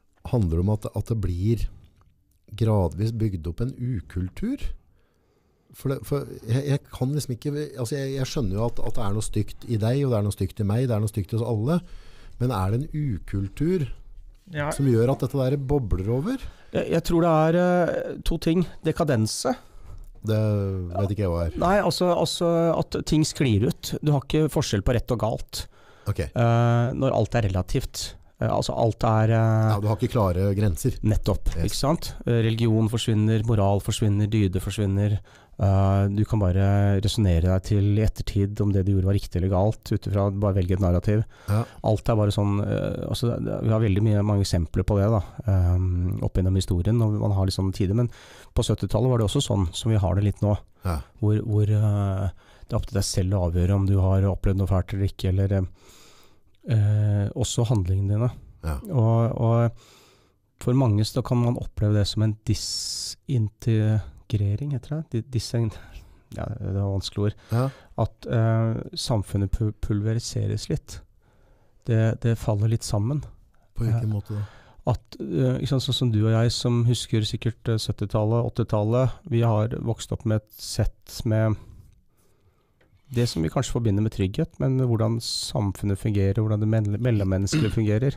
handler det om at det blir gradvis bygd opp en ukultur? For jeg kan liksom ikke, altså jeg skjønner jo at det noe stygt i deg, og det noe stygt i meg, det noe stygt i oss alle, men det en ukultur som gjør at dette der bobler over? Jeg tror det 2 ting. Dekadense. Det vet ikke jeg hva Nei, altså at ting sklir ut. Du har ikke forskjell på rett og galt. Okay. Når alt relativt. Altså alt ja, du har ikke klare grenser. Nettopp, ikke sant? Religion forsvinner, moral forsvinner, dyde forsvinner. Du kan bare resonere deg til i ettertid om det du gjorde var riktig eller galt, utifra bare velge et narrativ. Ja. Alt bare sånn, altså, vi har veldig mange eksempler på det da, opp gjennom historien, og man har litt sånne tider, men på 70-tallet var det også sånn som vi har det litt nå, hvor det opp til deg selv å avgjøre om du har opplevd noe fælt eller ikke, eller også handlingene dine. Ja. Og for mange så kan man oppleve det som en disintegrering, heter det? Ja, det var vanskelig ord. Ja. At samfunnet pulveriseres litt. Det faller litt sammen. På hvilken måte da? At, sånn som du og jeg som husker sikkert 70-tallet, 80-tallet, vi har vokst opp med et sett med det som vi kanskje forbinder med trygghet, men hvordan samfunnet fungerer, hvordan det mellommenneskelige fungerer,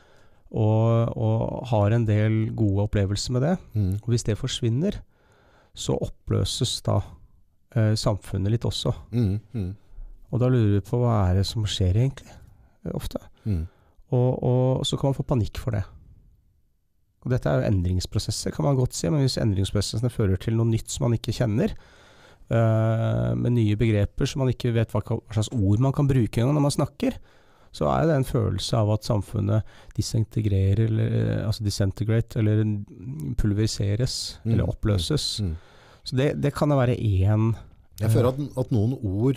og har en del gode opplevelser med det. Og hvis det forsvinner, så oppløses da samfunnet litt også. Og da lurer vi på hva det som skjer egentlig, ofte. Og så kan man få panikk for det. Og dette jo endringsprosesser, kan man godt si, men hvis endringsprosessene fører til noe nytt som man ikke kjenner, med nye begreper som man ikke vet hva slags ord man kan bruke engang når man snakker, så det en følelse av at samfunnet disintegrerer, altså disintegrate, eller pulveriseres, eller oppløses. Så det kan være en... Jeg føler at noen ord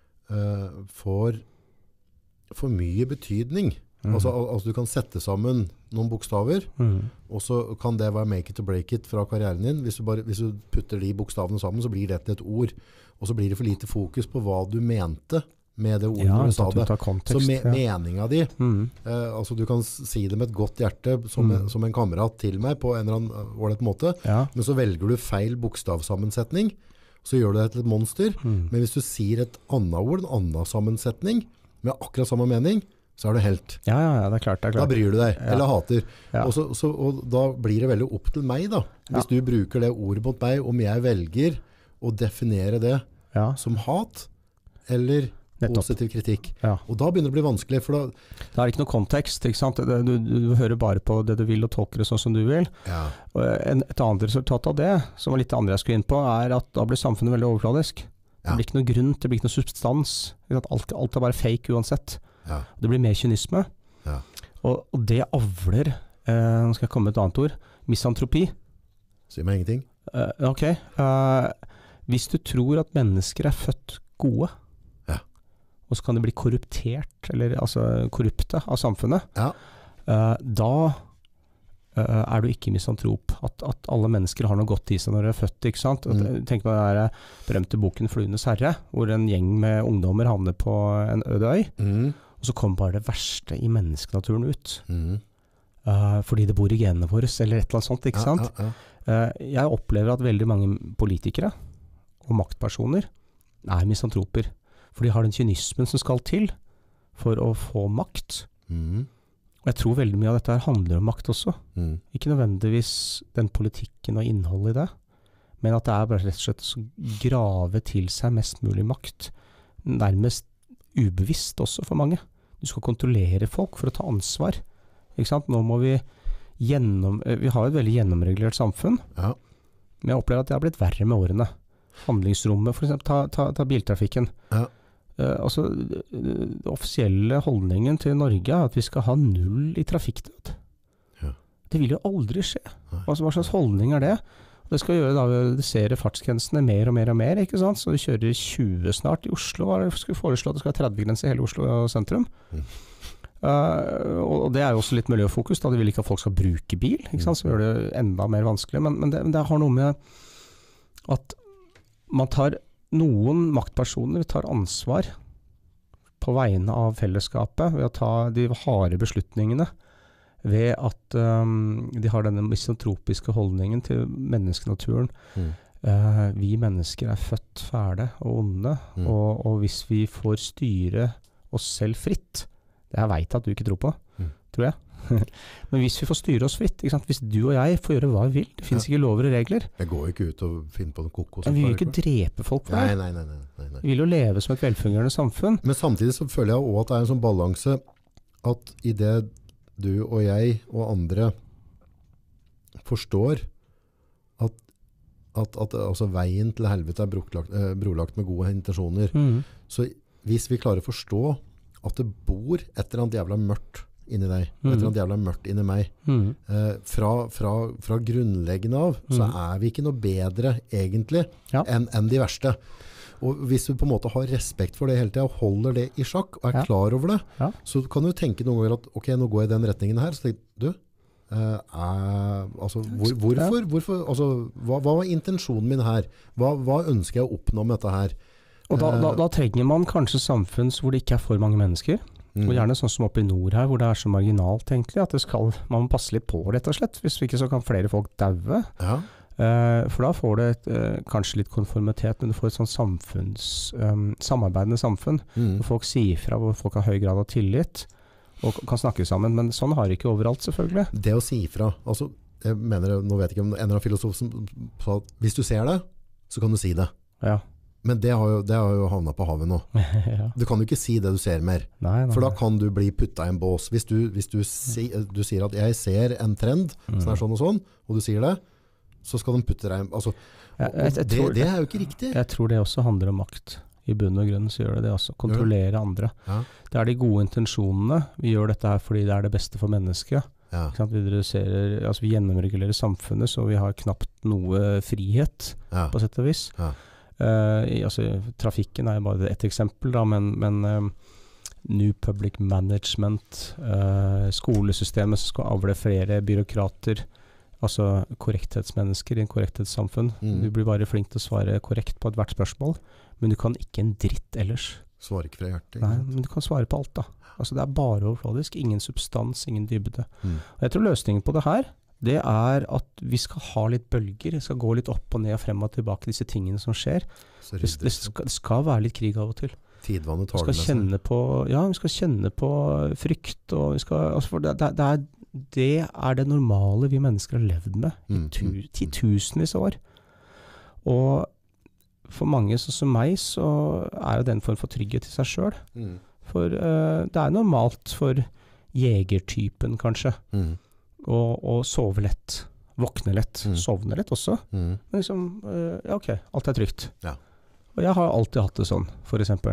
får for mye betydning. Altså du kan sette sammen noen bokstaver, og så kan det være make it or break it fra karrieren din. Hvis du putter de bokstavene sammen, så blir det til et ord. Og så blir det for lite fokus på hva du mente med det ordet du sa det. Så meningen din, altså du kan si det med et godt hjerte som en kamerat til meg på en eller annen ålreit måte, men så velger du feil bokstavsammensetning, så gjør du det til et monster. Men hvis du sier et annet ord, en annen sammensetning, med akkurat samme mening, så det helt. Ja, det klart. Da bryr du deg, eller hater. Og da blir det veldig opp til meg da. Hvis du bruker det ordet mot meg, om jeg velger å definere det som hat, eller positiv kritikk. Og da begynner det å bli vanskelig, for da... Det ikke noe kontekst, ikke sant? Du hører bare på det du vil, og tolker det sånn som du vil. Og et annet resultat av det, som var litt det andre jeg skulle inn på, at da blir samfunnet veldig overfladisk. Det blir ikke noe grunn, det blir ikke noe substans. Alt bare fake uansett. Det blir mer kynisme. Og det avler, nå skal jeg komme med et annet ord, misantropi. Sier meg ingenting. Ok. Hvis du tror at mennesker født gode, og så kan de bli korruptert, eller altså korrupte av samfunnet, da du ikke misantrop. At alle mennesker har noe godt i seg når de født, ikke sant? Tenk på den berømte boken Fluenes herre, hvor en gjeng med ungdommer havner på en øde øy, og så kommer bare det verste i menneskenaturen ut. Fordi det bor i genene våre, eller et eller annet sånt, ikke sant? Jeg opplever at veldig mange politikere og maktpersoner misantroper, for de har den kynismen som skal til for å få makt. Og jeg tror veldig mye av dette handler om makt også. Ikke nødvendigvis den politikken og innholdet i det, men at det bare rett og slett å grave til seg mest mulig makt, nærmest ubevisst også for mange. Du skal kontrollere folk for å ta ansvar. Ikke sant? Nå må vi har et veldig gjennomregulert samfunn, men jeg opplever at det har blitt verre med årene. Handlingsrommet, for eksempel, ta biltrafikken. Altså, den offisielle holdningen til Norge at vi skal ha 0 i trafikkdød. Det vil jo aldri skje. Hva slags holdning det? Det skal gjøre da vi reduserer fartsgrensene mer og mer og mer, ikke sant? Så vi kjører 20 snart i Oslo. Skal vi foreslå at det skal være 30-grense i hele Oslo sentrum? Og det jo også litt miljøfokus, da de vil ikke at folk skal bruke bil, ikke sant? Så gjør det enda mer vanskelig. Men det har noe med at noen maktpersoner tar ansvar på vegne av fellesskapet ved å ta de harde beslutningene, ved at de har denne misantropiske holdningen til menneskenaturen. vi mennesker født fæle og onde, og hvis vi får styre oss selv fritt, det jeg vet at du ikke tror på, tror jeg. Men hvis vi får styre oss fritt, ikke sant? Hvis du og jeg får gjøre hva vi vil, det finnes ikke lover og regler. Jeg går ikke ut og finner på noen kokos. Men vi vil ikke drepe folk for det. Nei. Vi vil jo leve som et velfungerende samfunn. Men samtidig så føler jeg også at det en sånn balanse at i det du og jeg og andre forstår at altså veien til helvete brolagt med gode intensjoner, så hvis vi klarer å forstå at det bor et eller annet jævla mørkt inni deg, et eller annet jævla mørkt inni meg, fra grunnleggende av, så vi ikke noe bedre egentlig enn de verste. Og hvis du på en måte har respekt for det hele tiden, og holder det i sjakk, og klar over det, så kan du tenke noen ganger at, ok, nå går jeg i den retningen her, så tenker du, altså, hvorfor altså, hva var intensjonen min her? Hva ønsker jeg å oppnå med dette her? Og da trenger man kanskje samfunns hvor det ikke for mange mennesker, og gjerne sånn som oppe i nord her, hvor det så marginalt egentlig, at man må passe litt på rett og slett, hvis ikke så kan flere folk daue. For da får det kanskje litt konformitet, men du får et sånn samarbeidende samfunn, hvor folk sier fra, hvor folk har høy grad av tillit, og kan snakke sammen, men sånn har det ikke overalt selvfølgelig. Det å si fra, altså, jeg mener, nå vet jeg ikke om en eller annen filosof som sa at hvis du ser det, så kan du si det. Ja. Men det har jo havnet på havet nå. Du kan jo ikke si det du ser mer. Nei. For da kan du bli puttet i en bås. Hvis du sier at jeg ser en trend, som sånn og sånn, og du sier det, så skal de putte deg altså, det jo ikke riktig. Jeg tror det også handler om makt. I bunn og grunn så gjør det også. Kontrollere andre. Det de gode intensjonene. Vi gjør dette her fordi det det beste for mennesket. Vi gjennomregulerer samfunnet, så vi har knapt noe frihet, på sett og vis. Trafikken bare et eksempel, da, men New Public Management, skolesystemet som skal avle flere byråkrater, altså korrekthetsmennesker i en korrekthetssamfunn. Du blir bare flink til å svare korrekt på ethvert spørsmål, men du kan ikke en dritt ellers. Svarer ikke fra hjertet. Nei, men du kan svare på alt da. Altså det bare overfladisk, ingen substans, ingen dybde. Og jeg tror løsningen på det her, det at vi skal ha litt bølger, det skal gå litt opp og ned og frem og tilbake disse tingene som skjer. Det skal være litt krig av og til. Tidvannet tar det med seg. Vi skal kjenne på frykt, og vi skal, altså for det det normale vi mennesker har levd med i titusenvis av år. Og for mange som meg, så jo det en form for trygghet i seg selv. For det normalt for jegertypen kanskje. Og sove lett, våkne lett, sovne lett også. Men liksom, ok, alt trygt. Og jeg har alltid hatt det sånn, for eksempel.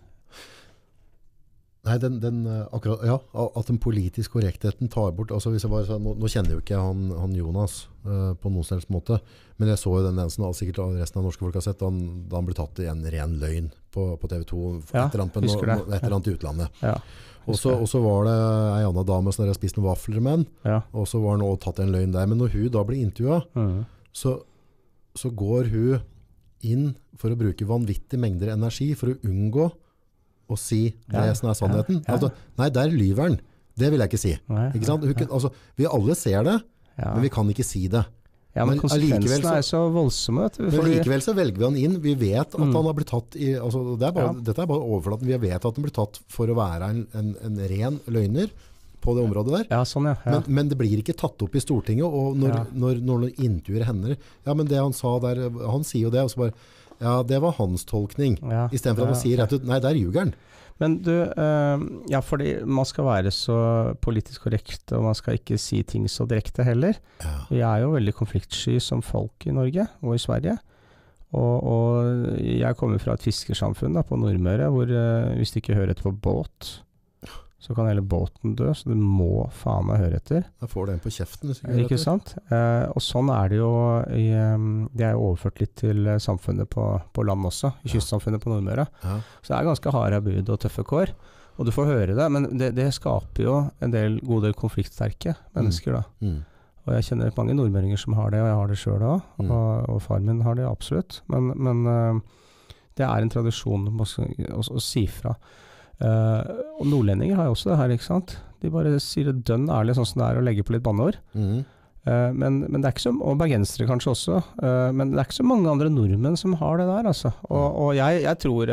Nei, akkurat, at den politiske korrektheten tar bort, altså hvis jeg bare nå kjenner jo ikke han Jonas på noen selvs måte, men jeg så jo den som sikkert resten av norske folk har sett, da han ble tatt i en ren løgn på TV 2, et eller annet i utlandet. Og så var det en annen dame som hadde spist noen vafler med han, og så var han også tatt en løgn der. Men når hun da blir intervjuet, så går hun inn for å bruke vanvittige mengder energi for å unngå å si det som sannheten. Altså, nei, der lyver han. Det vil jeg ikke si. Ikke sant? Altså, vi alle ser det, men vi kan ikke si det. Ja, men konsekvensene så voldsomme. Men likevel så velger vi han inn. Vi vet at han har blitt tatt i, altså, dette bare overflaten. Vi vet at han blir tatt for å være en ren løgner på det området der. Ja, sånn, men det blir ikke tatt opp i Stortinget, og når noen intervjuer hender, men det han sa der, han sier jo det, og så bare, det var hans tolkning. I stedet for at han sier rett ut, nei, der ljuger han. Men du, fordi man skal være så politisk korrekt, og man skal ikke si ting så direkte heller. Vi jo veldig konfliktsky som folk i Norge og i Sverige. Og jeg kommer fra et fiskersamfunn da, på Nordmøre, hvor hvis du ikke hører etter på båt, så kan hele båten dø, så du må faen meg høre etter. Da får du en på kjeften. Ikke sant? Og sånn det jo, det jo overført litt til samfunnet på land også, i kystsamfunnet på Nordmøre. Så det ganske harde bud og tøffe kår, og du får høre det, men det skaper jo en god del konfliktsterke mennesker da. Og jeg kjenner mange nordmøringer som har det, og jeg har det selv også, og far min har det absolutt. Men det en tradisjon å si fra. Og nordlendinger har jo også det her, ikke sant? De bare sier det dønn ærlig, sånn som det å legge på litt banneord. Men det er ikke så, og bergensere kanskje også, men det er ikke så mange andre nordmenn som har det der, altså. Og jeg tror,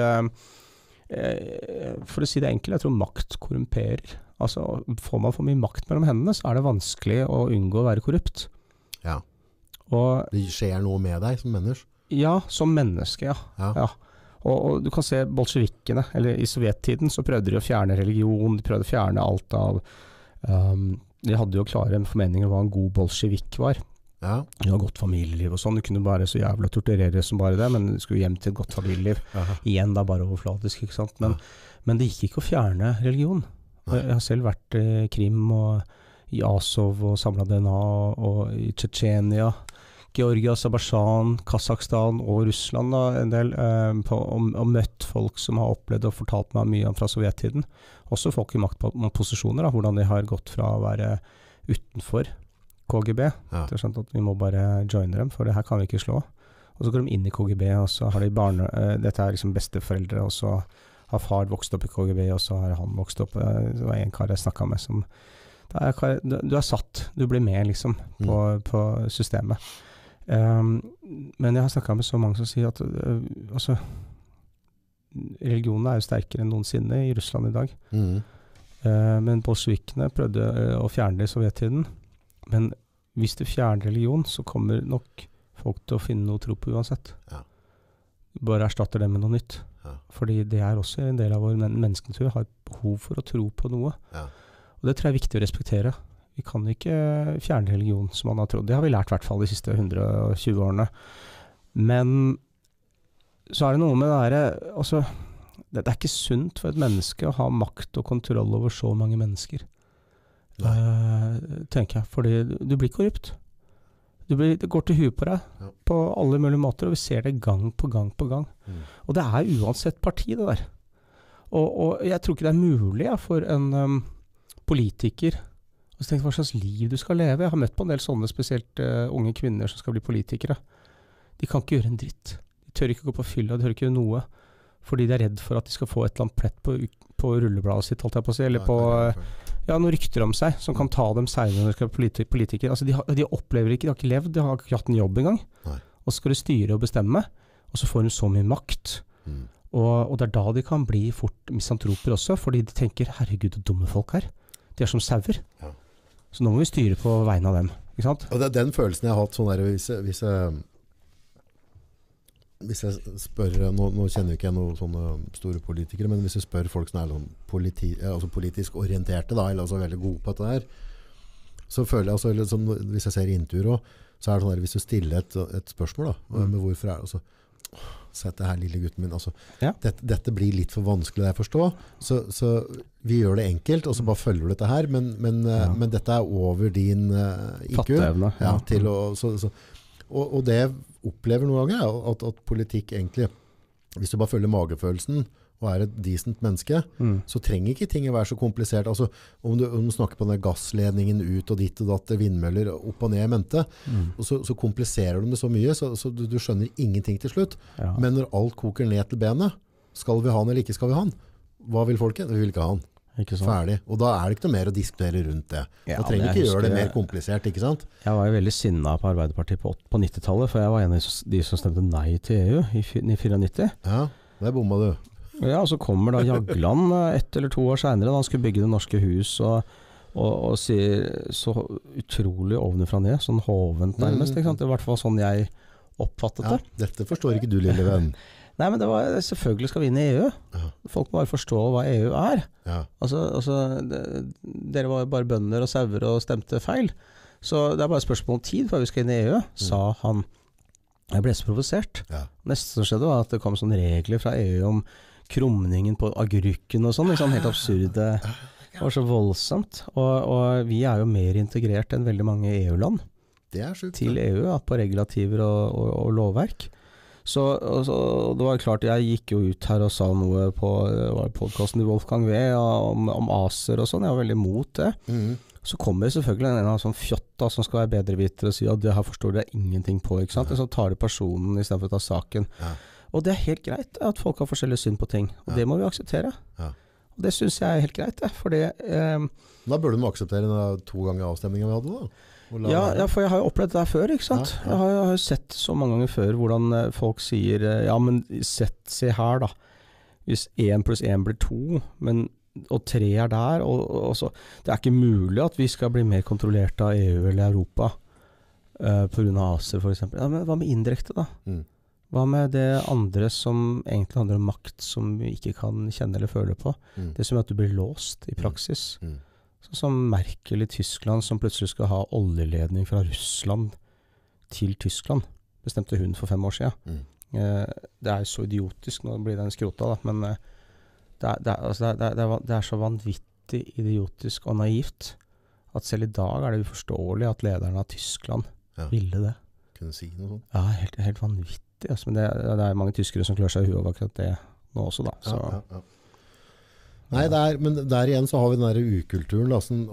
for å si det enkelt, jeg tror makt korrumperer. Altså, får man for mye makt mellom hendene, så er det vanskelig å unngå å være korrupt. Ja. Og det skjer noe med deg som menneske? Ja, som menneske, ja. Og du kan se bolsjevikkene, eller i sovjettiden så prøvde de å fjerne religion, de prøvde å fjerne alt av... de hadde jo klare formeninger om hva en god bolsjevik var. Ja. Det var godt familieliv og sånn. Du kunne bare så jævla torturere som bare det, men du skulle hjem til et godt familieliv. Igjen da bare overflatisk, ikke sant? Men det gikk ikke å fjerne religion. Jeg har selv vært i Krim og i Azov og samlet DNA og i Tsjetsjenia, Georgia, Aserbajdsjan, Kazakhstan og Russland da, en del, og møtt folk som har opplevd og fortalt meg mye fra sovjettiden. Også folk i maktposisjoner, hvordan de har gått fra å være utenfor KGB. Det er sånn at vi må bare joine dem, for det her kan vi ikke slå. Og så går de inn i KGB, og så har de dette er liksom besteforeldre, og så har far vokst opp i KGB, og så har han vokst opp. Det var en kar jeg snakket med som, du er satt, du blir med liksom på systemet. Men jeg har snakket med så mange som sier at altså, religionen er jo sterkere enn noensinne i Russland i dag. Men bolsjevikene prøvde å fjerne det i sovjettiden. Men hvis du fjerner religion, så kommer nok folk til å finne noe tro på uansett. Bare erstatter det med noe nytt. Fordi det er også en del av vår menneskenatur, har et behov for å tro på noe. Og det tror jeg er viktig å respektere. Vi kan ikke fjerne religion som man har trodd. Det har vi lært i hvert fall de siste 120 årene. Men så er det noe med det her, altså, det er ikke sunt for et menneske å ha makt og kontroll over så mange mennesker. Tenker jeg, fordi du blir korrupt. Det går til huet på deg på alle mulige måter, og vi ser det gang på gang på gang. Og det er uansett parti det der. Og jeg tror ikke det er mulig for en politiker. Og så tenkte jeg, hva slags liv du skal leve? Jeg har møtt på en del sånne spesielt unge kvinner som skal bli politikere. De kan ikke gjøre en dritt. De tør ikke gå på fylla, de tør ikke gjøre noe. Fordi de er redd for at de skal få et eller annet plett på rullebladet sitt, holdt jeg på å si, eller på noen rykter om seg, som kan ta dem senere når de skal bli politikere. Altså, de opplever ikke, de har ikke levd, de har ikke hatt en jobb engang. Og så skal de styre og bestemme, og så får de så mye makt. Og det er da de kan bli fort misantroper også, fordi de tenker, herregud, hvor dumme folk er. De er som sauer. Så nå må vi styre på vegne av dem, ikke sant? Og det er den følelsen jeg har hatt sånn der, hvis jeg spør, nå kjenner ikke jeg noen sånne store politikere, men hvis jeg spør folk som er altså politisk orienterte da, eller altså veldig gode på dette her, så føler jeg, altså, liksom, hvis jeg ser intervjuer også, så er det sånn der, hvis du stiller et spørsmål da, med hvorfor er det, altså, sett det her lille gutten min, altså, dette blir litt for vanskelig å forstå, så vi gjør det enkelt, og så bare følger du dette her, men dette er over din IQ. Til å, og det jeg opplever noen ganger, at politikk egentlig, hvis du bare følger magefølelsen, og er et decent menneske, så trenger ikke ting å være så komplisert. Altså, om du snakker på den gassledningen ut og ditt og datt, vindmøller opp og ned i mente, og så kompliserer de det så mye, så du skjønner ingenting til slutt. Men når alt koker ned til benet, skal vi ha den eller ikke skal vi ha den? Hva vil folket? Vi vil ikke ha den. Ferdig. Og da er det ikke noe mer å diskutere rundt det. Da trenger ikke gjøre det mer komplisert, ikke sant? Jeg var jo veldig sinnet på Arbeiderpartiet på 90-tallet, for jeg var en av de som stemte nei til EU i 94. Ja, det bomma du. Ja, og så kommer da Jagland 1 eller 2 år senere, da han skulle bygge Det norske hus, og sier så utrolig ovenfra ned, sånn hovent nærmest, ikke sant? Det var i hvert fall sånn jeg oppfattet det. Dette forstår ikke du, lille venn. Nei, men det var, selvfølgelig skal vi inn i EU. Folk må bare forstå hva EU er. Altså dere var jo bare bønder og sauer og stemte feil. Så det er bare et spørsmål om tid før vi skal inn i EU, sa han. Jeg ble så provosert. Neste som skjedde var at det kom sånne regler fra EU om krumningen på agurken og sånn, helt absurde. Det var så voldsomt. Og vi er jo mer integrert enn veldig mange EU-land til EU, på regulativer og lovverk. Så det var klart, jeg gikk jo ut her og sa noe på podcasten til Wolfgang V om ACER og sånn. Jeg var veldig imot det. Så kommer selvfølgelig en sånn fjott som skal være bedreviter og si at det her forstår dere ingenting på, ikke sant? Så tar det personen i stedet for å ta saken. Og det er helt greit at folk har forskjellige syn på ting, og det må vi akseptere. Og det synes jeg er helt greit, fordi... Da burde du akseptere den 2 ganger avstemningen vi hadde da. Ja, for jeg har jo opplevd det her før, ikke sant? Jeg har jo sett så mange ganger før hvordan folk sier, ja, men se her da, hvis 1 + 1 blir 2, og 3 der, og så, det ikke mulig at vi skal bli mer kontrollert av EU eller Europa, på grunn av ACER for eksempel. Ja, men hva med indirekte da? Hva med det andre som egentlig handler om makt, som vi ikke kan kjenne eller føle på? Det som at du blir låst i praksis. Sånn som Merkel i Tyskland, som plutselig skal ha oljeledning fra Russland til Tyskland, bestemte hun for 5 år siden. Det så idiotisk, nå blir den skrota da, men det så vanvittig idiotisk og naivt, at selv i dag det uforståelig at lederen av Tyskland ville det. Kunne si noe sånt? Ja, helt vanvittig. Altså, men det mange tyskere som klør seg i huet over akkurat det nå også da. Så. Ja. Nei, men der igjen så har vi den der ukulturen da, sånn,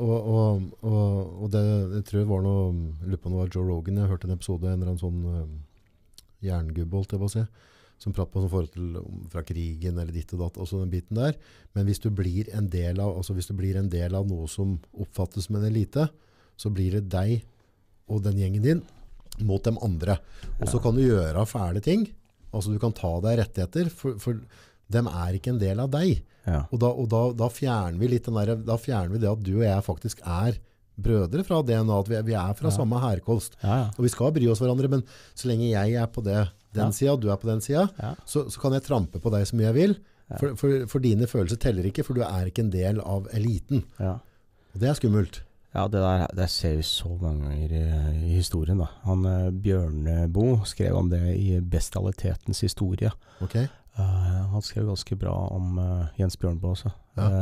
og det tror jeg var noe, jeg lurer på noe av Joe Rogan, jeg hørte en episode, en eller annen sånn jerngubbe, holdt jeg på å si, som prater på sånn forhold til fra krigen eller ditt og datt, også den biten der. Men hvis du blir en del av noe som oppfattes som en elite, så blir det deg og den gjengen din mot dem andre. Og så kan du gjøre fæle ting, altså du kan ta deg rettigheter, for dem ikke en del av deg. Og da fjerner vi litt da fjerner vi det at du og jeg faktisk brødre fra DNA, at vi fra samme herkomst. Og vi skal bry oss hverandre, men så lenge jeg på den siden, og du på den siden, så kan jeg trampe på deg så mye jeg vil, for dine følelser teller ikke, for du ikke en del av eliten. Og det skummelt. Ja, det ser vi så mange ganger i historien da. Han Bjørneboe skrev om det i Bestialitetens historie. Okay. Han skrev ganske bra om Jens Bjørneboe også.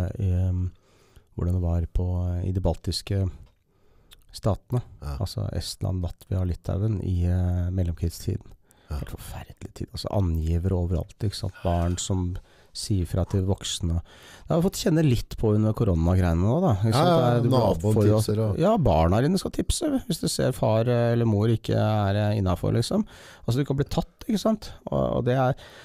Hvordan det var i de baltiske statene. Altså Estland, Latvia og Litauen i mellomkrigstiden. Helt forferdelig tid. Altså angivere overalt, ikke sant? Barn som sier fra til voksne. Det har vi fått kjenne litt på under koronagreiene nå da. Naboen tipser. Ja, barna dine skal tipse hvis du ser far eller mor ikke innenfor, liksom. Altså du kan bli tatt, ikke sant? Og det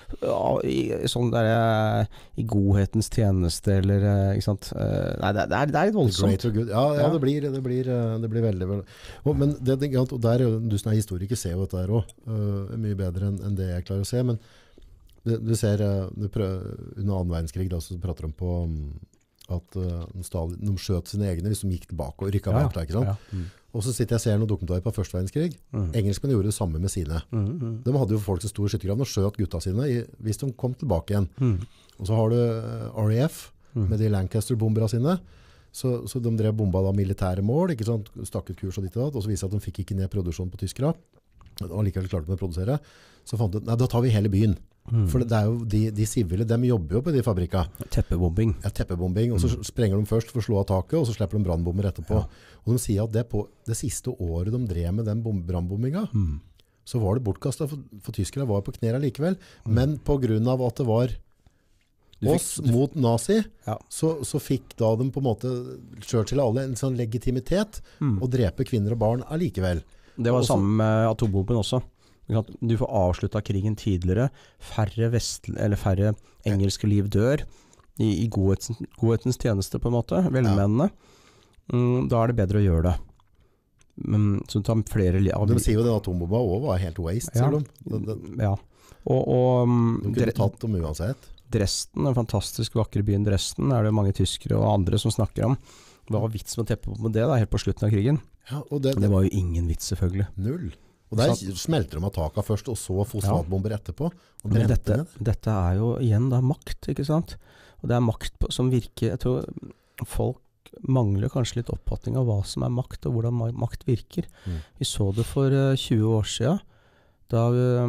sånn der i godhetens tjeneste, eller, ikke sant? Nei, det litt voldsomt. Ja, det blir veldig, veldig. Men og der, du som historiker ser jo dette her også, mye bedre enn det jeg klarer å se, men du ser, under 2. verdenskrig da, så prater de på at de skjøt sine egne hvis de gikk tilbake og rykket bak der, ikke sant? Og så sitter jeg og ser noen dokumentarer på 1. verdenskrig. Engelskmennene gjorde det samme med sine. De hadde jo folk som stod i skyttergraven og skjøt gutta sine hvis de kom tilbake igjen. Og så har du RAF med de Lancaster-bomberne sine. Så de drev bomba da militære mål, ikke sant? Stakket kurs og ditt og datt, og så viser at de fikk ikke ned produksjonen på tyskere. Og likevel klarte de å produsere. Så fant de ut, nei, da tar vi hele byen. For det jo de sivile, de jobber jo på de fabrikka. Teppebombing. Ja, teppebombing. Og så sprenger de først for å slå av taket, og så slipper de brannbomber etterpå. Og de sier at det siste året de drev med den brannbombinga, så var det bortkastet, for tyskere var på knærne likevel. Men på grunn av at det var oss mot nazi, så fikk da de på en måte Churchill og alle en sånn legitimitet å drepe kvinner og barn allikevel. Det var samme med atombomben også. Du får avsluttet krigen tidligere, færre engelske liv dør i godhetens tjeneste på en måte, velmenende. Da det bedre å gjøre det. Så du tar flere liv. De sier jo den atombomba også var helt waste, sier de. Ja. De kunne tatt dem uansett. Dresden, den fantastisk vakre byen Dresden, det mange tyskere og andre som snakker om. Hva var vits med å teppe på det da, helt på slutten av krigen? Ja, og det var jo ingen vits selvfølgelig. Null. Og der smelter de av taket først, og så fosfatbomber etterpå. Og men dette jo igjen da makt, ikke sant? Og det makt som virker, jeg tror folk mangler kanskje litt oppfatning av hva som makt, og hvordan makt virker. Vi så det for 20 år siden, da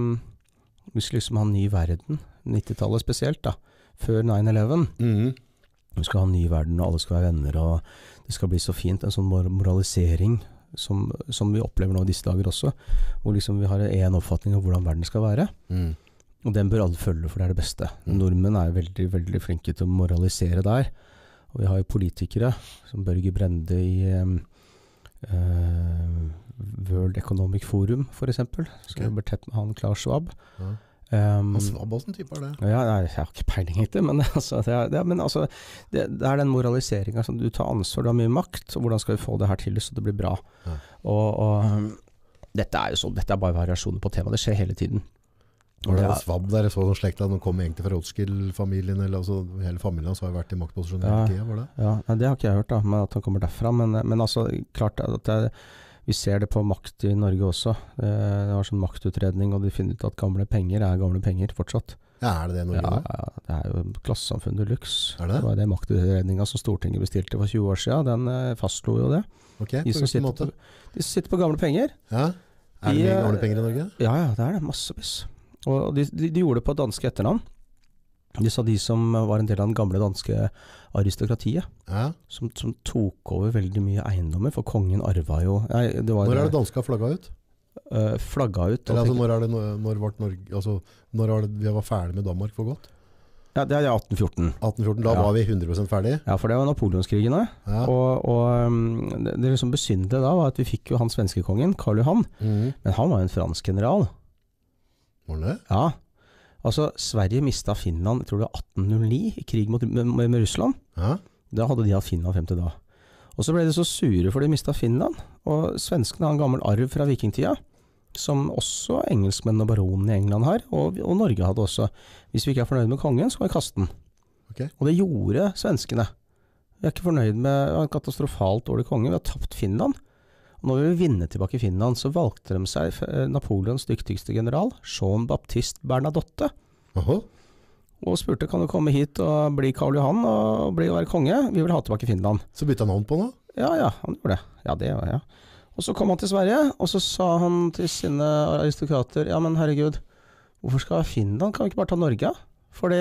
vi skulle liksom ha en ny verden, 90-tallet spesielt da, før 9/11. Vi skal ha en ny verden, og alle skal være venner, og det skal bli så fint, en sånn moralisering, som vi opplever nå i disse dager også, hvor liksom vi har en oppfatning av hvordan verden skal være. Og den bør alle følge, for det det beste. Nordmenn veldig, veldig flinke til å moralisere der. Og vi har jo politikere, som Børge Brende i World Economic Forum, for eksempel. Så jobber tett med han Klaus Schwab. Svabb, hvordan type er det? Ja, jeg har ikke peiling ikke, men, altså, det er den moraliseringen. Altså, du tar ansvar, du har mye makt, og hvordan skal vi få det her til så det blir bra? Ja. Og dette er jo sånn, dette er bare variasjoner på tema, det skjer hele tiden. Var det Svabb der, så sånn slekt at de kom egentlig fra Rothschild-familien, eller altså, hele familien hans har jo vært i maktposisjon hele tiden, var det? Ja, det har ikke jeg hørt da, men at han kommer derfra, men altså, klart at vi ser det på makt i Norge også. Det var sånn maktutredning, og de finner ut at gamle penger er gamle penger fortsatt. Ja, er det det i Norge da? Ja, det er jo klassesamfunn de luxe. Er det? Det var det maktutredningen som Stortinget bestilte for 20 år siden, den fastslo jo det. Ok, de som sitter på gamle penger. Ja, er det mye gamle penger i Norge? Ja, det er det, massevis. Og de gjorde det på danske etternavn. De sa de som var en del av den gamle danske aristokratiet, som tok over veldig mye eiendommer, for kongen arva jo... Når er det danska flagga ut? Flagga ut... Eller, når vi var ferdig med Danmark for godt? Ja, det er 1814. 1814, da var vi 100% ferdig? Ja, for det var Napoleonskrigene. Ja. Og det som besynte da var at vi fikk jo han svenske kongen, Karl Johan, men han var en fransk general. Var det? Ja. Altså, Sverige mistet Finland, jeg tror det var 1809, i krig med Russland. Ja. Da hadde de hatt Finland frem til da. Og så ble de så sure for de mistet Finland, og svenskene har en gammel arv fra vikingtida, som også engelskmenn og baronen i England har, og Norge hadde også. Hvis vi ikke er fornøyd med kongen, så kan vi kaste den. Okay. Og det gjorde svenskene. Vi er ikke fornøyd med en katastrofalt dårlig konge, vi har tapt Finland. Og når vi vil vinne tilbake Finland, så valgte de seg Napoleons dyktigste general, Jean-Baptiste Bernadotte. Og spurte, kan du komme hit og bli Karl Johan og være konge? Vi vil ha tilbake Finland. Så bytte han navn på nå? Ja, han gjorde det. Ja, det var ja. Og så kom han til Sverige, og så sa han til sine aristokrater, ja, men herregud, hvorfor skal Finland? Kan vi ikke bare ta Norge? Fordi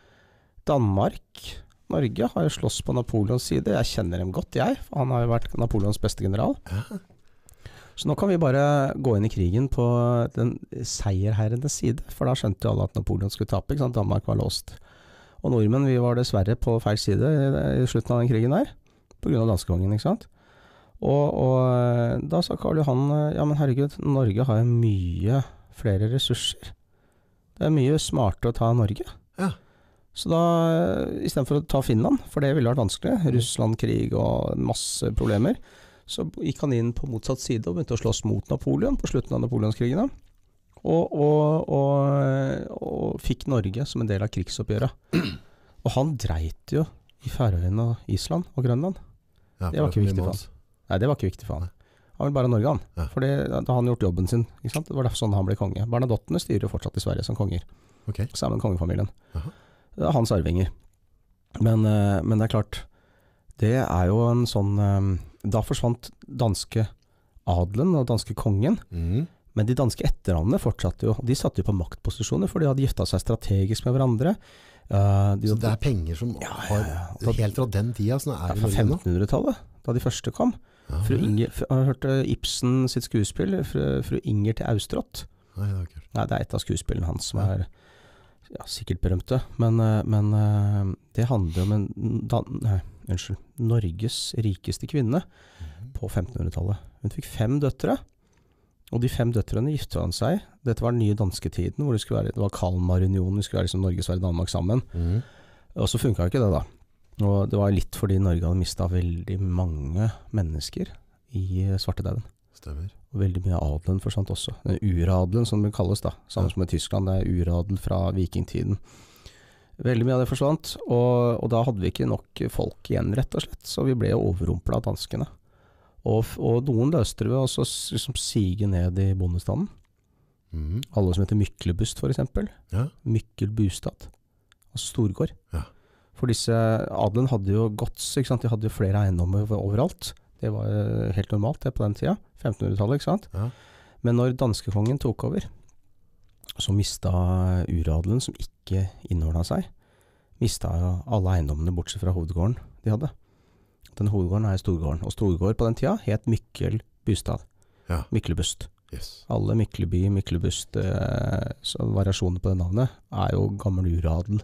Norge har jo slåss på Napoleons side. Jeg kjenner dem godt, for han har jo vært Napoleons beste general. Så nå kan vi bare gå inn i krigen på den seierherrenes side, for da skjønte jo alle at Napoleon skulle tape, ikke sant? Danmark var låst. Og nordmenn, vi var dessverre på feil side i slutten av den krigen her, på grunn av danskekongen, ikke sant? Og da sa Karl Johan, ja, men herregud, Norge har jo mye flere ressurser. Det er mye smartere å ta Norge. Ja. Så da, i stedet for å ta Finland, for det ville vært vanskelig, Russland-krig og masse problemer, så gikk han inn på motsatt side og begynte å slåss mot Napoleon på slutten av Napoleonskrigene, og fikk Norge som en del av krigsoppgjøret. Og han dreit jo i Færøyene og Island og Grønland. Ja, det var ikke viktig for han. Nei, det var ikke viktig for han. Han ville bare Norge, han. Ja. For da hadde han gjort jobben sin, ikke sant? Det var derfor sånn han ble konge. Bernadottene styrer jo fortsatt i Sverige som konger. Okay. Sammen med kongefamilien. Det er hans arvinger. Men det er klart, det er jo en sånn, da forsvant danske adelen og danske kongen, men de danske etternavnene fortsatte jo, de satt jo på maktposisjoner, for de hadde giftet seg strategisk med hverandre. Så det er penger som har, helt fra den tida, sånn er det fra 1500-tallet, da de første kom. Fru Inger, jeg hørte Ibsen sitt skuespill, fru Inger til Austrott. Nei, det er et av skuespillene hans som er sikkert berømte, men det handler om Norges rikeste kvinne på 1500-tallet. Hun fikk 5 døtre, og de 5 døtrene giftet han seg. Dette var den nye dansketiden, hvor det var Kalmarunionen, det skulle være liksom Norge, Sverige, Danmark sammen. Og så funket ikke det da. Og det var litt fordi Norge hadde mistet veldig mange mennesker i svartedauden. Stemmer. Og veldig mye adelen forsvant også. Den uradelen som det kalles da, sammen som i Tyskland, det er uradel fra vikingtiden. Veldig mye av det forsvant, og da hadde vi ikke nok folk igjen rett og slett, så vi ble overrumplet av danskene. Og noen løste det ved å liksom sige ned i bondestanden. Alle som heter Myklebust for eksempel. Myklbustad, altså Storgård. For disse adelen hadde jo gods, ikke sant? De hadde jo flere eiendommer overalt. Det var helt normalt det på den tida, 1500-tallet, ikke sant? Men når danskekongen tok over, så mistet uradelen, som ikke innordnet seg, mistet alle eiendommene bortsett fra hovedgården de hadde. Den hovedgården er Storgården, og Storgård på den tida het Myklbustad. Myklebust. Yes. Alle Mykleby, Myklebust, variasjoner på det navnet, er jo gammel uradel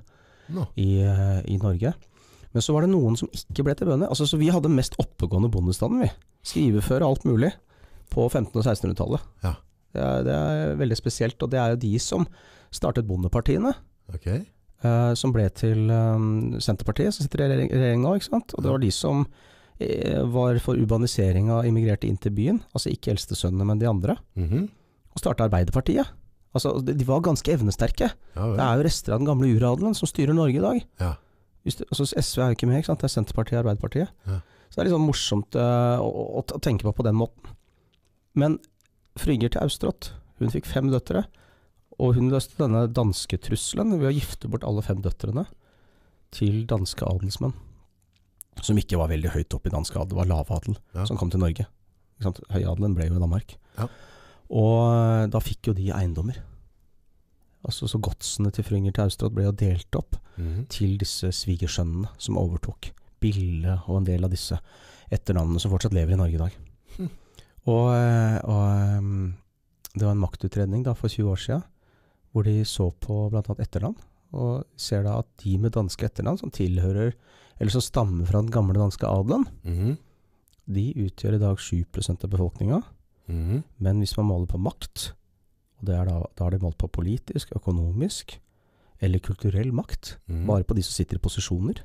i Norge. Men så var det noen som ikke ble til bønder. Altså, så vi hadde mest oppegående bondestanden, vi. Skrivefør og alt mulig på 1500- og 1600-tallet. Det er veldig spesielt, og det er jo de som startet bondepartiene, som ble til Senterpartiet, som sitter i regjering nå, ikke sant? Og det var de som var for urbanisering av immigrerte inn til byen, altså ikke eldstesønnene, men de andre, og startet Arbeiderpartiet. Altså, de var ganske evnesterke. Det er jo rester av den gamle uradelen som styrer Norge i dag. Altså, SV er jo ikke med, ikke sant? Det er Senterpartiet og Arbeiderpartiet. Så det er litt sånn morsomt å tenke på den måten. Men Frigger til Austrott, hun fikk 5 døtre, og hun løste denne danske trusselen ved å gifte bort alle 5 døtrene til danske adelsmenn, som ikke var veldig høyt opp i dansk adel, det var lavadel som kom til Norge. Høyadelen ble jo i Danmark. Og da fikk jo de eiendommer. Altså så godsene til Frigger til Austrott ble jo delt opp til disse svigersønnene som overtok Bille og en del av disse etternavnene som fortsatt lever i Norge i dag. Og det var en maktutredning da for 20 år siden, hvor de så på blant annet etternavn, og ser da at de med danske etternavn som tilhører, eller som stammer fra den gamle danske adelen, de utgjør i dag 7% av befolkningen. Men hvis man måler på makt, og da er det målt på politisk, økonomisk eller kulturell makt, bare på de som sitter i posisjoner,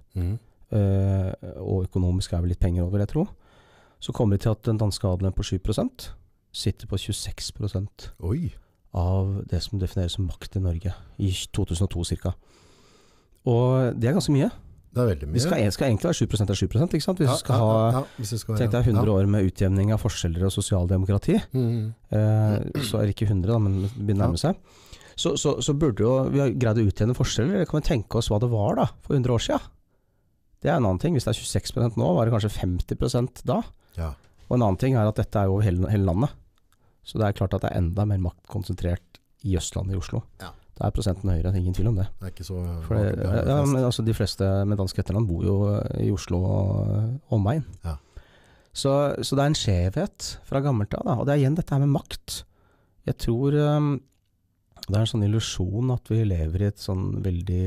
og økonomisk er vel litt penger over, jeg tror, så kommer vi til at den danske adelen på 7% sitter på 26% av det som defineres som makt i Norge i 2002 cirka. Og det er ganske mye. Det er veldig mye. Det skal egentlig være 7% av 7%, ikke sant? Hvis du skal ha tenk deg 100 år med utjevning av forskjeller og sosialdemokrati, så er det ikke 100 da, men det begynner å nærme seg. Så burde jo vi ha greid å utjevne forskjeller, eller kan vi tenke oss hva det var da, for 100 år siden? Det er en annen ting. Hvis det er 26% nå, var det kanskje 50% da. Og en annen ting er at dette er jo over hele landet. Så det er klart at det er enda mer makt konsentrert i Østlandet i Oslo. Da er prosenten høyere, ingen tvil om det. Det er ikke så... men altså de fleste med dansk etternavn bor jo i Oslo og omegn. Så det er en skjevhet fra gammelt av, og det er igjen dette her med makt. Jeg tror det er en sånn illusjon at vi lever i et sånn veldig...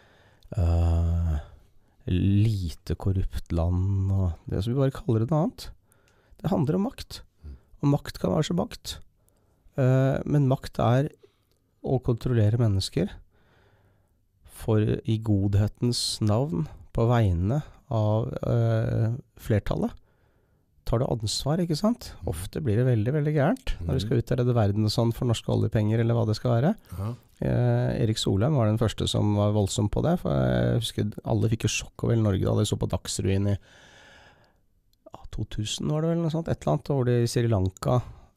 lite korrupt land og det som vi bare kaller det noe annet. Det handler om makt. Og makt kan være så makt. Men makt er å kontrollere mennesker for i godhetens navn på vegne av flertallet. Tar du ansvar, ikke sant? Ofte blir det veldig, veldig gærent når vi skal utredde verden og sånn for norske oljepenger eller hva det skal være. Erik Solheim var den første som var voldsom på det, for jeg husker alle fikk jo sjokk over hele Norge da de så på Dagsrevyen i 2000 var det vel noe sånt, et eller annet, hvor de i Sri Lanka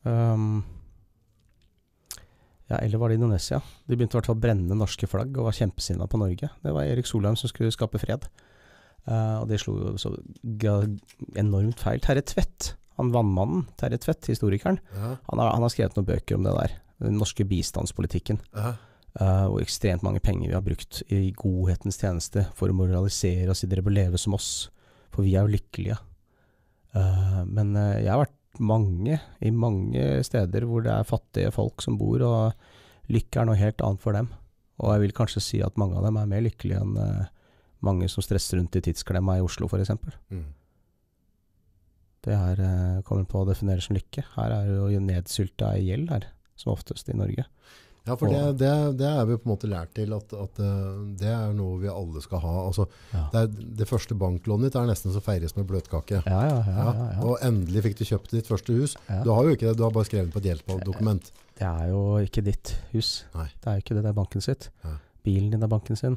eller var det Indonesia, de begynte i hvert fall å brenne norske flagg og var kjempesinnet på Norge. Det var Erik Solheim som skulle skape fred, og det slo jo så enormt feil. Terje Tvedt, han vannmannen Terje Tvedt, historikeren, han har skrevet noen bøker om det der, den norske bistandspolitikken, og ekstremt mange penger vi har brukt i godhetens tjeneste for å moralisere og si dere bør leve som oss, for vi er jo lykkelige. Men jeg har vært i mange steder hvor det er fattige folk som bor, og lykke er noe helt annet for dem. Og jeg vil kanskje si at mange av dem er mer lykkelige enn mange som stresser rundt i tidsklemma i Oslo, for eksempel. Det her kommer på å definere som lykke. Her er jo nedsylta i gjeld her, som oftest i Norge. Ja, for det er vi på en måte lært til at det er noe vi alle skal ha. Altså, det første banklånet ditt er nesten så feires med bløtkake. Og endelig fikk du kjøpt ditt første hus. Du har jo ikke det, du har bare skrevet på et hjelpedokument. Det er jo ikke ditt hus. Nei. Det er jo ikke det, det er banken sitt. Bilen din er banken sin.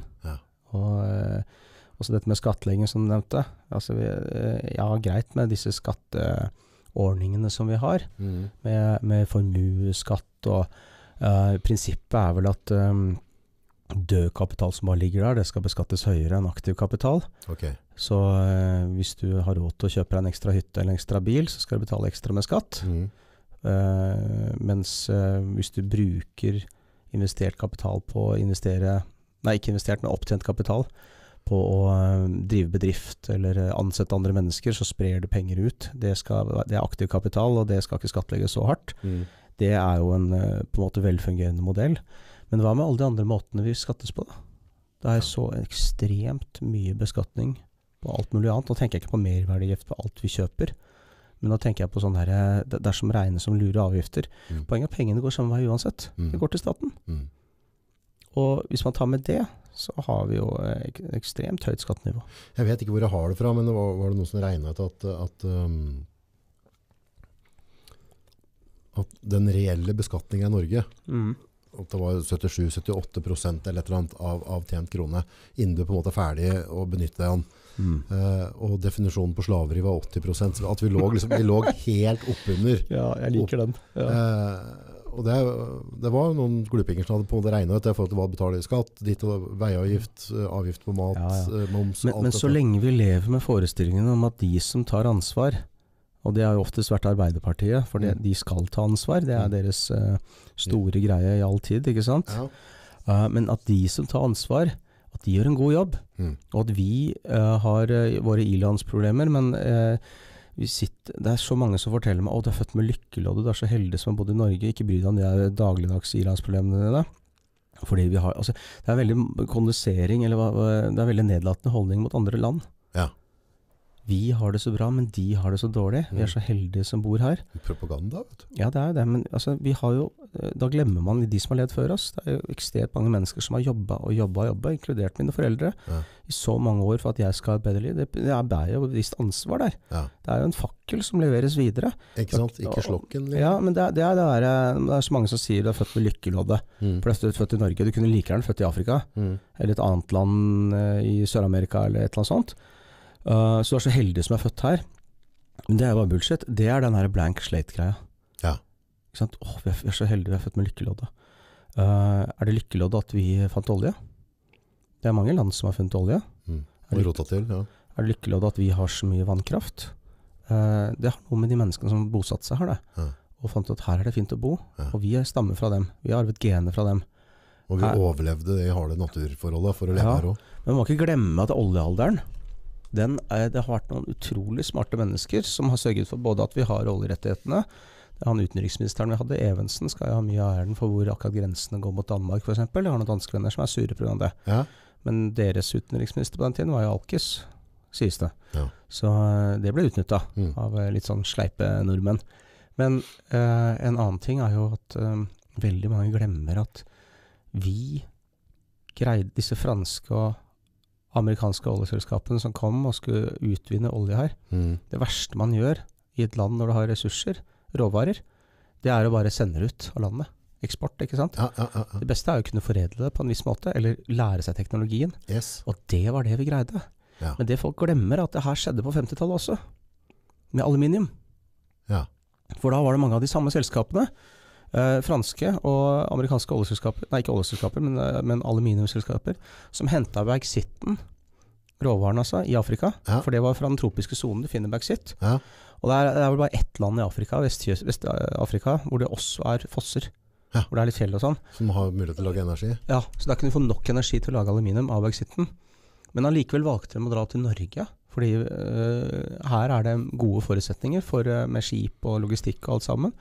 Og så dette med skattlegging som du nevnte. Altså, greit med disse skatteordningene som vi har, med formueskatt og prinsippet er vel at død kapital som bare ligger der, det skal beskattes høyere enn aktiv kapital. Så hvis du har råd til å kjøpe en ekstra hytte eller en ekstra bil, så skal du betale ekstra med skatt. Mens hvis du bruker investert kapital på å investere, ikke investert, men opptjent kapital på å drive bedrift eller ansette andre mennesker, så sprer du penger ut. Det er aktiv kapital, og det skal ikke skattlegges så hardt. Det er jo en på en måte velfungerende modell. Men hva med alle de andre måtene vi skattes på da? Det er så ekstremt mye beskatning på alt mulig annet. Nå tenker jeg ikke på merverdiavgift på alt vi kjøper, Men nå tenker jeg på sånn her, dersom regnes som lure avgifter. Poenget er at pengene går samme vei uansett. Det går til staten. Og hvis man tar med det, så har vi jo ekstremt høyt skattenivå. Jeg vet ikke hvor jeg har det fra, men var det noen som regnet at den reelle beskatningen i Norge, at det var 77-78% eller et eller annet av tjent krone, innen du på en måte er ferdig å benytte den. Og definisjonen på slaveri var 80%, at vi lå helt oppunder. Ja, jeg liker den. Ja. Og det var noen gluppinger som hadde på en måte regnet ut det for at det var betalt skatt, ditt og veiavgift, avgift på mat, moms. Men så lenge vi lever med forestillingen om at de som tar ansvar, og det har jo oftest vært Arbeiderpartiet, for de skal ta ansvar, det er deres store greie i all tid, ikke sant? Men at de som tar ansvar, at de gjør en god jobb, og at vi har våre ilandsproblemer, men det er så mange som forteller meg, du er født med lykkelodd, du er så heldig som har bodd i Norge, ikke bry deg om de dagligdags ilandsproblemene dine. Fordi vi har, altså, det er veldig kondensering, eller det er veldig nedlatende holdning mot andre land. Ja. Vi har det så bra, men de har det så dårlig. Vi er så heldige som bor her. Propaganda, vet du. Ja, det er det, men altså, vi har jo, da glemmer man de som har levd før oss. Det er jo ekstremt mange mennesker som har jobbet, inkludert mine foreldre, i så mange år for at jeg skal ha et bedre liv. Det er jo et visst ansvar der. Ja. Det er jo en fakkel som leveres videre. Ikke sant? Ikke slokken. Ja, men det er så mange som sier du er født med lykkeloddet. For du er født i Norge. Du kunne like gjerne født i Afrika, eller et annet land i Sør-Amerika, eller et eller annet sånt. Så du er så heldig som er født her. Men det er jo bare bullshit. Det er den her blank slate-greia. Ja. Ikke sant? Vi er så heldige, vi er født med lykkeloddet. Er det lykkeloddet at vi fant olje? Det er mange land som har funnet olje. Og rota til, ja. Er det lykkeloddet at vi har så mye vannkraft? Det har noe med de menneskene som bosatt seg her, det. Ja. Og fant ut at her er det fint å bo. Ja. Og vi stammer fra dem. Vi har arvet gener fra dem. Og vi overlevde det i harde naturforholdet for å leve her også. Men man må ikke glemme at oljealderen, det har vært noen utrolig smarte mennesker som har sørget for både at vi har oljerettighetene. Han utenriksministeren vi hadde, Evensen, skal jo ha mye av æren for hvor akkurat grensene går mot Danmark, for eksempel. Jeg har noen danske venner som er sure på grunn av det. Ja. Men deres utenriksminister på den tiden var jo Alkes, sies det. Ja. Så det ble utnyttet av litt sånn sleipe nordmenn. Men en annen ting er jo at veldig mange glemmer at vi greide disse franske og amerikanske oljeselskapene som kom og skulle utvinne olje her. Det verste man gjør i et land når det har ressurser, råvarer, det er å bare sende ut av landet. Eksport, ikke sant? Ja. Det beste er å kunne foredle det på en viss måte, eller lære seg teknologien. Yes. Og det var det vi greide. Ja. Men det folk glemmer at det her skjedde på 50-tallet også, med aluminium. Ja. For da var det mange av de samme selskapene, franske og amerikanske oljeselskaper, nei ikke oljeselskaper, men aluminiumselskaper, som hentet bauxitten, råvaren altså, i Afrika, for det var fra den tropiske zonen du finner bauxitt. Ja. Og det er vel bare ett land i Afrika, Vest-Afrika, hvor det også er fosser, hvor det er litt fjell og sånn. Som har mulighet til å lage energi? Ja, så da kan du få nok energi til å lage aluminium av bauxitten. Men allikevel valgte de å dra til Norge, fordi her er det gode forutsetninger med skip og logistikk og alt sammen.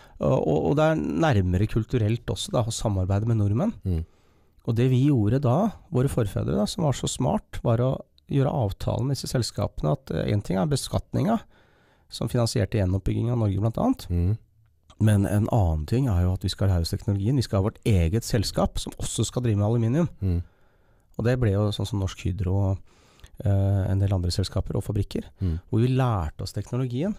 Og det er nærmere kulturelt også da, å samarbeide med nordmenn. Og det vi gjorde da, våre forfedre da, som var så smart, var å gjøre avtalen med disse selskapene at en ting er beskatninga, som finansierte gjenoppbygging av Norge blant annet. Men en annen ting er jo at vi skal lære oss teknologien. Vi skal ha vårt eget selskap som også skal drive med aluminium. Og det ble jo sånn som Norsk Hydro og en del andre selskaper og fabrikker, hvor vi lærte oss teknologien.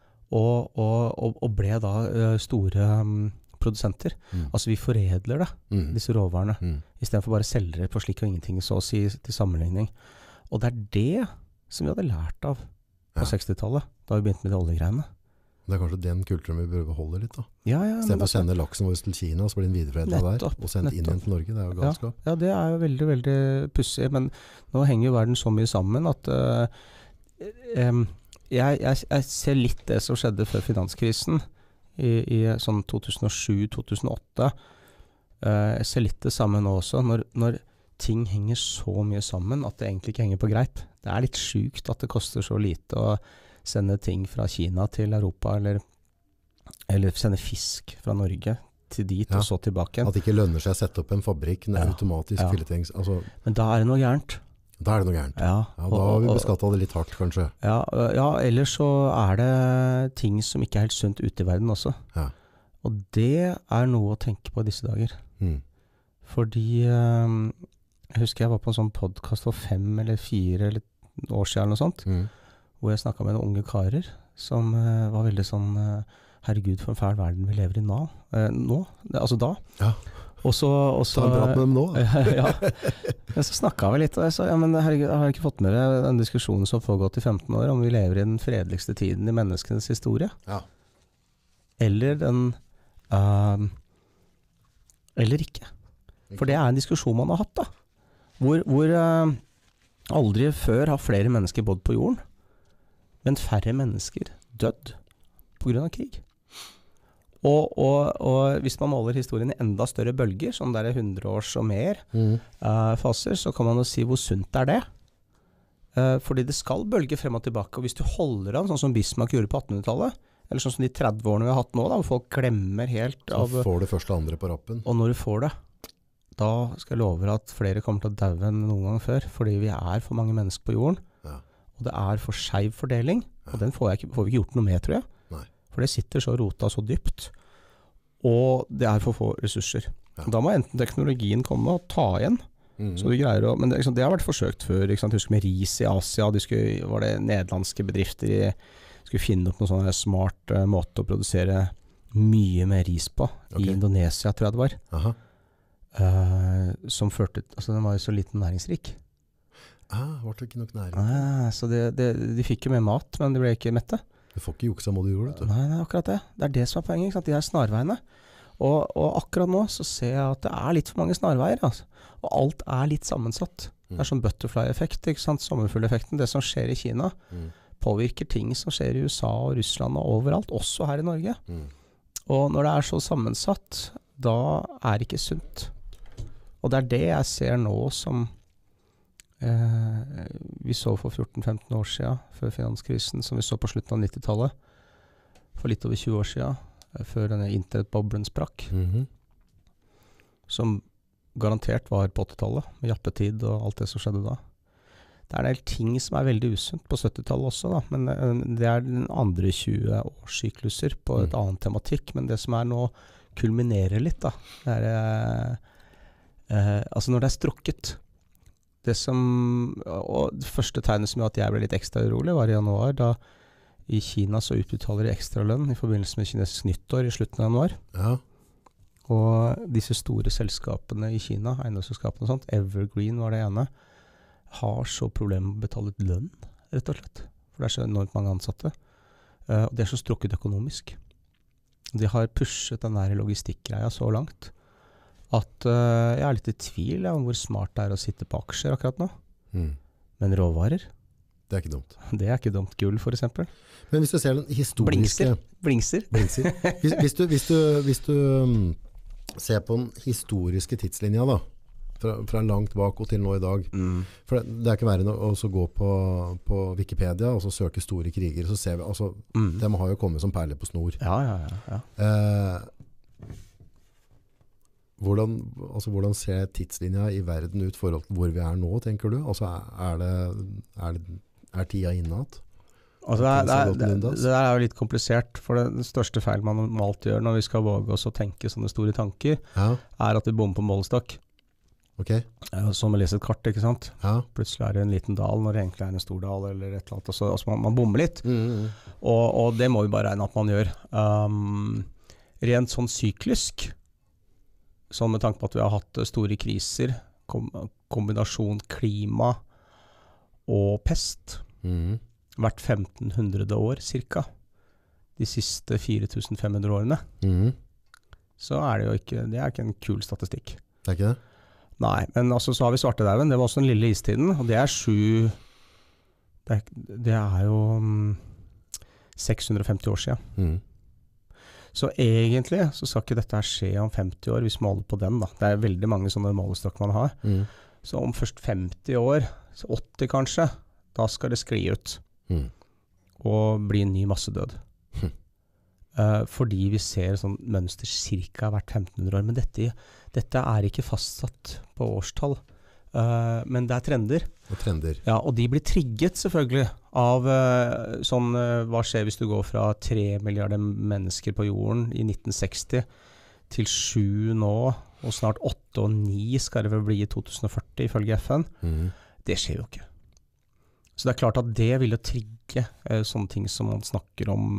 Og ble da store produsenter. Altså vi foredler det, disse råvarene, i stedet for bare å selge det på slik og ingenting, så å si til sammenligning. Og det er det som vi hadde lært av på 60-tallet, da vi begynte med de oljegreiene. Det er kanskje den kulturen vi bør beholde litt da. Ja, i stedet for å sende laksen vår til Kina, så blir den videreforedlet der, og sendt inn igjen til Norge. Det er jo galskap. Ja, det er jo veldig, veldig pussig, men nå henger jo verden så mye sammen at jeg ser litt det som skjedde før finanskrisen i sånn 2007-2008. Jeg ser litt det samme nå også, når ting henger så mye sammen at det egentlig ikke henger på greip. Det er litt sykt at det koster så lite å sende ting fra Kina til Europa, eller sende fisk fra Norge til dit og så tilbake. At det ikke lønner seg å sette opp en fabrikk med automatisk filletengs. Altså. Men da er det noe gærent. Da det noe gærent. Ja, da har vi beskattet det litt hardt, kanskje. Ja, ellers så det ting som ikke helt sunt ute i verden også. Ja. Og det noe å tenke på i disse dager. Fordi jeg husker jeg var på en sånn podcast for 5 eller 4 år siden eller noe sånt, hvor jeg snakket med noen unge karer som var veldig sånn herregud for en fæl verden vi lever i nå, altså da. Ja. Og så ta en prat med dem nå. Ja. Men så snakket vi litt, og jeg sa, ja, men herregud, jeg har ikke fått med deg den diskusjonen som har pågått i 15 år, om vi lever i den fredeligste tiden i menneskenes historie. Ja. Eller den eller ikke. For det en diskusjon man har hatt da. Hvor aldri før har flere mennesker bodd på jorden, men færre mennesker dødd på grunn av krig. Og hvis man måler historien i enda større bølger, sånn der 100 års og mer faser, så kan man jo si hvor sunt det. Fordi det skal bølge frem og tilbake, og hvis du holder an, sånn som Bismarck gjorde på 1800-tallet, eller sånn som de 30 årene vi har hatt nå, da, hvor folk glemmer helt av... Så får du første og andre på rappen. Og når du får det, da skal jeg love at flere kommer til å daue enn noen gang før, fordi vi for mange mennesker på jorden, og det for skeiv fordeling, og den får vi ikke gjort noe med, tror jeg. Nei. For det sitter så rota så dypt, og det for få ressurser. Da må enten teknologien komme og ta igjen, så vi greier å... Men det har vært forsøkt før, husker med ris i Asia, var det nederlandske bedrifter skulle finne opp noen sånn smart måte å produsere mye mer ris på. I Indonesia, tror jeg det var. Aha. Som førte... Altså, den var jo så liten næringsrik. Var det ikke nok næring? Så de fikk jo mer mat, men de ble ikke mette. Du får ikke juksa må du gjøre, vet du. Nei, akkurat det. Det det som poenget, ikke sant? De her snarveiene. Og akkurat nå så ser jeg at det litt for mange snarveier, altså. Og alt litt sammensatt. Det sånn butterfly-effekt, ikke sant? Sommerfugleffekten. Det som skjer i Kina, påvirker ting som skjer i USA og Russland og overalt, også her i Norge. Og når det så sammensatt, da det ikke sunt. Og det det jeg ser nå som vi så for 14-15 år siden, før finanskrisen, som vi så på slutten av 90-tallet, for litt over 20 år siden, før denne internettboblen sprakk, som garantert var på 80-tallet, med jappetid og alt det som skjedde da. Det en del ting som veldig usunt på 70-tallet også, da, men det den andre 20 årssykluser på et annet tematikk, men det som nå kulminerer litt, da, altså når det strukket, det som, og det første tegnet som gjorde at jeg ble litt ekstra urolig var i januar, da i Kina så utbetaler de ekstra lønn i forbindelse med kinesisk nyttår i slutten av januar. Ja. Og disse store selskapene i Kina, eiendomsselskapene og sånt, Evergreen var det ene, har så problemer med å betale ut lønn, rett og slett. For det så enormt mange ansatte. Og det så strukket økonomisk. De har pushet den der logistikkgreia så langt at jeg litt i tvil om hvor smart det å sitte på aksjer akkurat nå. Men råvarer, det ikke dumt. Det ikke dumt. Gull, for eksempel. Men hvis du ser den historiske... Blingser. Hvis du ser på den historiske tidslinja da, fra langt bak og til nå i dag. For det ikke verre å gå på Wikipedia og så søke store kriger, så ser vi, altså, de har jo kommet som perler på snor. Ja. Hvordan ser tidslinja i verden ut forhold til hvor vi nå, tenker du? Altså, tida innatt? Altså det jo litt komplisert, for det største feil man normalt gjør når vi skal våge oss å tenke sånne store tanker, at vi bommer på målestokk. Som å lese et kart, ikke sant? Plutselig det en liten dal når det egentlig en stor dal eller et eller annet, altså man bommer litt. Og det må vi bare regne at man gjør. Rent sånn syklisk, sånn med tanke på at vi har hatt store kriser, kombinasjon klima og pest, hvert 1500 år cirka, de siste 4500 årene, så det jo ikke, det ikke en kul statistikk. Det ikke det? Nei, men altså så har vi svartedauden, det var også den lille istiden, og det 7, det jo 650 år siden. Så egentlig så skal ikke dette skje om 50 år, hvis vi måler på den da. Det veldig mange sånne målestokk man har. Så om først 50 år, så 80 kanskje, da skal det skli ut. Og bli en ny massedød. Fordi vi ser sånn mønster cirka hvert 1500 år. Men dette ikke fastsatt på årstall. Men det trender. Trender. Ja, og de blir trigget selvfølgelig av sånn, hva skjer hvis du går fra 3 milliarder mennesker på jorden i 1960 til 7 nå, og snart 8 og 9 skal det vel bli i 2040 ifølge FN. Det skjer jo ikke. Så det klart at det vil jo trigge sånne ting som man snakker om.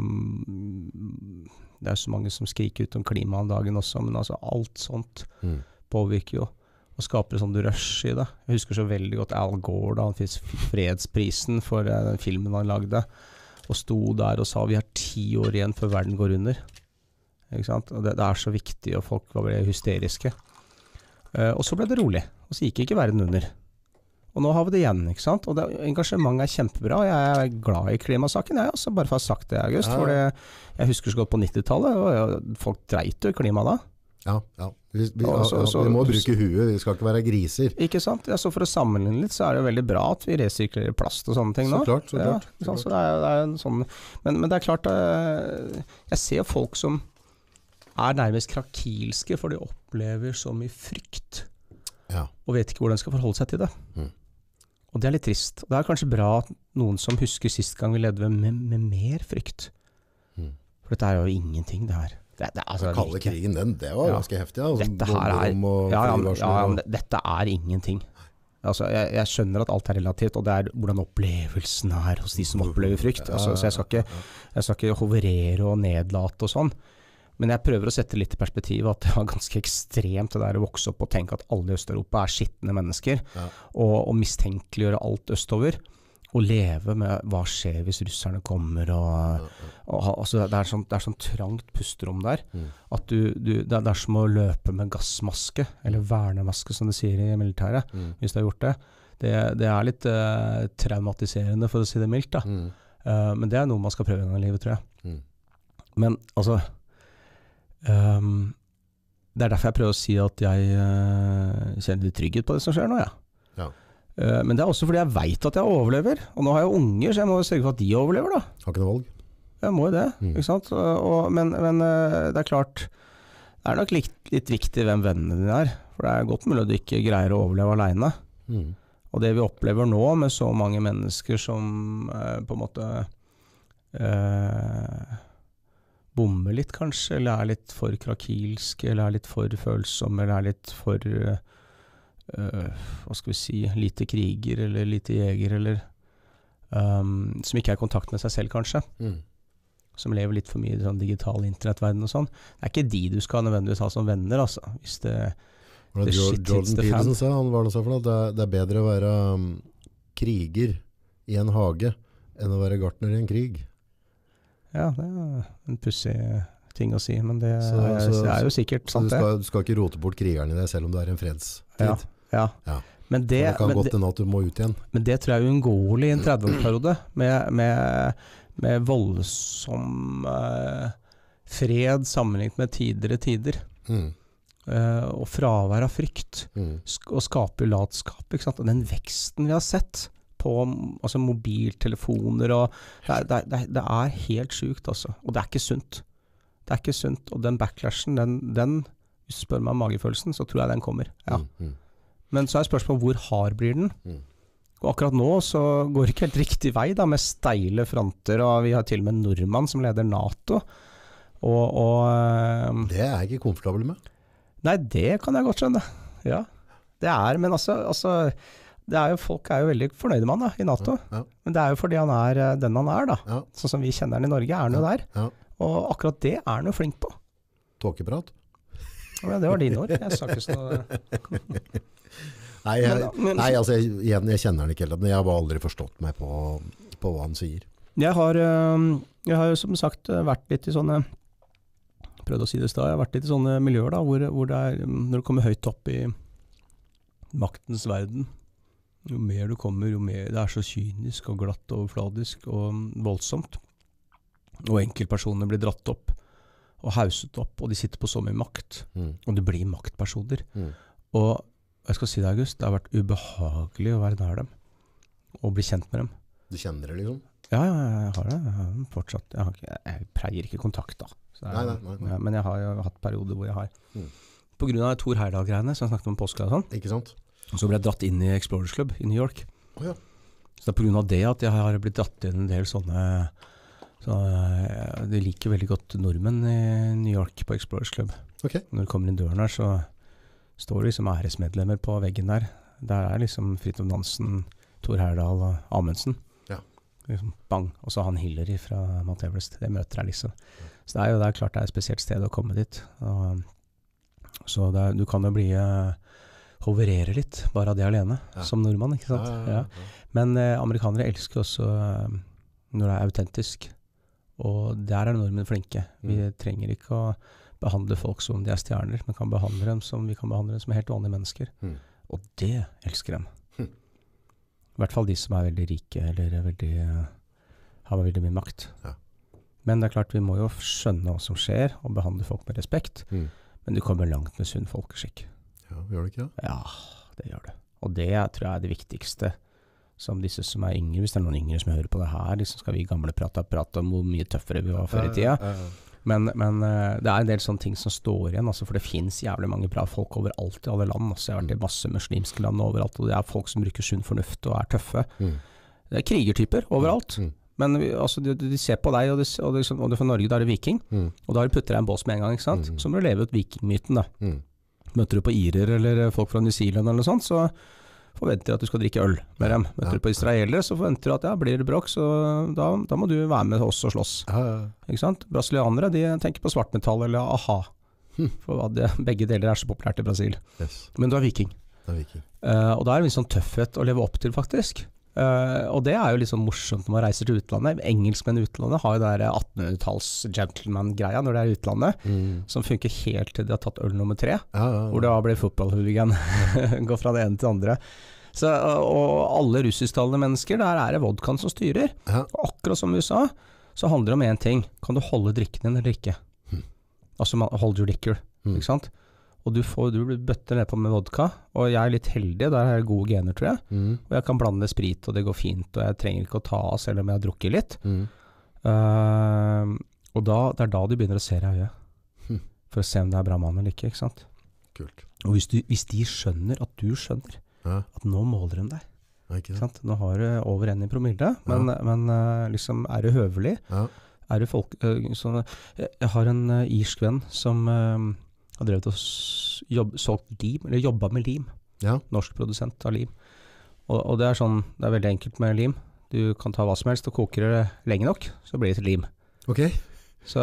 Det så mange som skriker ut om klima om dagen også, men altså alt sånt påvirker jo, og skaper sånn rush i det. Jeg husker så veldig godt Al Gore da han fikk fredsprisen for den filmen han lagde, og sto der og sa vi har 10 år igjen før verden går under. Ikke sant? Og det så viktig, og folk var veldig hysteriske. Og så ble det rolig, og så gikk ikke verden under. Og nå har vi det igjen, ikke sant? Og engasjementet kjempebra. Jeg er glad i klimasaken, jeg også, bare for å ha sagt det i august. For jeg husker så godt på 90-tallet, og folk dreit jo i klima da. Ja. Vi må bruke huet, vi skal ikke være griser. Ikke sant? Ja, så for å sammenligne litt, så det jo veldig bra at vi resirkulerer plast og sånne ting nå. Så klart. Ja, så det en sånn, men det klart, jeg ser folk som nærmest krakilske, for de opplever så mye frykt. Ja. Og vet ikke hvordan de skal forholde seg til det. Og det litt trist. Og det kanskje bra at noen som husker sist gang vi levde med mer frykt. For dette jo ingenting, det her. Altså, kalde krigen, det var ganske heftig. Altså, dette her men dette ingenting. Altså, jeg skjønner at alt relativt, og det hvordan opplevelsen hos de som opplever frykt. Altså, så jeg skal ikke hoverere og nedlate og sånn. Men jeg prøver å sette litt i perspektiv at det var ganske ekstremt det der å vokse opp og tenke at alle i Øst-Europa skittende mennesker, og mistenkeliggjøre alt østover, og leve med hva skjer hvis russerne kommer, altså det sånn trangt pusterom der, at det som å løpe med gassmaske, eller vernemaske som det sier i militæret, hvis du har gjort det. Det litt traumatiserende, for å si det mildt da. Men det noe man skal prøve gjennom livet, tror jeg. Men altså, det derfor jeg prøver å si at jeg kjenner litt trygghet på det som skjer nå, ja. Men det også fordi jeg vet at jeg overlever, og nå har jeg unger, så jeg må sørge for at de overlever da. Har ikke noe valg? Jeg må jo det, ikke sant? Men det klart, det nok litt viktig hvem vennene dine for det godt mulig at du ikke greier å overleve alene. Og det vi opplever nå med så mange mennesker som på en måte bommer litt kanskje, eller litt for krakilske, eller litt for følsomme, eller litt for, hva skal vi si, lite kriger, eller lite jeger, eller som ikke i kontakt med seg selv kanskje, som lever litt for mye i sånn digital internettverden og sånn. Det ikke de du skal nødvendigvis ha som venner, altså. Hvis det Jordan Peterson sa, han var det så for noe, det bedre å være kriger i en hage enn å være gartner i en krig. Ja, det en pussig ting å si, men det jo sikkert sant det. Du skal ikke rote bort krigerne i det, selv om det en fredstid. Ja. Men det kan godt hende at du må ut igjen. Men det tror jeg er uunngåelig i en 30-årsperiode, med voldsom fred sammenlignet med tidligere tider. Og fravær av frykt, og skape latskap, ikke sant? Og den veksten vi har sett på altså mobiltelefoner, og det helt sykt altså. Og det ikke sunt. Det ikke sunt, og den backlashen, den hvis du spør meg om magefølelsen, så tror jeg den kommer. Ja. Men så spørsmålet hvor hard blir den? Og akkurat nå så går det ikke helt riktig vei da, med steile fronter, og vi har til og med en nordmann som leder NATO. Og det jeg ikke komfortabel med. Nei, det kan jeg godt skjønne. Ja, det men altså det jo, folk jo veldig fornøyde med han da, i NATO. Men det jo fordi han den han da. Sånn som vi kjenner han i Norge, han jo der. Og akkurat det han jo flink på. Tåkeprat? Ja, det var dine ord. Jeg sa ikke sånn. Nei, altså, jeg kjenner han ikke helt, men jeg har bare aldri forstått meg på hva han sier. Jeg har jo som sagt vært litt i sånne, prøvd å si det i sted, jeg har vært litt i sånne miljøer da, hvor det når du kommer høyt opp i maktens verden, jo mer du kommer, jo mer det så kynisk og glatt og overfladisk og voldsomt. Og enkeltpersoner blir dratt opp og hauset opp, og de sitter på så mye makt. Og det blir maktpersoner. Og jeg skal si det, August, det har vært ubehagelig å være nær dem, og bli kjent med dem. Du kjenner det liksom? Ja, jeg har det. Jeg har fortsatt. Jeg pleier ikke kontakt da. Nei. Men jeg har jo hatt perioder hvor jeg har. På grunn av Thor Heyerdahl-greiene, som jeg snakket om påske og sånn. Ikke sant? Så ble jeg dratt inn i Explorers Club i New York. Ja. Så det på grunn av det at jeg har blitt dratt inn en del sånne, så de liker veldig godt nordmenn i New York på Explorers Club. Okay. Når du kommer inn døren her, så står det liksom æresmedlemmer på veggen der. Der liksom Fridtjof Nansen, Tor Heyerdahl og Amundsen. Ja. Liksom bang, og så han Hillary fra Mount Everest. Det møter jeg liksom. Så det er klart det er et spesielt sted å komme dit. Og, så du kan jo bli hoverere litt, bare av det alene, som nordmann, ikke sant? Ja. Men amerikanere elsker også når det er autentisk, og der er nordmenn flinke. Vi trenger ikke å behandle folk som de er stjerner, men kan behandle dem som vi kan behandle dem som helt vanlige mennesker. Og det elsker dem. I hvert fall de som er veldig rike, eller har veldig mye makt. Ja. Men det er klart, vi må jo skjønne hva som skjer, og behandle folk med respekt, men du kommer langt med sunn folkeskikk. Ja, gjør det ikke det? Ja, det gjør det. Og det tror jeg er det viktigste som disse som er yngre, hvis det er noen yngre som hører på det her, liksom skal vi gamle prate om hvor mye tøffere vi var før i tida. Men det er en del sånne ting som står igjen, altså, for det finnes jævlig mange bra folk overalt i alle land. Altså, jeg har vært i masse muslimske land overalt, og det er folk som bruker sunn fornuft og er tøffe. Det er krigertyper overalt. Men altså, de ser på deg, og det for Norge, da er det viking, og da har de puttet deg i en bås med en gang, ikke sant? Så må du leve ut vikingmyten da. Møter du på irer eller folk fra New Zealand eller noe sånt, så forventer du at du skal drikke øl med dem. Møter du på israelere, så forventer du at blir det bråk, så da må du være med oss og slåss. Ikke sant? Brasilianere, de tenker på svartmetall eller aha. For begge deler er så populært i Brasil. Yes. Men du er viking. Og da er det en sånn tøffhet å leve opp til, faktisk. Og det er jo litt sånn morsomt når man reiser til utlandet. Engelskmenn i utlandet har jo der 1800-talls gentleman-greia når det er utlandet, som funker helt til de har tatt øl nummer 3, hvor det ble fotballhooligan, går fra det ene til det andre. Så, og alle russisktalende mennesker, der er det vodkaen som styrer. Og akkurat som i USA, så handler det om en ting. Kan du holde drikken din eller ikke? Altså, hold your liquor, ikke sant? Og du blir bøtter ned på med vodka, og jeg er litt heldig, der er det gode gener, tror jeg. Og jeg kan blande sprit, og det går fint, og jeg trenger ikke å ta av, selv om jeg har drukket litt. Og det er da du begynner å se deg i øyet, for å se om det er bra mann eller ikke sant? Kult. Og hvis de skjønner at du skjønner, at nå måler de deg, ikke sant? Nå har du over 1 i promille, men liksom, er du høvelig? Er du folk... jeg har en irsk venn som... har drevet og solgt lim, eller jobbet med lim. Norsk produsent av lim. Og det er sånn, det er veldig enkelt med lim. Du kan ta hva som helst og koker det lenge nok, så blir det til lim. Ok. Så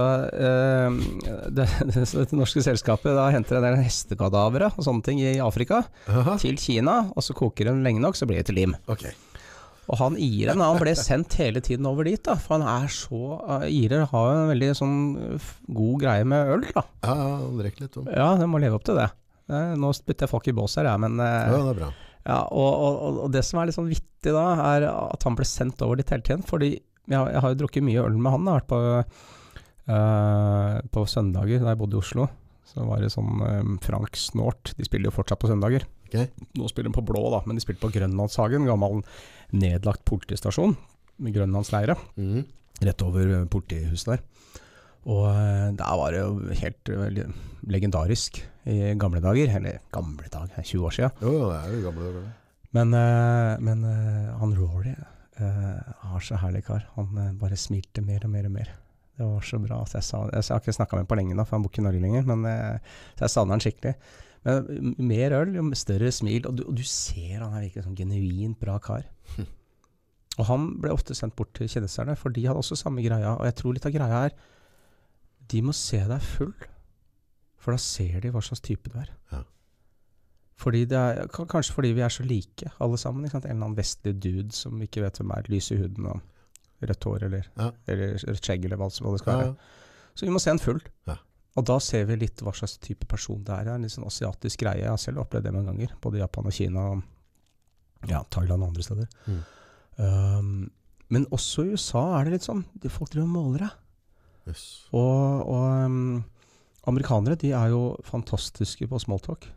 det norske selskapet da henter en del hestekadavere og sånne ting i Afrika til Kina, og så koker den lenge nok, så blir det til lim. Ok. Og han Iren, han ble sendt hele tiden over dit da, for han er så, Irer har en veldig sånn god greie med øl da. Ja, han drikker litt om. Ja, det må leve opp til det. Nå spytter jeg folk i bås her, men... ja, det er bra. Ja, og det som er litt sånn vittig da, er at han ble sendt over dit hele tiden, fordi jeg har jo drukket mye øl med han, jeg har vært på søndager da jeg bodde i Oslo, så var det sånn Frank Snort, de spiller jo fortsatt på søndager. Okay. Nå spiller de på blå da, men de spiller på Grønlandshagen, gammel nedlagt politistasjon med Grønlandsleire, rett over politihuset der. Og der var det jo helt legendarisk i gamle dager, eller gamle dag, 20 år siden. Jo, det er jo gamle dager. Men han Rory har så herlig kar, han bare smilte mer og mer og mer. Det var så bra, så jeg har ikke snakket med ham på lenge nå, for han bor ikke i Norge lenger, men så jeg savner han skikkelig. Men mer øl, jo større smil, og du ser han er virkelig sånn genuint bra kar. Og han ble ofte sendt bort til kjendiserne, for de hadde også samme greia, og jeg tror litt av greia er, de må se deg full, for da ser de hva slags type du er. Ja. Fordi kanskje fordi vi er så like, alle sammen, ikke sant? En eller annen vestlig dude som ikke vet hvem er, lys i huden og rødt hår, eller rødt skjegg, eller hva det skal være. Så vi må se en full. Ja. Og da ser vi litt hva slags type person det er. En litt sånn asiatisk greie. Jeg har selv opplevd det mange ganger, både i Japan og Kina, og Thailand og andre steder. Men også i USA er det litt sånn, folk driver og måler det. Yes. Og amerikanere, de er jo fantastiske på smalltalk.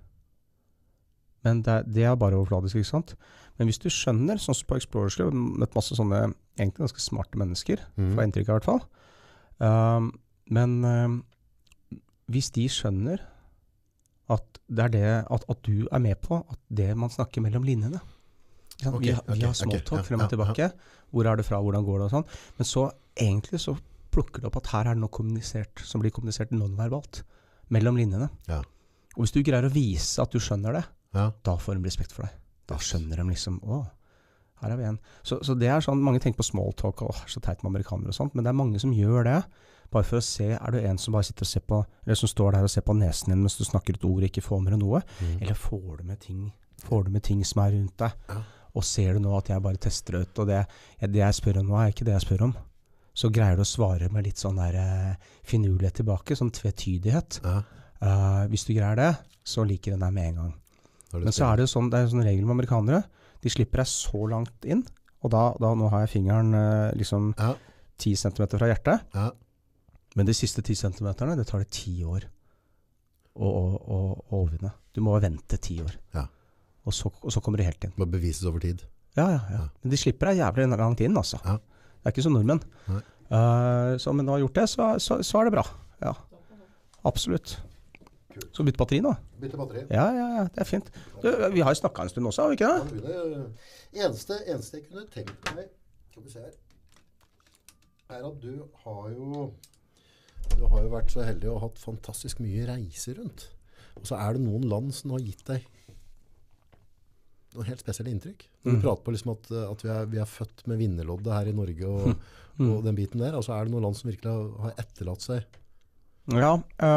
Men det er bare overfladisk, ikke sant? Men hvis du skjønner, sånn som på Explorers Club, møtt masse sånne egentlig ganske smarte mennesker, får jeg inntrykk av i hvert fall. Men hvis de skjønner at det er det at du er med på at det man snakker mellom linjene. Vi har smalltalk frem og tilbake. Hvor er det fra, hvordan går det og sånn. Men så egentlig så plukker det opp at her er det noe kommunisert, som blir kommunisert non-verbalt mellom linjene. Ja. Og hvis du greier å vise at du skjønner det, da får de respekt for deg. Da skjønner de liksom, her er vi igjen. Så det er sånn, mange tenker på smalltalk, så teit med amerikanere og sånt, men det er mange som gjør det, bare for å se, er du en som bare sitter og ser på, eller som står der og ser på nesen din mens du snakker et ord og ikke får med noe, eller får du med ting som er rundt deg, og ser du nå at jeg bare tester det ut, og det jeg spør om nå er ikke det jeg spør om, så greier du å svare med litt sånn der finurlighet tilbake, sånn tvetydighet. Hvis du greier det, så liker den deg med en gang. Men så er det jo sånn, det er en sånn regel med amerikanere, de slipper deg så langt inn, og da nå har jeg fingeren liksom 10 centimeter fra hjertet, men de siste 10 centimeterne, det tar det 10 år å overvinne. Du må vente 10 år. Og så kommer det helt inn. Det må bevises over tid. Ja. Men de slipper deg jævlig langt inn, altså. Det er ikke som nordmenn. Så men du har gjort det, så er det bra. Ja, absolutt. Så bytte batteri nå? Bytte batteri. Ja, det er fint. Vi har jo snakket en stund også, har vi ikke det? Eneste jeg kunne tenkt meg, skal vi se her, er at du har jo vært så heldig og hatt fantastisk mye reiser rundt. Og så er det noen land som har gitt deg noen helt spesielle inntrykk. Når du prater på liksom at vi er født med vinnerloddet her i Norge og den biten der, altså er det noen land som virkelig har etterlatt seg? Ja,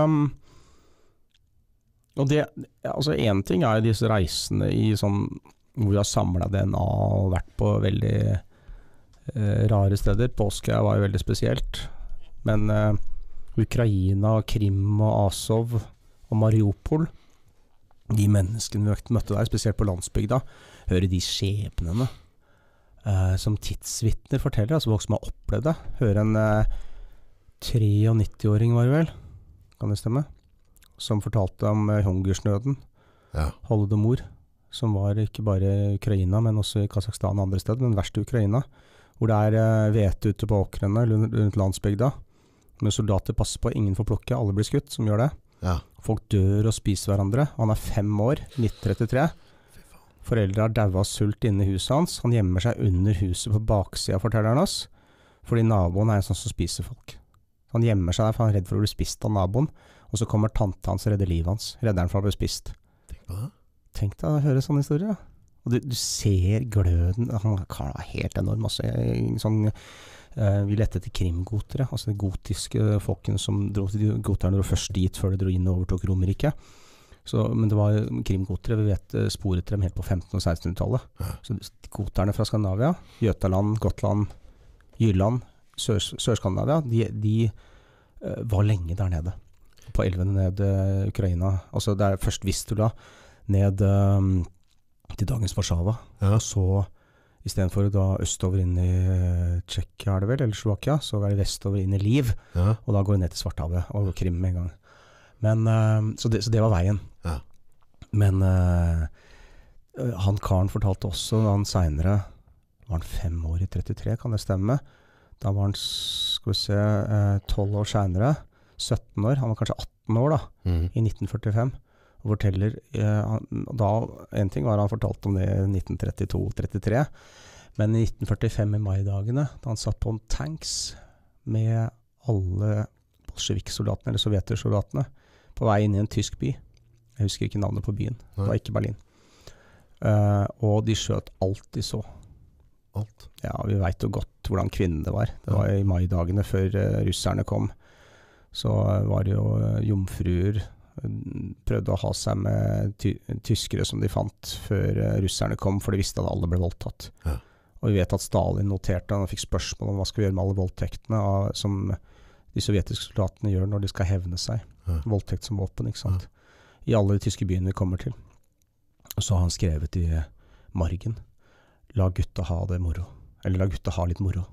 og det, altså en ting er disse reisene i sånn, hvor vi har samlet DNA og vært på veldig rare steder. Påske var jo veldig spesielt, men Ukraina, Krim og Azov og Mariupol, de menneskene vi møtte der, spesielt på landsbygda, hører de skjebnene som tidsvittner forteller, altså folk som har opplevd det. Hører en 93-åring var det vel, kan det stemme? Som fortalte om hungersnøden, holodomor, som var ikke bare i Ukraina, men også i Kazakhstan og andre steder, men verst i Ukraina, hvor det er hvete ute på åkrene rundt landsbygda, men soldater passer på, ingen får plukke, alle blir skutt, som gjør det. Folk dør og spiser hverandre. Han er 5 år, 1933. Foreldre har dauet av sult inne i huset hans. Han gjemmer seg under huset på baksiden, forteller han oss, fordi naboen er en sånn som spiser folk. Han gjemmer seg der, for han er redd for å bli spist av naboen, og så kommer tante hans og redder livet hans. Redder han for å bli spist. Tenk deg å høre sånne historier. Og du ser gløden. Han er helt enorm. Altså, vi lette etter krimgotere, altså de gotiske folkene som goterne dro først dit før de dro inn og overtok Romerike. Men det var krimgotere, vi vet sporet dem helt på 1500- og 1600-tallet. Så goterne fra Skandinavia, Jøtaland, Gotland, Jylland, Sør-Skandinavia, de var lenge der nede. På elvene ned Ukraina. Altså det er først Vistula ned til dagens Warszawa. Og så i stedet for da østover inn i Tsjekkia, er det vel, eller Slovakia, så er det vestover inn i Liv, og da går det ned til Svarthavet og Krim med en gang. Men, så det var veien. Men han karen fortalte også, da han senere, var han 5 år i 33, kan det stemme? Da var han, skal vi se, 12 år senere, 17 år, han var kanskje 18 år da, i 1945, og forteller, da, en ting var han fortalte om det i 1932-33, men i 1945 i maidagene, da han satt på en tanks med alle bolsjevik-soldatene, eller sovjetersoldatene, på vei inn i en tysk by. Jeg husker ikke navnet på byen, det var ikke Berlin. Og de skjøt alt de så. Alt? Ja, vi vet jo godt hvordan kvinnen det var. Det var i maidagene før russerne kom. Så var det jo jomfruer, prøvde å ha seg med tyskere som de fant før russerne kom, for de visste at alle ble voldtatt. Og vi vet at Stalin noterte, han fikk spørsmål om hva skal vi gjøre med alle voldtektene, som de sovjetiske soldatene gjør når de skal hevne seg. Voldtekt som våpen, ikke sant? I alle de tyske byene vi kommer til. Og så har han skrevet i margen, la gutta ha det moro. Eller la gutta ha litt moro.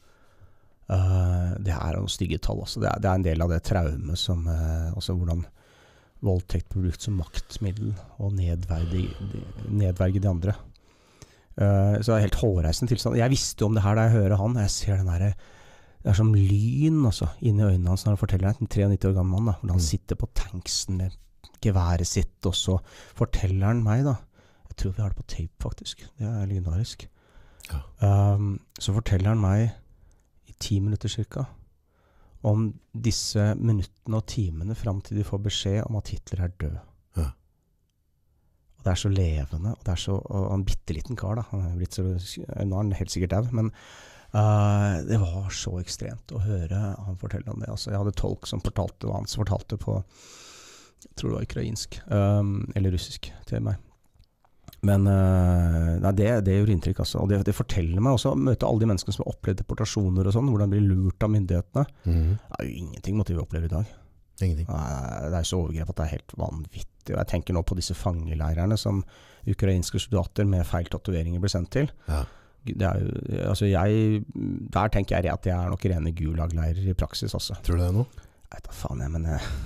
Det er noen stygge tall også. Det er en del av det traumet som, også hvordan voldtekt blir brukt som maktmiddel og nedverge de andre. Så det er helt hårreisende tilstand. Jeg visste om det her da jeg hører han. Jeg ser den der, det er som lyn altså, inni øynene hans når han forteller en 93 år gammel mann, da, hvordan han sitter på tanksen med geværet sitt, og så forteller han meg da, jeg tror vi har det på tape faktisk, det legendarisk, så forteller han meg i 10 minutter cirka, om disse minuttene og timene frem til de får beskjed om at Hitler død. Og det så levende, og det så, og en bitteliten kar da, han blitt så, nå han helt sikkert død, men det var så ekstremt å høre han fortelle om det. Altså, jeg hadde tolk som fortalte hva han fortalte på, jeg tror det var ukrainsk, eller russisk til meg. Men nei, det gjorde inntrykk, altså. Og det forteller meg også, å møte alle de menneskene som har opplevd deportasjoner og sånn, hvordan de blir lurt av myndighetene. Det jo ingenting måtte vi oppleve i dag. Ingenting. Det så overgrep at det helt vanvittig. Og jeg tenker nå på disse fangeleirerne som ukrainske soldater med feil tatoveringer ble sendt til. Ja. Det jo, altså der tenker jeg at det nok rene gulagleirer i praksis også. Tror du det nå? Jeg vet da faen jeg, men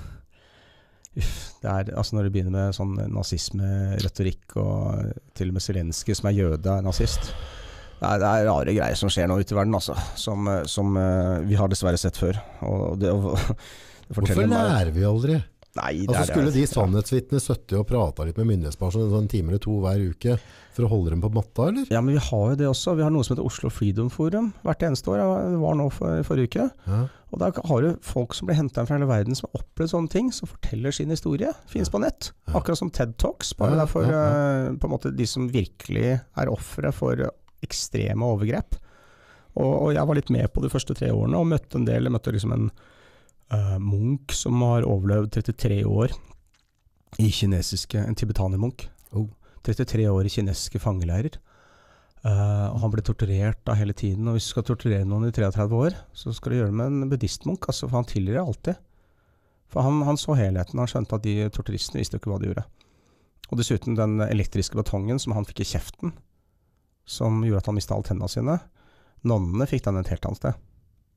det altså når det begynner med sånn nazisme-retorikk og til og med Zelensky som jøde, nazist, det rare greier som skjer nå ute i verden altså, som vi har dessverre sett før. Og det hvorfor lærer vi aldri? Nei, altså skulle de sannhetsvittne 70 og prate litt med myndighetspersoner en time eller 2 hver uke for å holde dem på matta, eller? Ja, men vi har jo det også. Vi har noe som heter Oslo Freedom Forum hvert eneste år. Det var nå forrige uke. Ja. Og der har du folk som blir hentet fra hele verden som har opplevd sånne ting, som forteller sin historie. Finnes på nett. Akkurat som TED Talks, bare derfor på en måte de som virkelig ofre for ekstreme overgrep. Og jeg var litt med på de første 3 årene og møtte en del. Jeg møtte liksom en munk som har overlevd 33 år i en tibetanermunk 33 år i kinesiske fangeleirer og han ble torturert da hele tiden, og hvis du skal torturere noen i 33 år så skal du gjøre det med en buddhistmunk, altså, for han tilgir alltid, for han så helheten, han skjønte at de torturistene visste ikke hva de gjorde, og dessuten den elektriske batongen som han fikk i kjeften som gjorde at han mistet alle tennene sine, nonnene fikk den et helt annet sted.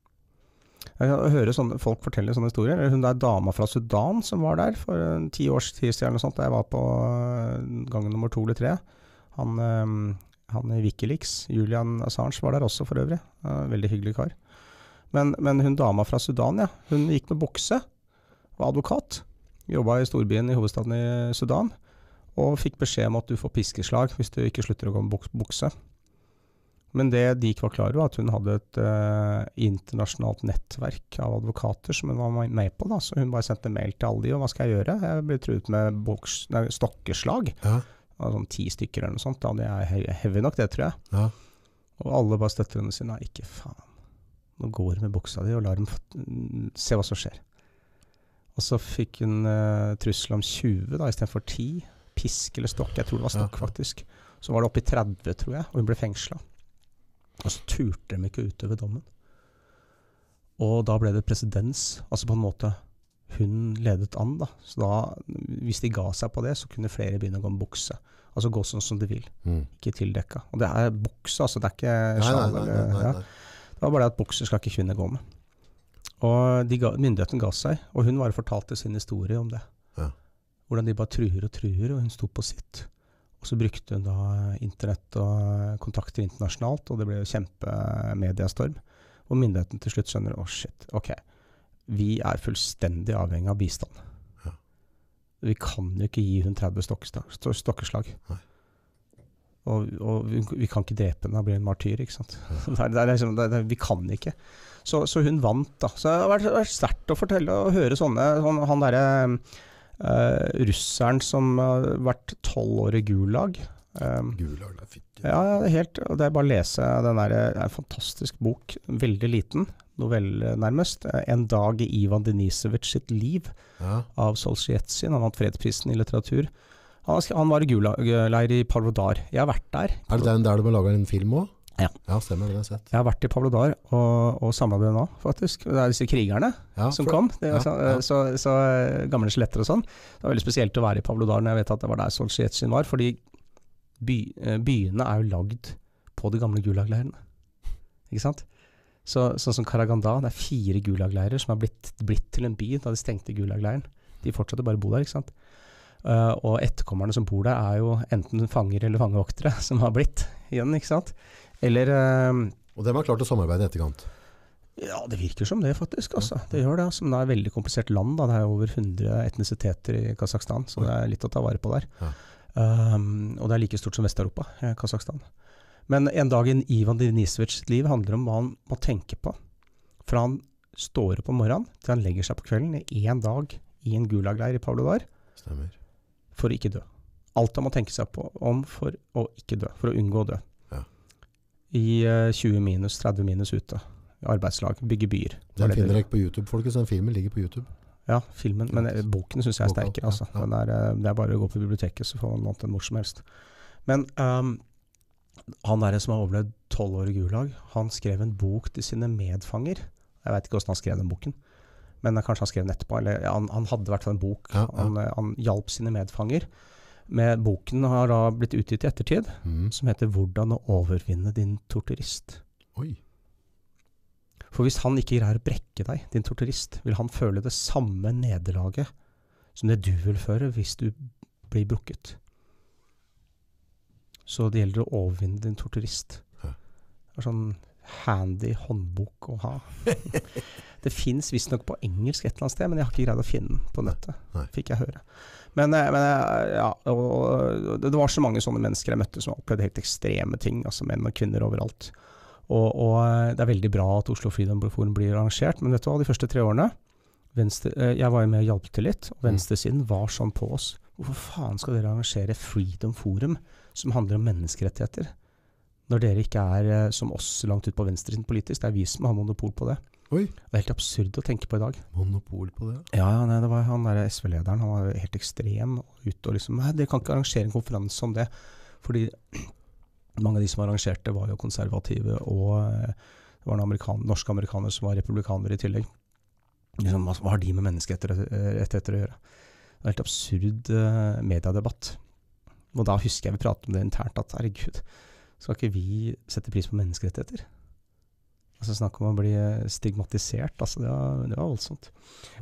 Jeg hører folk fortelle sånne historier. Hun der dama fra Sudan som var der for 10 års tid siden eller sånt, da jeg var på gang nummer 2 eller 3. Han i Wikileaks, Julian Assange, var der også for øvrig. Veldig hyggelig kar. Men hun dama fra Sudan, ja, hun gikk med bukse, var advokat, jobbet i storbyen i hovedstaden i Sudan, og fikk beskjed om at du får piskeslag hvis du ikke slutter å gå med bukse. Men det de ikke var klar over, at hun hadde et internasjonalt nettverk av advokater som hun var med på, da. Så hun bare sendte mail til alle de, og hva skal jeg gjøre? Jeg ble truet med stokkeslag. Ja. Sånn 10 stykker eller noe sånt, da. Det heavy nok, det tror jeg. Ja. Og alle bare støtter henne og sier, nei, ikke faen. Nå går hun med buksa di og lar dem se hva som skjer. Og så fikk hun trussel om 20 da, i stedet for 10. Pisk eller stokk, jeg tror det var stokk faktisk. Så var det oppe i 30, tror jeg, og hun ble fengslet. Og så turte de ikke utover dommen. Og da ble det presedens, altså på en måte hun ledet an da. Så da, hvis de ga seg på det, så kunne flere begynne å gå med bukse. Altså gå sånn som de vil, ikke tildekka. Og det bukse, altså det ikke sjal. Ja. Det var bare det at bukser skal ikke kvinner gå med. Og myndigheten ga seg, og hun bare fortalte sin historie om det. Ja. Hvordan de bare truer, og hun stod på sitt. Og så brukte hun da internett og kontakter internasjonalt, og det ble jo kjempemediastorm. Og myndigheten til slutt skjønner, shit, ok, vi fullstendig avhengig av bistand. Ja. Vi kan jo ikke gi hun 30 stokkeslag. Nei. Og vi kan ikke drepe henne, det blir en martyr, ikke sant? Ja. Liksom, vi kan ikke. Så hun vant da. Så det har vært sterkt å fortelle og høre sånne, han der russeren som har vært 12 år i Gulag. Gulag, det fytti. Ja, helt, og det bare å lese den der, det en fantastisk bok, veldig liten, novelle nærmest, En dag i Ivan Denisovich sitt liv, av Solzhenitsyn, han vant fredsprisen i litteratur. Han var i Gulag-leir i Pavlodar. Jeg har vært der. Det den der du må lage en film også? Ja. Ja, stemmer, det har jeg sett. Jeg har vært i Pavlodar og samlet det nå, faktisk. Det disse krigerne som kom. Det så gamle skjeletter og sånn. Det var veldig spesielt å være i Pavlodar når jeg vet at det var der Solzhenitsyn var, fordi byene jo lagd på de gamle Gulag-leirene. Ikke sant? Sånn som Karaganda, det 4 Gulag-leirer som har blitt til en by da de stengte Gulag-leiren. De fortsatte bare å bo der, ikke sant? Og etterkommerne som bor der jo enten fanger eller fangevoktere som har blitt igjen, ikke sant? Eller og de har klart å samarbeide i etterkant? Ja, det virker som det faktisk, altså. Det gjør det, altså. Men det er et veldig komplisert land, da. Det er over 100 etnisiteter i Kazakhstan, så det er litt å ta vare på der. Ja. Og det er like stort som Vest-Europa, Kazakhstan. Men en dag i Ivan Denisovitsjs liv handler om hva han må tenke på. Fra han står opp om morgenen til han legger seg på kvelden i en dag i en gulagleir i Pavlodar. Stemmer. For å ikke dø. Alt han må tenke seg på om for å ikke dø, for å unngå å dø. Ja. I 20 minus, 30 minus ute. Arbeidslag, bygge byer. Den finner jeg ikke på YouTube, folkens. Den filmen ligger på YouTube. Ja, filmen, men boken synes jeg er sterkere. Altså. Ja. Det er bare å gå på biblioteket, så får man lånt den hvor som helst. Men han der som har overlevd 12 år i Gulag, han skrev en bok til sine medfanger. Jeg vet ikke hvordan han skrev den boken, men kanskje han skrev den etterpå. Eller, han hadde i hvert fall en bok. Ja. Han hjalp sine medfanger. Med boken har da blitt utgitt i ettertid, som heter «Hvordan å overvinne din torturist». Oi. For hvis han ikke greier å brekke deg, din torturist, vil han føle det samme nederlaget som det du vil føre hvis du blir brukket. Så det gjelder å overvinne din torturist. Det er sånn handy håndbok å ha. Det finnes visstnok på engelsk et eller annet sted, men jeg har ikke greid å finne den på nettet. Fikk jeg høre. Men ja, og det var så mange sånne mennesker jeg møtte som har opplevd helt ekstreme ting, altså menn og kvinner overalt. Og det er veldig bra at Oslo Freedom Forum blir arrangert, men vet du hva, de første 3 årene, jeg var jo med og hjalp til litt, og venstresiden var sånn på oss. Hvorfor faen skal dere arrangere Freedom Forum, som handler om menneskerettigheter, når dere ikke er som oss langt ut på venstresiden politisk? Det er vi som har monopol på det. Oi. Det er helt absurd å tenke på i dag. Monopol på det? Ja, det var han der SV-lederen, han var helt ekstrem, ute og liksom, nei, dere kan ikke arrangere en konferanse om det, fordi mange av de som arrangerte var jo konservative, og det var norske amerikanere som var republikanere i tillegg. Liksom, hva har de med menneskerettigheter å gjøre? Det var helt absurd mediedebatt. Og da husker jeg vi pratet om det internt, at herregud, skal ikke vi sette pris på menneskerettigheter? Altså snakk om å bli stigmatisert, altså det var voldsomt.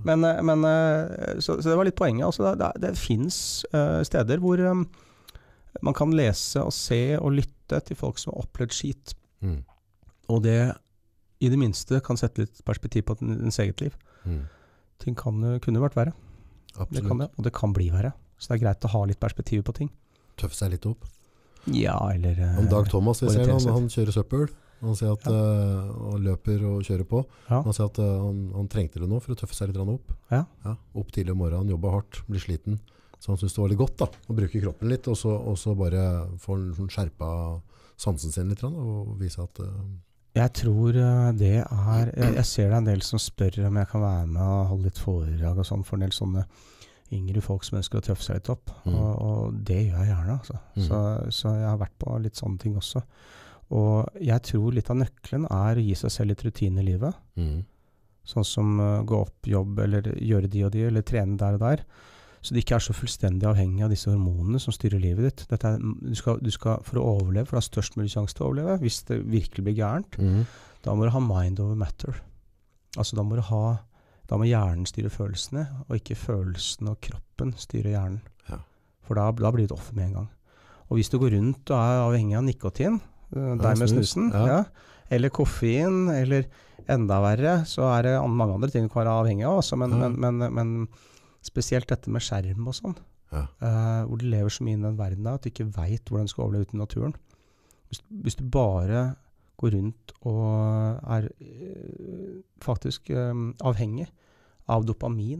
Så det var litt poenget. Altså det finnes steder hvor man kan lese og se og lytte til folk som har opplevd skit. Og det i det minste kan sette litt perspektiv på ens eget liv. Ting kunne vært verre. Absolutt. Det kan det, og det kan bli verre. Så det er greit å ha litt perspektiv på ting. Tøffe seg litt opp. Ja, eller Dag Thomas, vi ser han kjører søppel. Han sier at han løper og kjører på. Ja. Han sier at han trengte det nå for å tøffe seg litt opp. Ja. Ja, opp tidlig om morgenen, jobbe hardt, bli sliten. Så han synes det var litt godt da, å bruke kroppen litt, og så bare få en sånn skjerpa sansen sin litt, og vise at... Jeg tror det er... Jeg ser det en del som spør om jeg kan være med og holde litt foredrag og sånn, for en del sånne yngre folk som ønsker å tøffe seg litt opp. Og det gjør jeg gjerne, altså. Så jeg har vært på litt sånne ting også. Og jeg tror litt av nøkkelen er å gi seg selv litt rutine i livet. Sånn som gå opp jobb, eller gjøre de og de, eller trene der og der. Så det ikke er så fullstendig avhengig av disse hormonene som styrer livet ditt. Du skal for å overleve, for å ha størst mulig sjanse til å overleve, hvis det virkelig blir gærent, da må du ha mind over matter. Altså da må hjernen styre følelsene, og ikke følelsene og kroppen styre hjernen. Ja. For da blir du et offer med en gang. Og hvis du går rundt og er avhengig av nikotin, der med snusen, eller koffein, eller enda verre, så er det mange andre ting du kan være avhengig av, også, men spesielt dette med skjerm og sånn, hvor du lever så mye i den verden at du ikke vet hvordan du skal overleve ute i naturen. Hvis du bare går rundt og er faktisk avhengig av dopamin,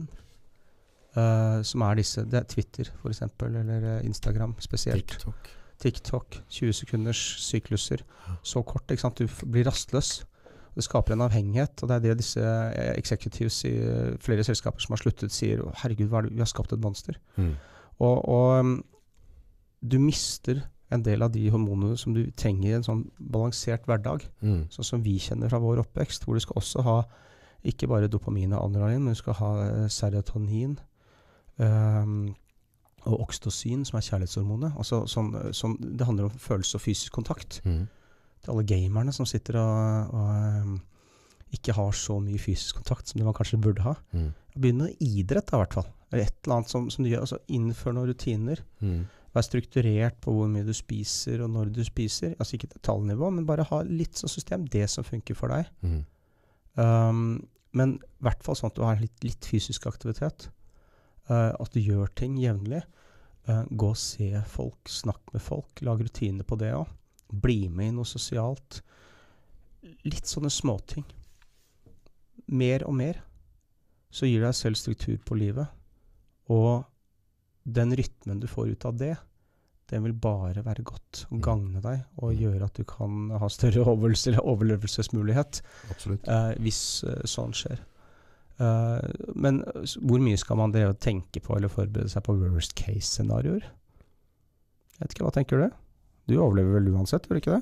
som er det er Twitter for eksempel, eller Instagram spesielt. TikTok, 20 sekunders sykluser, så kort, ikke sant? Du blir rastløs. Det skaper en avhengighet, og det er det disse executives i flere selskaper som har sluttet sier, herregud, vi har skapt et monster. Og du mister en del av de hormonene som du trenger i en sånn balansert hverdag, sånn som vi kjenner fra vår oppvekst, hvor du skal også ha ikke bare dopamin og adrenalin, men du skal ha serotonin og oksytocin, som er kjærlighetshormonet. Altså, det handler om følelse og fysisk kontakt. Til alle gamerne som sitter og ikke har så mye fysisk kontakt som man kanskje burde ha. Begynn med idrett da, i hvert fall. Eller et eller annet som du gjør, altså innfør noen rutiner. Vær strukturert på hvor mye du spiser og når du spiser. Altså ikke detaljnivå, men bare ha litt sånn system, det som funker for deg. Men i hvert fall sånn at du har litt fysisk aktivitet. At du gjør ting jevnlig. Gå og se folk, snakk med folk, lag rutiner på det også. Bli med i noe sosialt. Litt sånne småting. Mer og mer. Så gir deg selv struktur på livet. Og den rytmen du får ut av det, den vil bare være godt og gagne deg, og gjøre at du kan ha større overlevelsesmulighet. Absolutt. Hvis sånn skjer. Men hvor mye skal man tenke på eller forberede seg på worst case scenarioer? Jeg vet ikke, hva tenker du? Du overlever vel uansett, gjør du ikke det?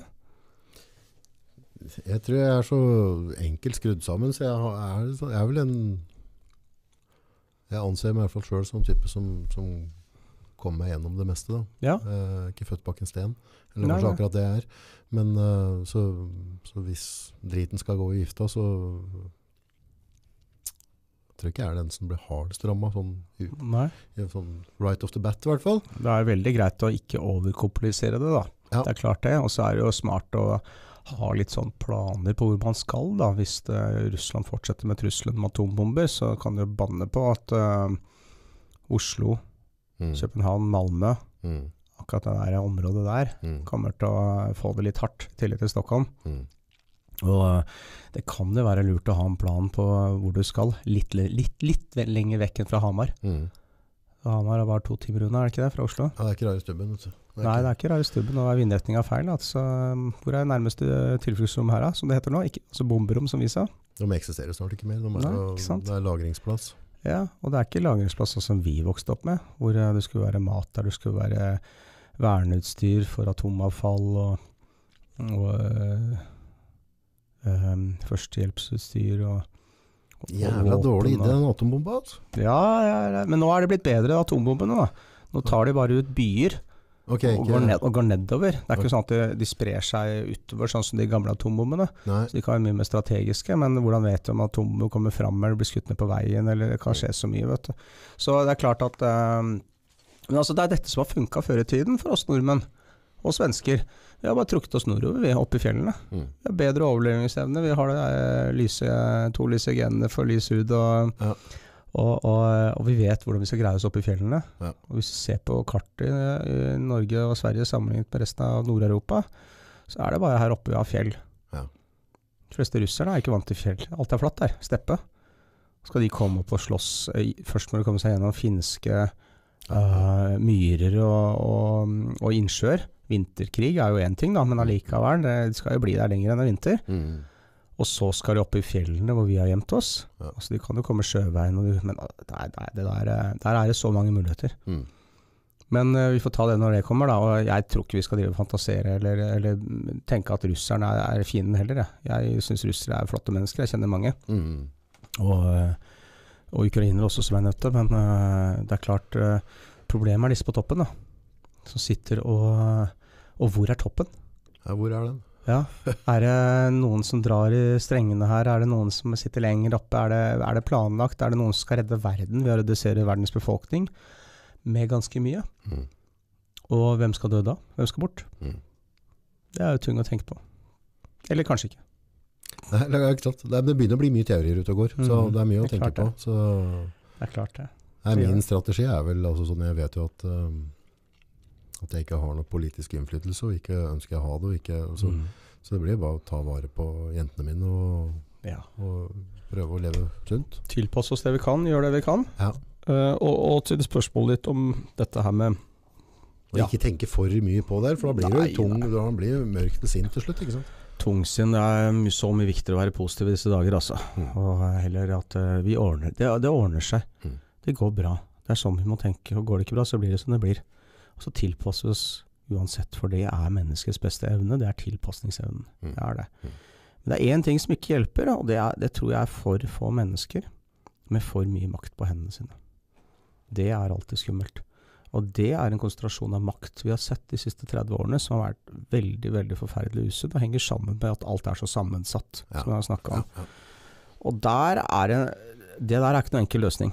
Jeg tror jeg så enkelt skrudd sammen, så jeg er vel jeg anser meg i hvert fall selv som type som kommer meg gjennom det meste da. Ja. Ikke født bak en sten, eller kanskje akkurat det jeg men så hvis driten skal gå i gifta, så tror ikke jeg den som blir hardest rammet sånn right off the bat i hvert fall. Det er veldig greit å ikke overkomplisere det da. Ja. Det er klart det, og så er det jo smart å ha litt sånn planer på hvor man skal da. Hvis Russland fortsetter med trusselen med atombomber, så kan du banne på at Oslo, København, Malmö, akkurat det der området der, kommer til å få det litt hardt tillit til Stockholm. Og det kan jo være lurt å ha en plan på hvor du skal, litt lenger vekk enn fra Hamar. Hamar er bare 2 timer unna, er det ikke det, fra Oslo? Ja, det er ikke rare stubben. Nei, det er ikke rare stubben, og vindretningen er feil. Altså, hvor er nærmeste tilfluktsrom her, som det heter nå? Altså bomberom, som vi sa. De eksisterer snart ikke mer, det er lagringsplass. Ja, og det er ikke lagringsplass sånn som vi vokste opp med, hvor det skulle være mat der, det skulle være verneutstyr for atomavfall og førstehjelpsutstyr og jævla dårlig idé, den atombomba, altså. Ja, men nå er det blitt bedre, atombombene da. Nå tar de bare ut byer og går nedover. Det er ikke sånn at de sprer seg utover, sånn som de gamle atombombene. Så de kan være mye mer strategiske, men hvordan vet du om atombomber kommer frem, eller blir skutt ned på veien, eller det kan skje så mye, vet du. Så det er klart at men altså, det er dette som har funket før i tiden for oss nordmenn og svensker. Vi har bare trukket oss nordover, vi er oppe i fjellene. Vi har bedre overlevelsesevne, vi har det 2 lyse genene for lys hud, og vi vet hvordan vi skal greie oss opp i fjellene. Og hvis vi ser på kartet i Norge og Sverige sammenlignet med resten av Nord-Europa, så er det bare her oppe vi har fjell. De fleste russerne er ikke vant til fjell. Alt er flatt der, steppe. Skal de komme opp og slåss, først må de komme seg gjennom finske myrer og innsjøer. Vinterkrig er jo en ting da, men allikevel, det skal jo bli der lenger enn vinter. Og så skal de opp i fjellene hvor vi har gjemt oss. Altså, de kan jo komme sjøveien, men der er det så mange muligheter. Men vi får ta det når det kommer da, og jeg tror ikke vi skal drive og fantasere eller tenke at russerne er fienden heller. Jeg synes russere er flotte mennesker, jeg kjenner mange. Og ukrainere også, som jeg nøtte, men det er klart, problemet er disse på toppen da, som sitter og hvor er toppen? Ja, hvor er den? Ja, er det noen som drar i strengene her? Er det noen som sitter lenger oppe? Er det planlagt? Er det noen som skal redde verden ved å redusere verdens befolkning med ganske mye? Og hvem skal dø da? Hvem skal bort? Det er jo tung å tenke på. Eller kanskje ikke. Nei, det er ikke sant. Det begynner å bli mye teorier ute og går, så det er mye å tenke på. Så det er klart det. Min strategi er vel altså sånn, jeg vet jo at jeg ikke har noe politisk innflytelse, og ikke ønsker jeg å ha det, og ikke, så det blir bare å ta vare på jentene mine og prøve å leve sunt. Tilpasse oss det vi kan, gjøre det vi kan. Og til det spørsmålet ditt om dette her med og ikke tenke for mye på det, for da blir det jo tung, da blir det mørkt og sint til slutt, ikke sant? Tungsinn, det er så mye viktigere å være positiv i disse dager, altså. Og heller at vi ordner, det ordner seg. Det går bra. Det er sånn vi må tenke, og går det ikke bra, så blir det som det blir. Og så tilpasser vi oss uansett, for det er menneskets beste evne, det er tilpasningsevnen. Det er det. Men det er en ting som ikke hjelper, og det tror jeg er for få mennesker med for mye makt på hendene sine. Det er alltid skummelt. Og det er en konsentrasjon av makt vi har sett de siste 30 årene, som har vært veldig, veldig forferdelig usunt, og henger sammen med at alt er så sammensatt, som jeg har snakket om. Og det der er ikke noen enkel løsning.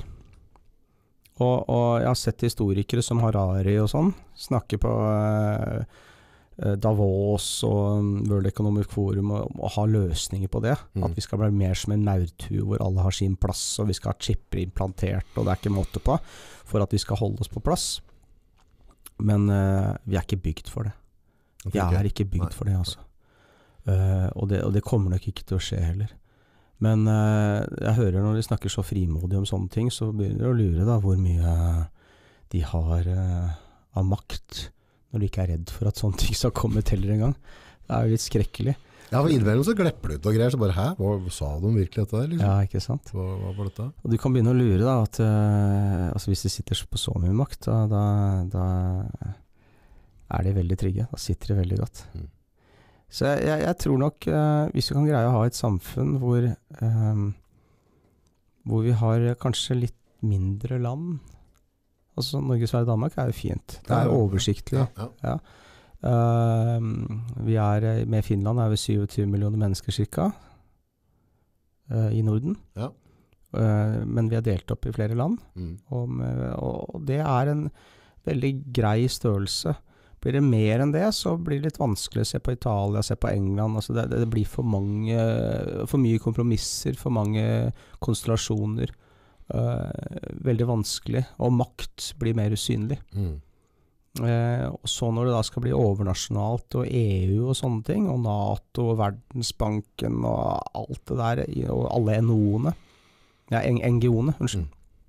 Og jeg har sett historikere som Harari og sånn, snakke på Davos og World Economic Forum og ha løsninger på det. At vi skal bli mer som en maurtue hvor alle har sin plass, og vi skal ha chipper implantert, og det ikke måte på, for at vi skal holde oss på plass. Men vi ikke bygd for det. Vi ikke bygd for det, altså. Og det kommer nok ikke til å skje heller. Men jeg hører når de snakker så frimodig om sånne ting, så begynner de å lure da, hvor mye de har av makt, når de ikke redd for at sånne ting skal komme til en gang. Det jo litt skrekkelig. Ja, for innimellom så glepper det ut og greier, så bare, hva sa de virkelig dette der? Liksom? Ja, ikke sant? Hva var dette? Og du kan begynne å lure da, at altså hvis de sitter på så mye makt, da de veldig trygge. Da sitter de veldig godt. Så jeg tror nok, hvis vi kan greie å ha et samfunn hvor vi har kanskje litt mindre land. Altså Norge, Sverige, Danmark jo fint. Det oversiktlig. Ja. Vi med Finland vi 27 millioner mennesker cirka i Norden. Ja. Men vi delt opp i flere land. Og det en veldig grei størrelse. Blir det mer enn det, så blir det litt vanskelig å se på Italia, se på England. Altså det blir for mye kompromisser, for mange konstellasjoner. Veldig vanskelig, og makt blir mer usynlig. Og så når det da skal bli overnasjonalt, og EU og sånne ting, og NATO og Verdensbanken og alt det der, og alle NGO-ene, unnskyld.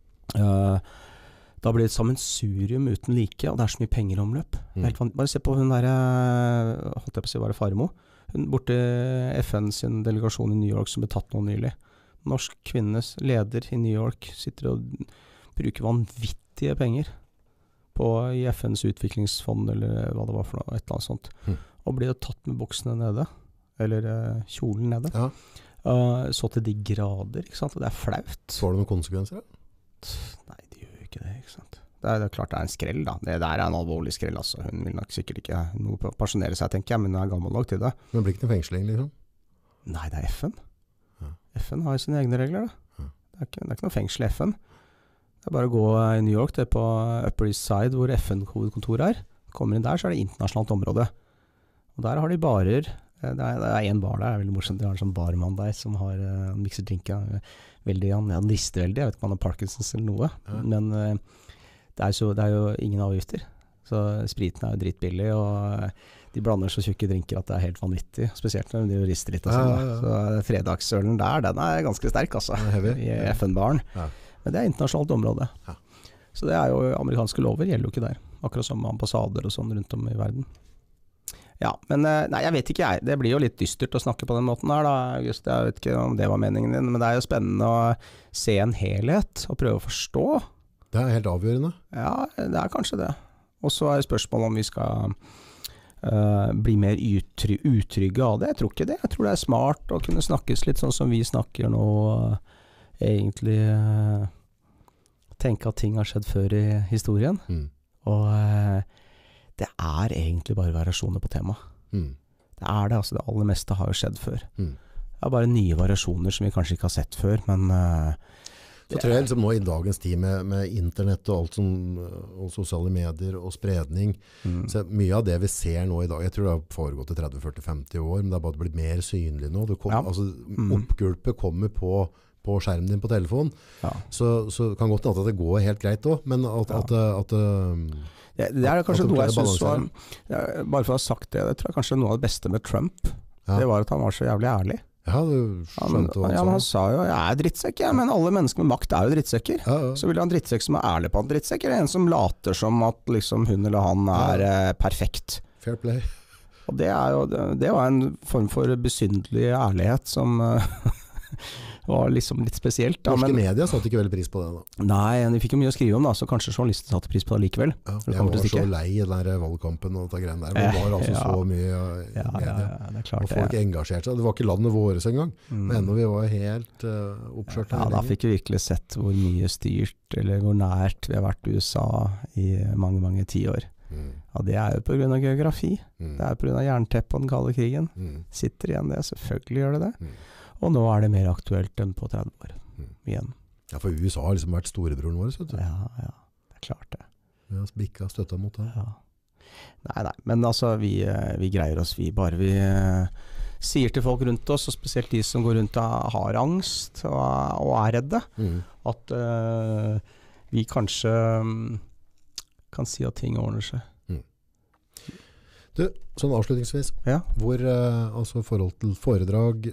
Da blir det et sammensurium uten like, og det så mye penger i omløp. Bare se på hun der, holdt jeg på å si, var det Farmo? Hun borte FN sin delegasjon i New York som ble tatt nå nylig. Norsk kvinnes leder i New York sitter og bruker vanvittige penger i FNs utviklingsfond, eller hva det var for noe, et eller annet sånt. Og blir tatt med buksene nede, eller kjolen nede. Ja. Så til de grader, ikke sant? Og det flaut. Får det noen konsekvenser da? Nei, det gjør jo ikke det, ikke sant? Det klart det en skrell da. Det der en alvorlig skrell, altså. Hun vil nok sikkert ikke noe på å pensjonere seg, tenker jeg, men hun gammel nok til det. Men blir ikke noe fengsling, liksom? Nei, det FN. FN har jo sine egne regler da. Det ikke noe fengsel i FN. Det bare å gå i New York, det på Upper East Side, hvor FN-hovedkontoret kommer inn der, så det internasjonalt område. Og der har de barer. Det en bar der, det veldig morsomt. De har en sånn barmann der som har mikser drinker. Veldig, han rister veldig. Jeg vet ikke om han har Parkinsons eller noe. Men det jo ingen avgifter. Så spriten jo dritbillig, og de blander så tjukke drinker at det helt vanvittig, spesielt når de rister litt og sånn. Så fredagsølen der, den ganske sterk altså, i FN-baren. Men det internasjonalt område. Så det jo amerikanske lover, gjelder jo ikke der. Akkurat som ambassader og sånn rundt om i verden. Ja, men nei, jeg vet ikke jeg. Det blir jo litt dystert å snakke på den måten her da, August. Jeg vet ikke om det var meningen din, men det jo spennende å se en helhet og prøve å forstå. Det helt avgjørende. Ja, det kanskje det. Og så spørsmålet om vi skal bli mer utrygge av det. Jeg tror ikke det. Jeg tror det smart å kunne snakkes litt sånn som vi snakker nå, egentlig tenke at ting har skjedd før i historien. Og det egentlig bare variasjoner på tema. Det det, altså det aller meste har jo skjedd før. Det bare nye variasjoner som vi kanskje ikke har sett før, men så tror jeg liksom nå i dagens tid med internett og alt som, og sosiale medier og spredning, så mye av det vi ser nå i dag, jeg tror det har foregått i 30, 40, 50 år, men det har bare blitt mer synlig nå. Altså, oppgulpet kommer på skjermen din på telefon, så kan godt at det går helt greit også, men det kanskje noe jeg synes var, bare for å ha sagt det, det tror jeg kanskje noe av det beste med Trump, det var at han var så jævlig ærlig. Ja, du skjønte hva han sa jo, jeg drittsekk, men alle mennesker med makt jo drittsekker. Så vil han drittsekk som ærlig på at drittsekk en som later som at liksom hun eller han perfekt. Fair play. Og det var en form for besynderlig ærlighet som var liksom litt spesielt. Da, norske medier satte ikke veldig pris på det da. Nei, de fikk jo mye å skrive om da, så kanskje journalister satte pris på det likevel. Ja, jeg var så lei i den der valgkampen og det greiene der. Det var altså så mye medier. Det klart, og folk engasjerte seg. Det var ikke landet våres engang, men ennå vi var helt oppskjørt. Ja, da fikk vi virkelig sett hvor mye styrt, eller hvor nært vi har vært i USA i mange, mange 10 år. Ja, det jo på grunn av geografi. Det på grunn av jernteppet og den kalde krigen. Sitter igjen det, selvfølgelig gjør det det. Og nå det mer aktuelt enn på 30 år igjen. Ja, for USA har liksom vært storebroren vår, vet du. Ja, det klart det. Vi har bikket støttet mot det. Ja. Nei, men altså vi greier oss, vi sier til folk rundt oss, og spesielt de som går rundt og har angst og redde, at vi kanskje kan si at ting ordner seg. Du, sånn avslutningsvis, hvor altså forhold til foredrag,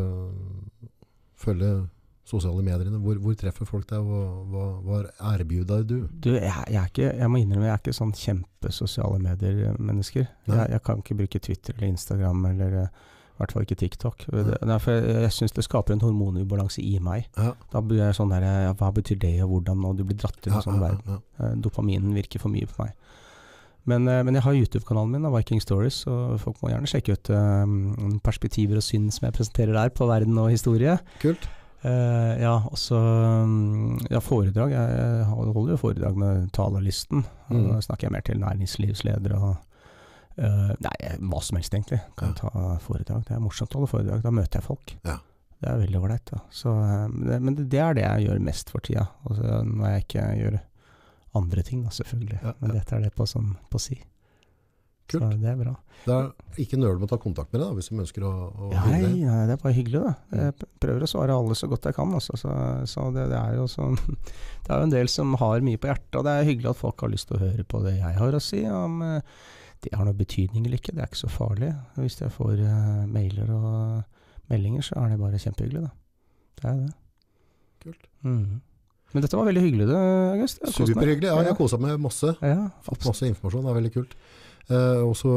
følge sosiale medierne, hvor treffer folk deg, hva erbjuder du? Du, jeg må innrømme, jeg er ikke sånn kjempesosiale medier-mennesker. Jeg kan ikke bruke Twitter eller Instagram, eller i hvert fall ikke TikTok. Jeg synes det skaper en hormonubalanse i meg. Da blir jeg sånn der, hva betyr det, og hvordan, og du blir dratt til en sånn verden. Dopaminen virker for mye på meg. Men jeg har YouTube-kanalen min, Viking Stories, og folk må gjerne sjekke ut perspektiver og syn som jeg presenterer der på verden og historie. Kult. Også foredrag. Jeg holder jo foredrag med talerlisten. Da snakker jeg mer til næringslivsledere og hva som helst egentlig. Kan ta foredrag. Det er morsomt å holde foredrag. Da møter jeg folk. Det er veldig ålreit. Men det er det jeg gjør mest for tida. Også når jeg ikke gjør andre ting da, selvfølgelig. Men dette er det på si. Kult. Så det er bra. Det er ikke nøl med å ta kontakt med deg da, hvis du ønsker å Nei, det er bare hyggelig da. Jeg prøver å svare alle så godt jeg kan. Altså. Så det er jo sånn, det er jo en del som har mye på hjertet, og det er hyggelig at folk har lyst til å høre på det jeg har å si. Om det har noe betydning eller ikke, det er ikke så farlig. Hvis jeg får mailer og meldinger, så er det bare kjempehyggelig da. Det er det. Kult. Men dette var veldig hyggelig, August. Superhyggelig, jeg koset meg masse. Fått masse informasjon, det er veldig kult. Og så,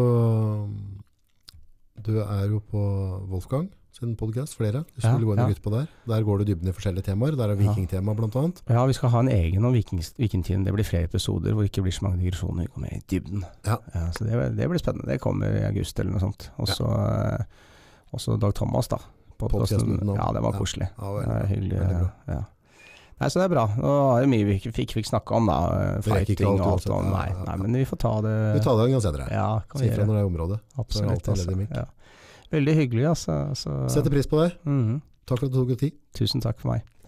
du er jo på Wolfgang sin podcast, flere. Hvis du vil gå inn og lytte på der. Der går du dybden i forskjellige temaer. Der er vikingtema blant annet. Ja, vi skal ha en egen om vikingtiden. Det blir flere episoder hvor det ikke blir så mange digresjoner. Vi går med i dybden. Så det blir spennende. Det kommer i august eller noe sånt. Og så Dag Thomas da. Podcasten. Ja, det var koselig. Det var hyggelig. Nei, så det er bra. Nå er det mye vi fikk snakke om da, fighting og alt sånt. Nei, men vi får ta det. Vi tar det en gang senere. Kan vi gjøre. Si fra når det er området. Absolutt. Veldig hyggelig, altså. Setter pris på det. Takk for at du tok deg tid. Tusen takk for meg.